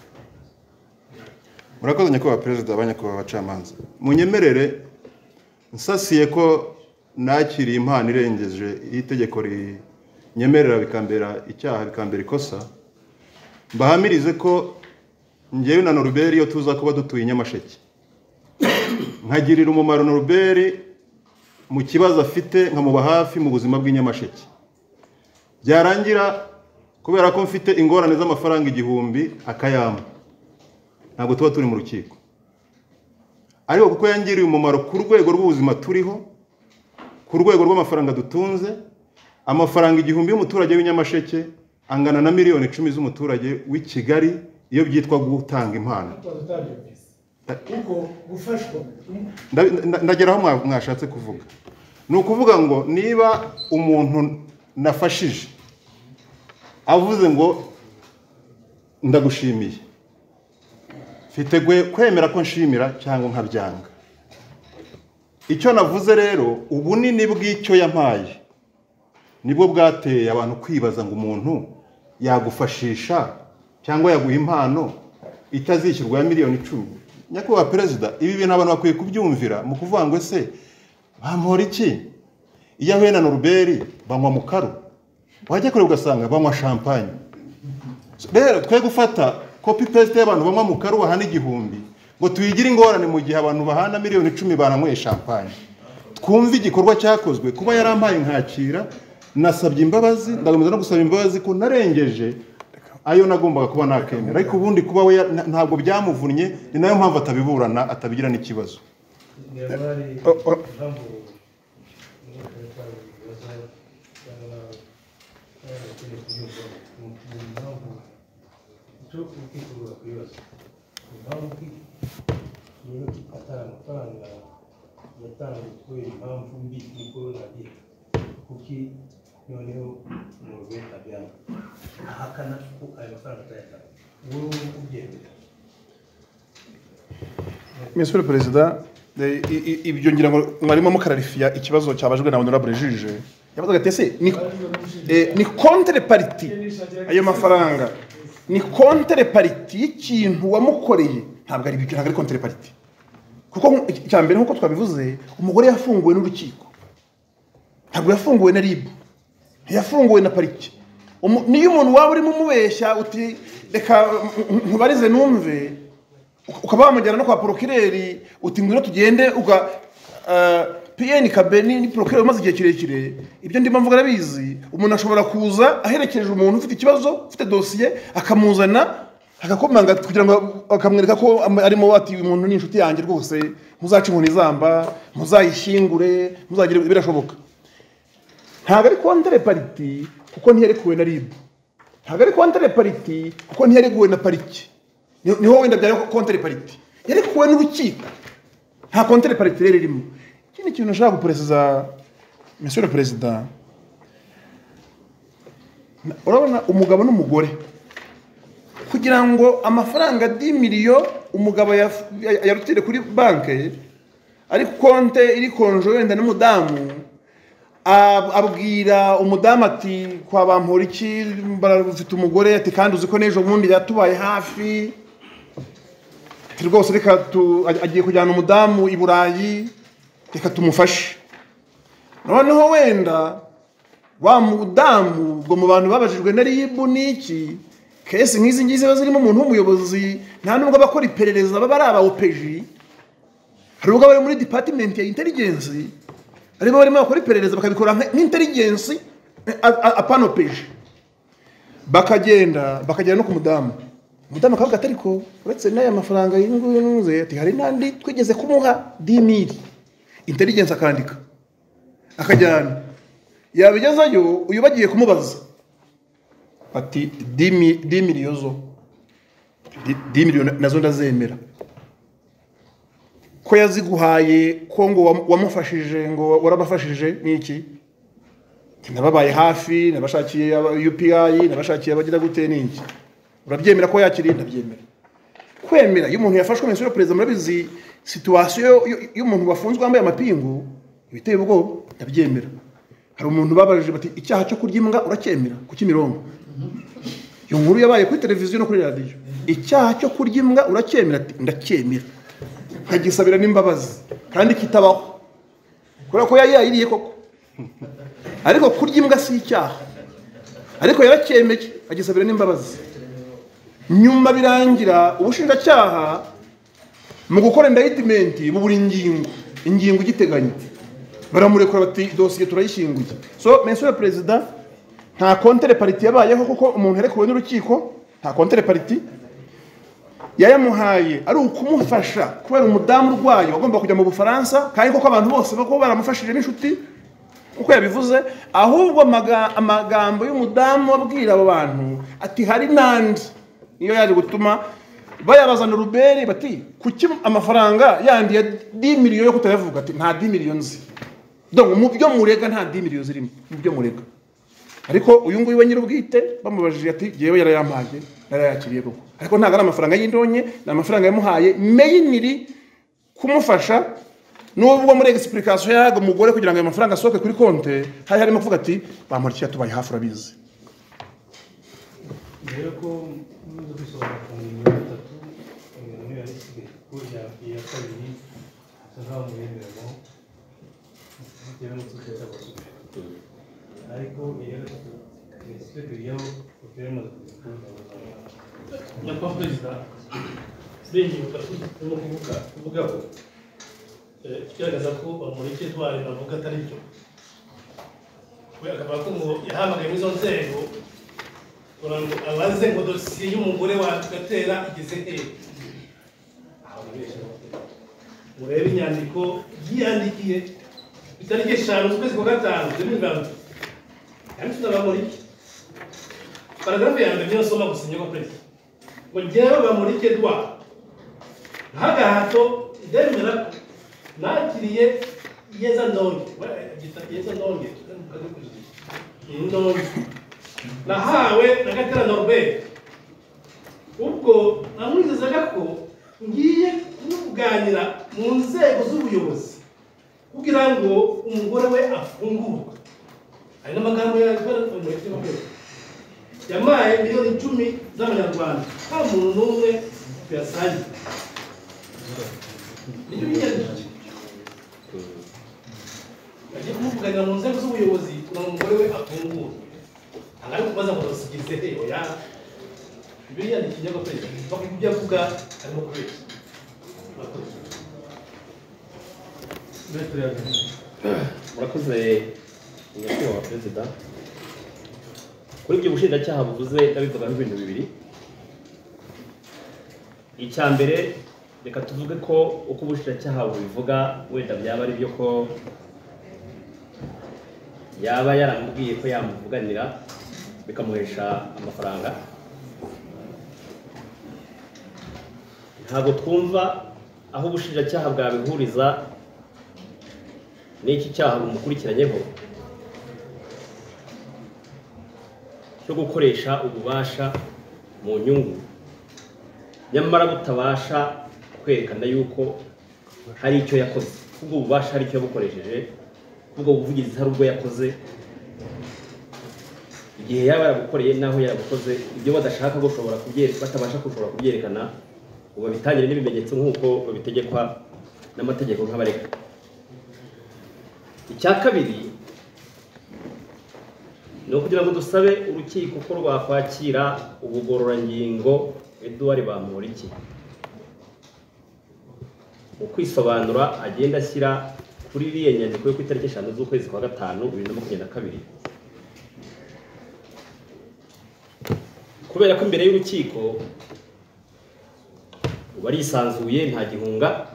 Murakoze nyakubahwa perezida, abanyakubahwa abacamanza, munyemerere nsasiye ko nakiriye impano irengeje itegeko rinyemerera bikambera icyaha bikambera ikosa, mbahamirize ko njyewe na Norbert iyo tuza kuba dutuye i Nyamasheke nkagirira umumaro Norbert mu kibazo afite, nkamuba hafi mu buzima bw'inyamasheke, byarangira kubera ko mfite ingorane z'amafaranga 1000 akayama, ntabwo tuba turi mu rukiko. Ariko kuko yangiriye umumaro ku rwego rw'ubuzima turiho, ku rwego rw'amafaranga dutunze, amafaranga 1000 y'umuturage w'inyamasheke angana na miliyoni 10 z'umuturage w'i Kigali iyo byitwa gutanga impano. Uko gufashwa ndageraho mwashatse kuvuga, ni ukuvuga ngo niba umuntu nafashije avuze ngo ndagushimiye, mfite kwemera ko nshimira cyangwa nkabyanga. Icyo navuze rero, ubunini bw'icyo yampaye nibwo bwateye abantu kwibaza ngo umuntu yagufashisha cyangwa yaguha impano itazishyurwa ya miliyoni 10. Nyakubahwa perezida, ibi bintu abantu bakwiye kubyumvira mu kuvuga ngo ese bampora iki? Iyo ahuye na Norbert banywa mukaru, wajya kure ugasanga banywa champagne. Rero twe gufata copy paste y'abantu banywa mukaru bahana 1000 ngo tuyigire ingorane mu gihe abantu bahana miliyoni 10 bananyweye champagne. Twumva igikorwa cyakozwe kuba yarampaye nkakira, nasabye imbabazi, ndagomeza no gusaba imbabazi ko narengeje ayo nagombaga kuba nakemera, ariko ubundi kuba we ntabwo byamuvunnye, ni nayo mpamvu atabiburana, atabigira n'ikibazo. noneho Norbert abyanga ahakana ko ayo mafaranga atayatanga. wowe ubyemera? Monsieur le Président, ibyo ngira ngo mwarimo mukararifiya ikibazo cyabajwe na honorable juge. Yabazaga ati ese ni contrepartie ayo mafaranga, ni contrepartie y'ikintu wamukoreye, ntabwo ari contrepartie. Kuko cyambere nkuko twabivuze, umugore yafunguwe n'urukiko, ntabwo yafunguwe na RIB, yafunguwe na parike. Niyo umuntu waba urimo umubeshya uti reka nkubarize numve, ukaba wamujyana no kwa procureur uti ngwino tugende uga PN Kabeni ni procureur umaze igihe kirekire, ibyo ndimo mvuga arabizi. Umuntu ashobora kuza aherekeje umuntu ufite ikibazo, ufite dossier, akamuzana akakomanga kugira ngo akamwereka ko arimo wati umuntu ni inshuti yanjye rwose, muzaca inkoni zamba, muzayishingure, muzagire birashoboka. Ntabwo ari contrepartie kuko ntiyarekuwe na RIB, ntabwo ari contrepartie kuko ntiyarekuwe na parike. Niho wenda byari contrepartie, yarekuwe n'urukiko, nta contrepartie rero irimo. Ikindi kintu nashaka guperesiza, Monsieur le Président, urabona umugabo n'umugore, kugira ngo amafaranga 10 millions umugabo yarutire kuri banke, ariko konte iri konjo wenda n'umudamu, abwira umudamu ati kwa Bamporiki barafite umugore ati kandi uzi ko n'ejo bundi yatubaye hafi ati rwose reka agiye kujyana umudamu i Burayi reka tumufashe. Noneho wenda wa mudamu ubwo mu bantu babajijwe na RIB n'iki kesi nk'izi ngizi ziba zirimo umuntu w'umuyobozi nta nubwo abakora iperereza baba ari aba OPG, hari ubwo bari muri department ya intelligence aribo barimo bakora iperereza bakabikora nk'intelligence apana OPG, bakagenda no ku mudamu akavuga ati ariko uretse n'aya mafaranga y'inguyu nuze ati hari nandi twigeze kumuha 10,000 intelligence akandika akajyana yabigezayo uyu bagiye kumubaza ati 10 miliyoni zo 10 miliyoni nazo ndazemera ko yaziguhaye ko ngo wamufashije ngo warabafashije niki nababaye hafi nabashakiye UPI nabashakiye abagira gute niki urabyemera ko yakiriye ndabyemera kwemera iyo umuntu yafashwe mesure president murabizi situation y'umuntu wafunzwe ambaye amapingu ibiteye ubwoba ndabyemera. Hari umuntu babajije bati icyaha cyo kurya imbwa uracyemera ku Kimironko, iyo nkuru yabaye kuri televiziyo no kuri radio, icyaha cyo kurya imbwa uracyemera ati ndacyemera nkagisabira n'imbabazi kandi kitabaho kubera ko yayiriye koko, ariko kurya imbwa si icyaha ariko yaracyemeye agisabira n'imbabazi. Nyuma birangira ubushinjacyaha mu gukora indictment mu buri ingingo giteganya baramurekura bati dosiye turayishinguye. So monsieur le président nta contre partie yabayeho kuko umuntu yarekuwe n'urukiko, nta contre partie yayamuhaye ari ukumufasha kubera umudamu urwaye wagomba kujya mu Bufaransa kandi koko abantu bose bako baramufashije n'inshuti uko yabivuze, ahubwo amagambo y'umudamu abwira abo bantu ati hari nandi iyo yaje gutuma bayabazana Ruberi bati kuki amafaranga yandi ya 10 miliyoni yo kutayavuga ati nta 10 miliyoni nzi. Donc mu byo murega nta 10 miliyoni zirimo mu byo murega, ariko uyu nguyu we nyirubwite bamubajije ati yewe yarayampaye narayakiriye koko, ariko ntago ari amafaranga y'indonye na amafaranga yamuhaye meyiniri kumufasha. Nubwo muri explication yago umugore kugira ngo amafaranga asohoke kuri konte hari harimo kuvuga ati Bamporiki tubaye hafi urabizi. Rero ko muzo bisobanura ku ngingo ya 3 niyo yarisigaye ko ya kabiri nta murengeramo cyangwa n'utugeza basubira ariko iyo nisibiriyo kugeramo nyakubahwa perezida singiye kuvugaho kigaragaza ko Bamporiki twari bavuga atari byo we akavuga ko ngo yahamagaye muri izo nzego ngo abaze ngo dosiye y'umugore wa Gatera igeze hehe. Murebe inyandiko yiyandikiye itariki 5 z'ukwezi kwa 5 2020 yanditswe na Bamporiki. Paragrafu ya mbere niyo soma gusinya kwa perezida ngo njyewe Bamporiki Edouard ntagahato ndemera nakiriye yeza ndonge nahawe na Gatera Norbert ubwo namwizezaga ko ngiye kuganira mu nzego z'ubuyobozi kugira ngo umugore we afungurwe. Ari n'amagambo yamaye miliyoni 10 z'amanyarwanda nta muntu n'umwe yasangiye. Niyo yiyandikije agiye kumuvuganira mu nzego z'ubuyobozi kugira ngo umugore we afungurwe, angari kubaza ngo dosigize he oya biriya ni kinyago perezida bakubye avuga arimo kubeshya. Murakoze nyakubahwa perezida. Kuri ibyo bushinjacyaha buvuze ndabivuga n'ibintu bibiri. Icya mbere reka tuvuge ko uko ubushinjacyaha bubivuga wenda byaba ari byo ko yaba yaramubwiye ko yamuvuganira bikamuhesha amafaranga. Ntabwo twumva aho ubushinjacyaha bwabihuriza n'iki cyaha bumukurikiranyeho cyo gukoresha ububasha mu nyungu nyamara butabasha kwerekana yuko hari icyo yakoze, ubwo ububasha hari icyo yabukoresheje ubwo buvugizi hari ubwo yakoze igihe yaba yaragukoreye naho yaragukoze ibyo badashaka gushobora batabasha gushobora kubyerekana ubu bitangire n'ibimenyetso nk'uko babitegekwa n'amategeko nk'abareka. Icya kabiri ni ukugira ngo dusabe urukiko ko rwakwakira ubugororangingo Edouard Bamporiki mu kwisobanura agenda ashyira kuri iriya nyandiko yo ku itariki 5 z'ukwezi kwa 5 2022, kubera ko imbere y'urukiko barisanzuye nta gihunga.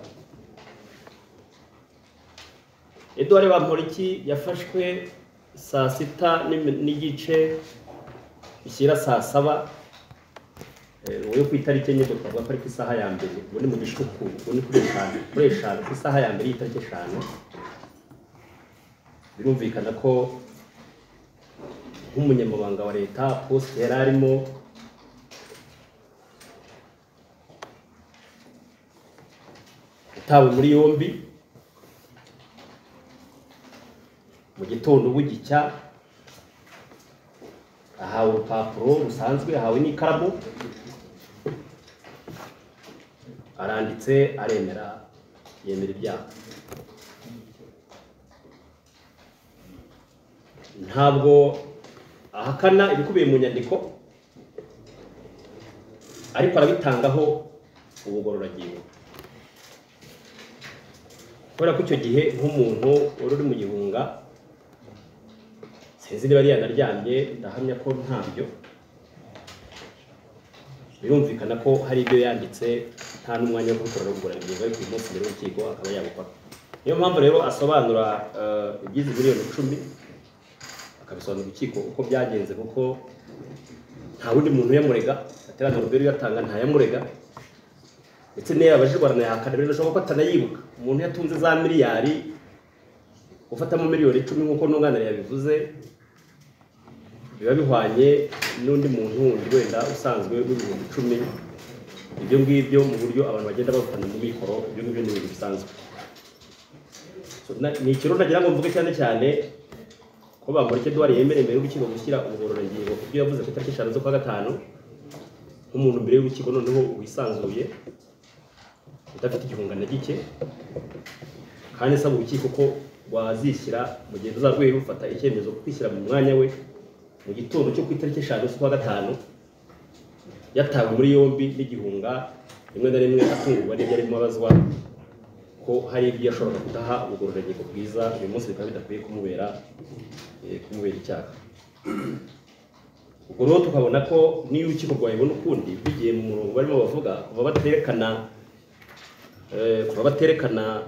Edouard Bamporiki yafashwe saa 6 n'igice ishyira saa 7 yo ku itariki enye twavuga ko ari ku isaha ya mbere, ubu ni mu gishuku, ubu ni kuri eshanu ku isaha ya mbere y'itariki 5. Birumvikana ko nk'umunyamabanga wa leta poste yari arimo utawe muri yombi mu gitondo bugicya, ahawe urupapuro rusanzwe, ahawe n'ikaramu, aranditse aremera, yemera ibyaha. Ntabwo ahakana ibikubiye mu nyandiko, ariko arabitangaho ubugororangingo, kubera ko icyo gihe nk'umuntu uri mu gihunga, sinzi niba ari yanaryamye, ndahamya ko ntabyo. Birumvikana ko hari ibyo yanditse nta n'umwanya wo gukorera ubugororangingo, ariko uyu munsi mbere y'urukiko akaba yabukora. Niyo mpamvu rero asobanura iby'izi miliyoni 10, akabisobanura urukiko uko byagenze, kuko nta wundi muntu yamurega, aterana rubero yatanga nta yamurega, ndetse niyo abajijwe aranayahakana. Birashoboka ko atanayibuka. Umuntu yatunze za miliyari ufatamo miliyoni 10 nk'uko n'umwana yabivuze, biba bihwanye n'undi muntu wundi wenda usanzwe w'ibihumbi 10. Ibyo ngibyo mu buryo abantu bagenda bavutana mu mikoro, ibyo ngibyo ni ibintu bisanzwe. Ni ikiro nagira ngo mvuge cyane cyane ko Bamporiki Edouard yemera imbere y'urukiko gushyira ubugororangingo ku byo yavuze ku itariki 5 z'ukwa 5 nk'umuntu mbere y'urukiko noneho wisanzuye udafite igihunga na gike, kandi asaba urukiko ko rwazishyira mu gihe ruzarweye rufata icyemezo kwishyira mu mwanya we mu gitondo cyo ku itariki 5 z'ukwa 5, yatawe muri yombi n'igihunga, rimwe na rimwe atungurwa n'ibyo arimo abazwa ko hari ibyo yashobora kudaha ubugororangingo bwiza, uyu munsi bikaba bidakwiye kumubera icyaha. Ubwo rero tukabona ko niyo urukiko rwayibona ukundi bigiye mu murongo barimo bavuga kuva baterekana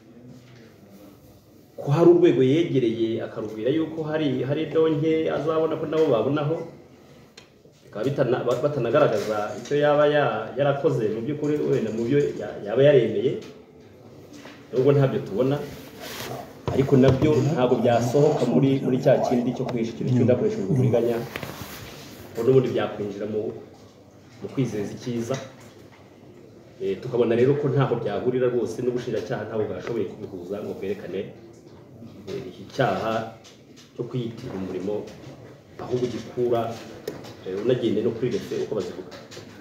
ko hari urwego yegereye akarubwira yuko hari donke azabona ko nabo babonaho, bikaba batanagaragaza icyo yaba yarakoze mu by'ukuri, wenda mu byo yaba yaremeye, nubwo ntabyo tubona, ariko nabyo ntabwo byasohoka muri cya kindi cyo kwisha ikintu cy'udakoreshejwe uburiganya, ko n'ubundi byakwinjira mu kwizeza icyiza. Tukabona rero ko ntaho byahurira rwose n'ubushinjacyaha ntabwo bwashoboye kubihuza ngo bwerekane iki cyaha cyo kwiyitira umurimo, ahubwo gikura unagende no kuri refe uko bazivuga.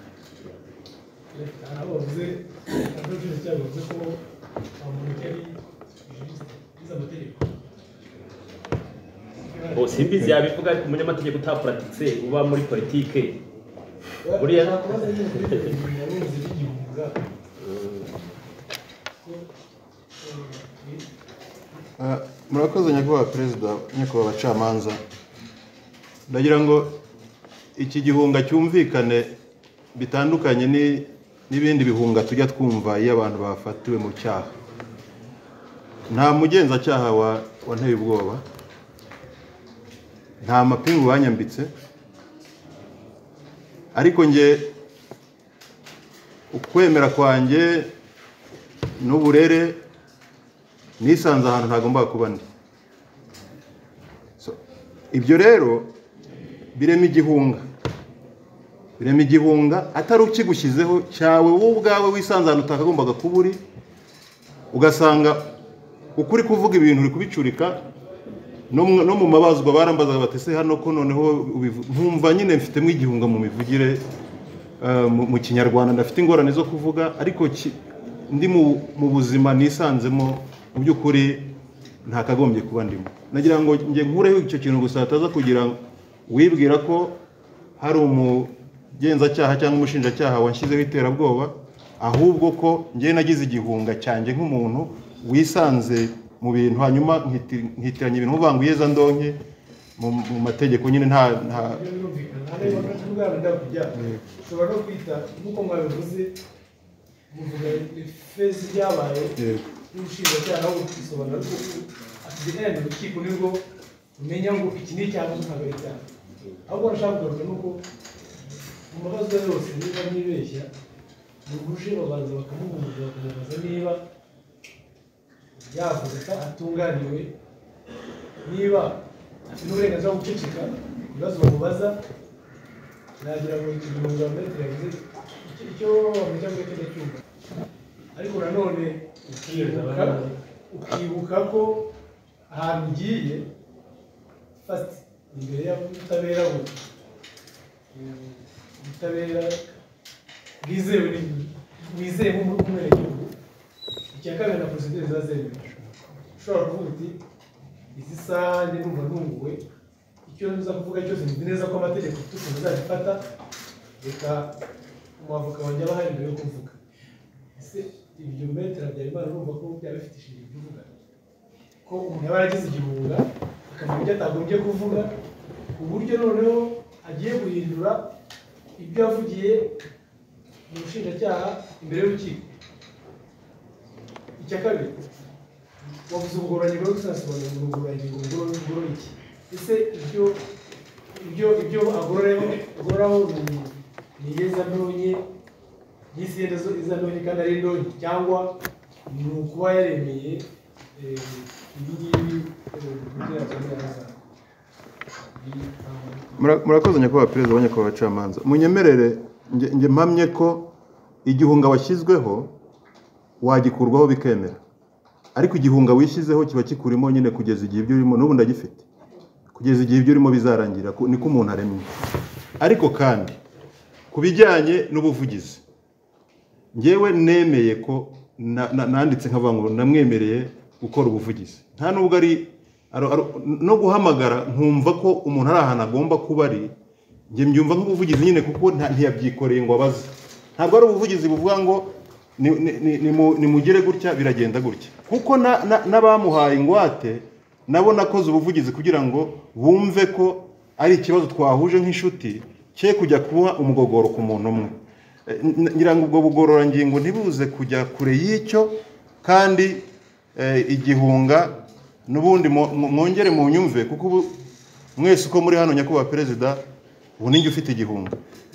Abavuze abavuze ko Bamporiki ari iza amategeko. Simbizi yabivuga, ariko umunyamategeko utapuratitse uba muri politike buriya murakoze nyakubahwa perezida, nyakubahwa abacamanza. Ndagira ngo iki gihunga cyumvikane bitandukanye n'ibindi bihunga tujya twumva iyo abantu bafatiwe mu cyaha. Nta mugenzacyaha wanteye ubwoba, nta mapingu banyambitse, ariko nge ukwemera kwanjye n'uburere nisanze ahantu ntagomba kuba ndi. Ibyo rero birema igihunga atari ukigushyizeho cyawe wowe ubwawe wisanze ahantu utakagombaga kuba uri, ugasanga ukuri kuvuga ibintu uri kubicurika no mu mabazwa barambazaga batese hano ko noneho nkumva nyine mfitemo igihunga mu mivugire mu kinyarwanda ndafite ingorane zo kuvuga ariko ndi mu buzima nisanzemo mu by'ukuri ntakagombye kuba ndimo nagira ngo nge nkureho icyo kintu gusa hataza kugira wibwira ko hari umugenzacyaha cyangwa umushinjacyaha wanshyizeho iterabwoba ahubwo ko nge nagize igihunga cyanjye nk'umuntu wisanze mu bintu hanyuma nkitiranya ibintu uvanguye za ndonke mu mategeko nyine nta ushobora no kwita nk'uko mwabivuze muvuga ifezi ryabaye n'ubushinjacyaha aho bukisobanura ko atigenera mu rukiko nibwo umenya ngo iki ni icyaha ntabwo ari icyaha ahubwo nashaka kugaruka nuko mu mabazwa yose niba nibeshya uje babanza bakamuhuza bakamubaza niba yavuze ko atunganiwe niba afite n'uburenganzira bwo guceceka ibibazo bamubaza nagira ngo igihunga metero yavuze icyo bamujya muri kino cyumba ariko nanone ukibuka ko ahantu ugiye fati imbere y'ubutabera ubutabera bwizewe wizeye nk'umwenegihugu icya kabiri na procedure ziba zemewe ushobora kuvuga uti izi saha njye numva ntunguwe icyo nza kuvuga cyose nzi neza ko amategeko afite ukuntu azagifata reka umwavoka wanjye aba ahari mbere yo kuvuga ese ibyo metero Habyarimana urumva ko byaba bifite ishingiro ryo kuvuga ko umuntu yaba yaragize igihunga akamenya ibyo atagombye kuvuga ku buryo noneho agiye guhindura ibyo yavugiye mu bushinjacyaha imbere y'urukiko icya kabiri wavuze ubugororangingo bwo gusasobanura ubugororangingo bugorora iki ese ibyo agoraho ni iyezandonke y'isi y'izandonke kandi ari indonke cyangwa ni ukuba yaremeye ibingibi murakoze nyakubahwa perezida wa nyakubahwa bacamanza munyemerere nge mpamye ko igihunga washyizweho wagikurwaho bikemera ariko igihunga wishyizeho kiba kikurimo nyine kugeza igihe ibyo urimo n'ubu ndagifite kugeza igihe ibyo urimo bizarangira niko umuntu aremye ariko kandi ku bijyanye n'ubuvugizi ngewe nemeye ko nanditse nkavuga ngo namwemereye gukora ubuvugizi nta nubwo ari no guhamagara nkumva ko umuntu ari ahantu agomba kuba ari njye mbyumva nk'ubuvugizi nyine kuko ntiyabyikoreye ngo abaze ntabwo ari ubuvugizi buvuga ngo nimugire gutya biragenda gutya kuko n'abamuhaye ingwate nabo nakoze ubuvugizi kugira ngo bumve ko ari ikibazo twahuje nk'inshuti cye kujya kuba umugogoro ku muntu umwe ngira ngo ubwo bugororangingo ntibuze kujya kure y'icyo kandi igihunga n'ubundi mwongere mu nyumve kuko ubu mwese uko muri hano nyakubahwa perezida ubu ninjye ufite igihunga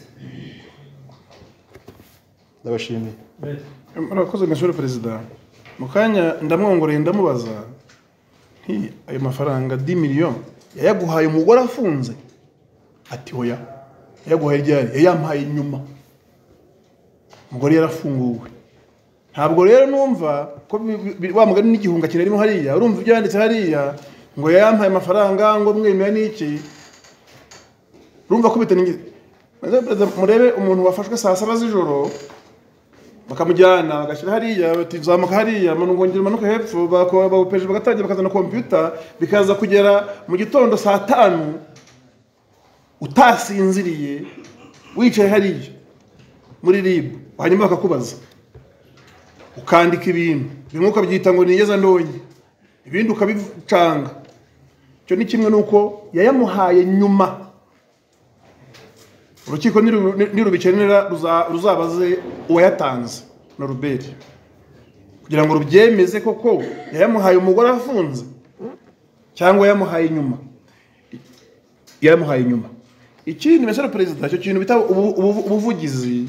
ndabashimiye murakoze monsieur le président mu kanya ndamwongoreye ndamubaza nti ayo mafaranga 10 miliyoni yayaguhaye umugore afunze ati oya yayaguhaye ryari yayampaye nyuma umugore yarafunguwe ntabwo rero numva ko wa mugani n'igihunga kirarimo hariya urumva ibyo yanditse hariya ngo yayampaye amafaranga ngo mwemeye n'iki urumva ko bitaningize murebe umuntu wafashwe saa 7 z'ijoro bakamujyana agashyira hariya bati zamuka hariya manungongera manuka hepfo bakopeje bagatangira bakazana computer bikaza kugera mu gitondo saa 5 utasinziriye wicaye hariya muri RIB hanyuma bakakubaza ukandika ibintu bimwe ukabyita ngo niyeza ndonye ibindi ukabicanga cyo ni kimwe nuko yayamuhaye nyuma urukiko nirubikenera ruzabaze uwayatanze na Ruberi kugira ngo rubyemeze koko yayamuhaye umugore afunze cyangwa yamuhaye nyuma ikindi monsieur le président cyo kintu bita ubuvugizi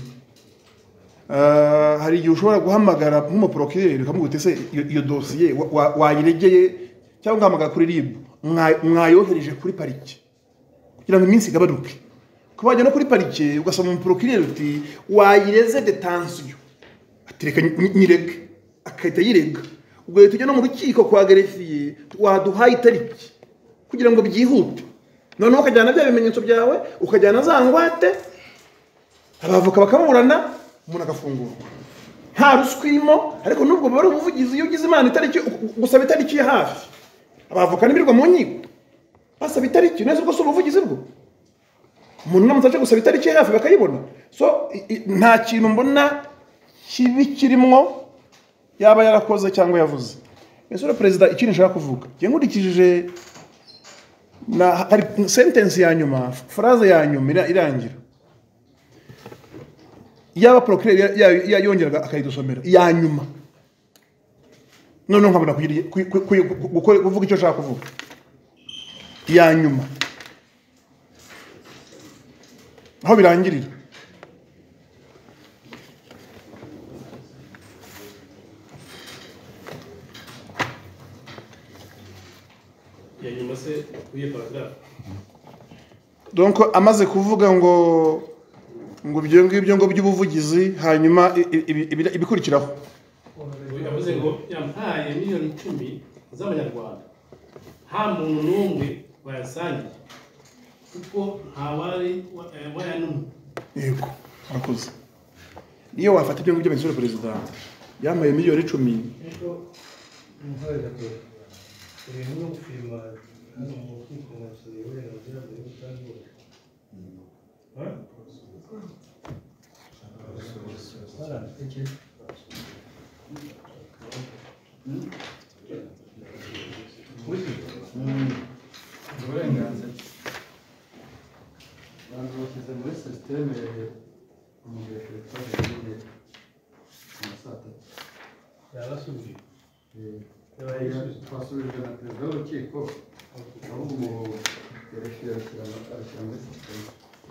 hari igihe ushobora guhamagara nk'umuprocureur ukamubwira ese iyo dossier wayiregeye cyangwa ugahamagara kuri RIB mwayohereje kuri parike kugira ngo iminsi igabanuke kubajya no kuri parike ugasoma umuprocureur uti wayireze detention atireka nyirege akahita yirega ubwo tujya no mu rukiko kwa greffier waduhaye itariki kugira ngo byihute, noneho ukajyana bya bimenyetso byawe, ukajyana za ngwate, abavoka bakaburana, umuntu agafungurwa nta ruswa irimo. Ariko nubwo bari ubuvugizi, iyo ugize imana itariki gusaba itariki ya hafi, abavoka nibirwa mu nkiko basaba itariki, neza ubwo si ubuvugizi bwo umuntu namutse aje gusaba itariki ya hafi bakayibona. So nta kintu mbona kibi kirimwo yaba yarakoze cyangwa yavuze. Monsieur le Président, ikintu nshaka kuvuga, ngiye nkurikije na hari sentence ya nyuma, phrase ya nyuma irangira, yaba procureur yongeraga akayidusomera ya nyuma, none nkabona kuvuga icyo nshaka kuvuga ya nyuma aho birangirira. Donc amaze kuvuga ngo ibyo ngibyo ngo by'ubuvugizi, hanyuma ibikurikiraho yavuze ngo yampaye miliyoni 10 z'amanyarwanda, nta muntu n'umwe bayasangiye kuko ntawari wayanumwe. Yego, murakoze. Iyo wafata ibyo ngibyo Monsieur le Président yampaye miliyoni 10, ibintu no gufirima hano mu kwikomasura uburenganzira bwa y'ubutangiye uburenganzira abantu bashyize muri sisiteme umugeshe twaje amasata yarasubiye twasubijwe na perezida w'urukiko, ahubwo ubu yarashyira muri sisiteme.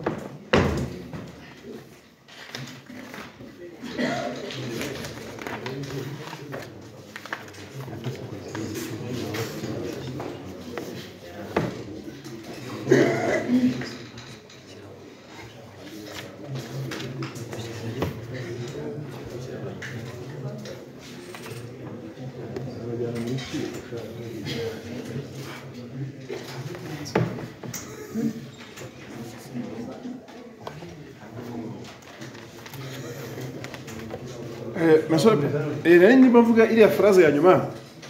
nari ndimo mvuga iriya phrase ya nyuma,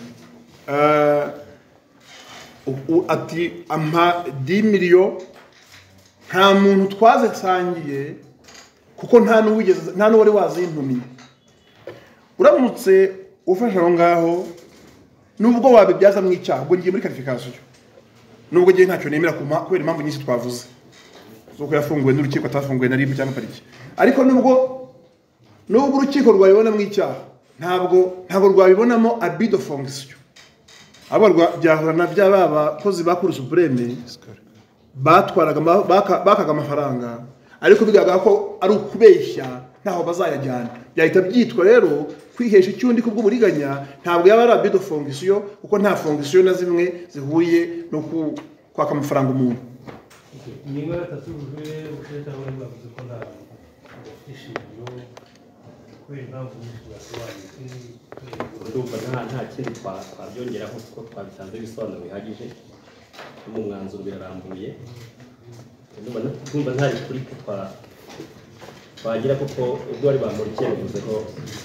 ati ampa 10 miliyo, nta muntu twazisangiye kuko nta n'uwari wazintumiye. Uramutse ufasha aho ngaho, nubwo wabibyaza mu icyaha, ubwo ngiye muri qualification, nubwo ngiye ntacyo nemera kubera impamvu nyinshi twavuze z'uko yafunguwe n'urukiko atafunguwe na RIB cyangwa pariki. Ariko nubwo urukiko rwabibona mu icyaha, ntabwo rwabibonamo abus de fonction. Abo byahura na byaba bakozi ba Cour supreme batwaraga bakaga amafaranga, ariko bigaga ko ari ukubeshya ntaho bazayajyana, byahita byitwa rero kwihesha icyundi kubw'uburiganya. Ntabwo yaba ari abus de fonction, kuko nta fonction na zimwe zihuye no kwaka amafaranga umuntu. ingingo ya 3 ubusheta bari bavuze ko nta ishingiro kubera impamvu nyinshi basobanuye. Ndumva nta kindi twabyongeraho kuko twabitanze ibisobanuro bihagije mu mwanzuro birarambuye. Ndumva nta kuri twagira kuko ubwo bari bamurikiye bivuze ko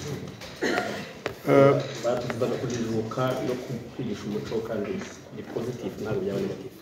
batuzaga kujijuka no kwigisha umuco kandi ni positive ntabwo byaba negative.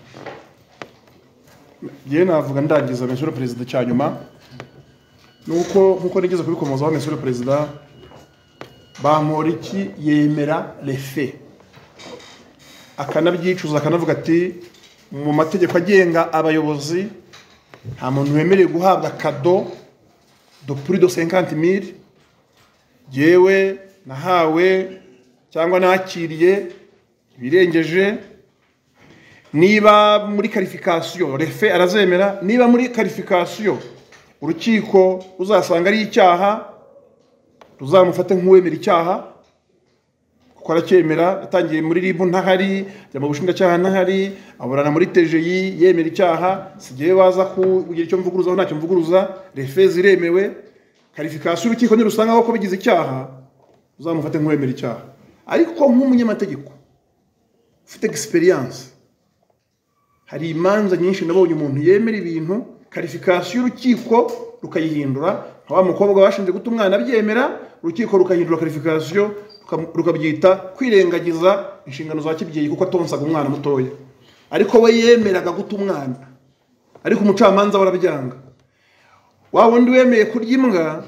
Yewe navuga ndagiza Monsieur le Président cya nyuma, nuko nigeze kubikomozaho Monsieur le Président, Bamporiki yemera les faits, akanabyicuza, akanavuga ati mu mategeko agenga abayobozi nta muntu wemerewe guhabwa kado de plus de 50,000. Yewe nahawe cyangwa nakiriye ibirengeje. Niba muri qualification refe arazemera, niba muri qualification urukiko uzasanga ari icyaha, ruzamufate nk'uwemera icyaha kuko aracyemera. Atangiye muri RIB ntahari, ajya mu bushinjacyaha ntahari, aburana muri TGI yemera icyaha, sigiye waza kugira icyo mvuguruzaho ntacyo mvuguruza. Refe ziremewe, qualification urukiko nirusanga ko bigize icyaha, uzamufate nk'uwemera icyaha. Ariko nk'umunyamategeko ufite experience, hari imanza nyinshi nabonye umuntu yemera ibintu karifikasiyo y'urukiko rukayihindura, nka wa mukobwa bashinze guta umwana abyemera, urukiko rukahindura karifikasiyo rukabyita kwirengagiza inshingano za kibyeyi kuko atonsaga umwana mutoya, ariko we yemeraga guta umwana, ariko umucamanza warabyanga. wa wundi wemeye kurya imbwa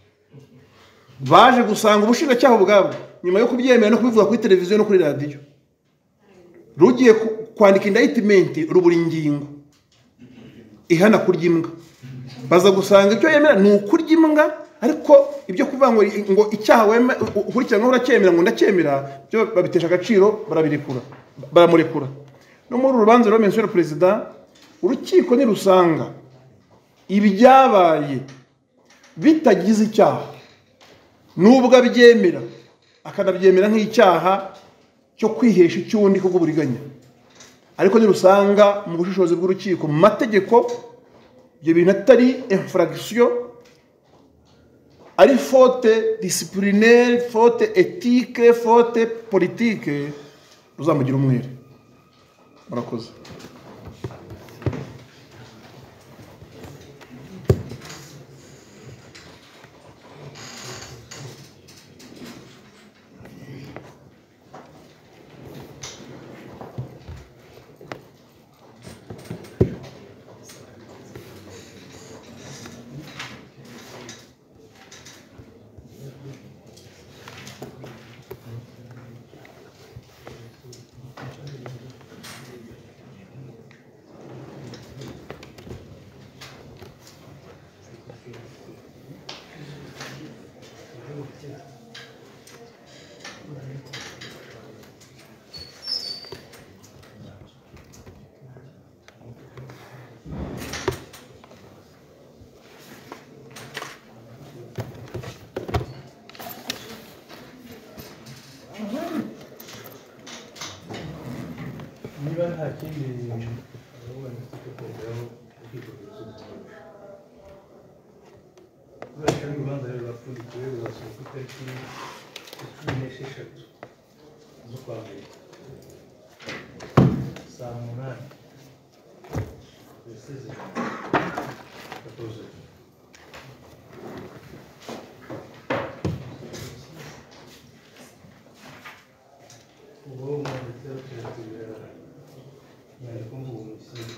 baje gusanga ubushinjacyaha bwabo nyuma yo kubyemera no kubivuga kuri televiziyo no kuri radiyo rugiye kwandika indictment rubura ingingo ihana kurya imbwa, baza gusanga icyo yemera ni ukurya imbwa, ariko ibyo kuvuga ngo icyaha ukurikiranyweho uracyemera ngo ndacyemera byo babitesha agaciro, baramurekura. No muri uru rubanza rwa Monsieur le Président, urukiko nirusanga ibyabaye bitagize icyaha nubwo abyemera akanabyemera nk'icyaha cyo kwihesha icyundi kuko buriganya, ariko nirusanga mu bushishozi bw'urukiko mu mategeko ibyo bintu atari infraction, ari faute disciplinaire, faute éthique, faute politique, ruzamugira umwere. Murakoze. niba nta kindi urabona ko kongeraho ukikoresha kubera ko urubanza rero rurapfundikiwe ruzasohoka itariki 16 z'ukwa mbere saa 8 ubu umwanditsi yaratubwira yari kumvuga umusizi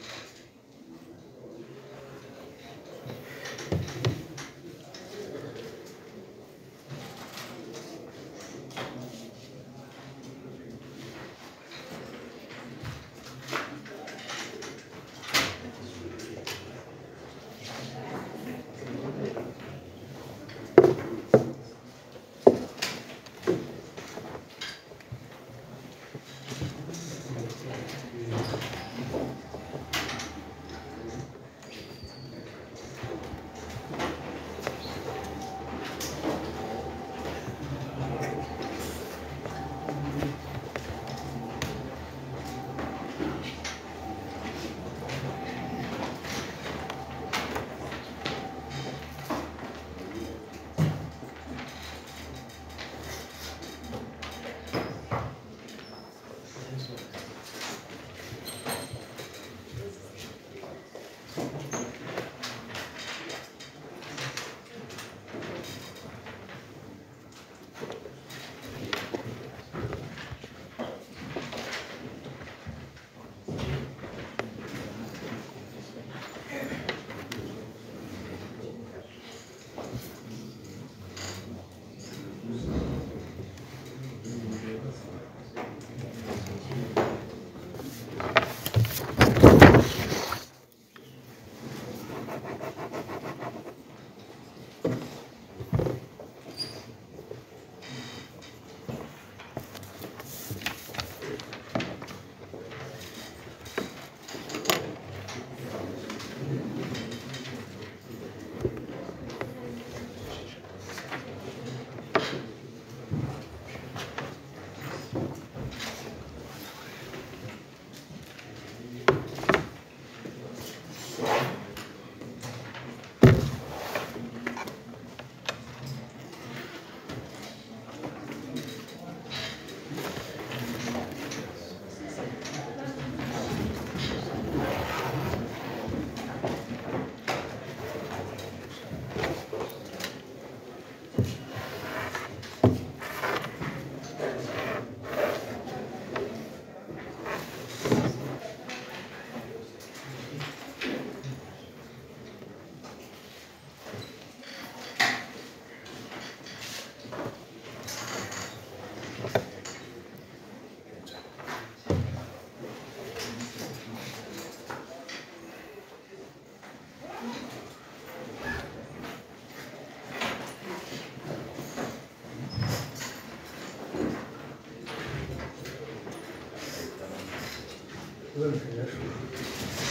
iburanisha ryashoje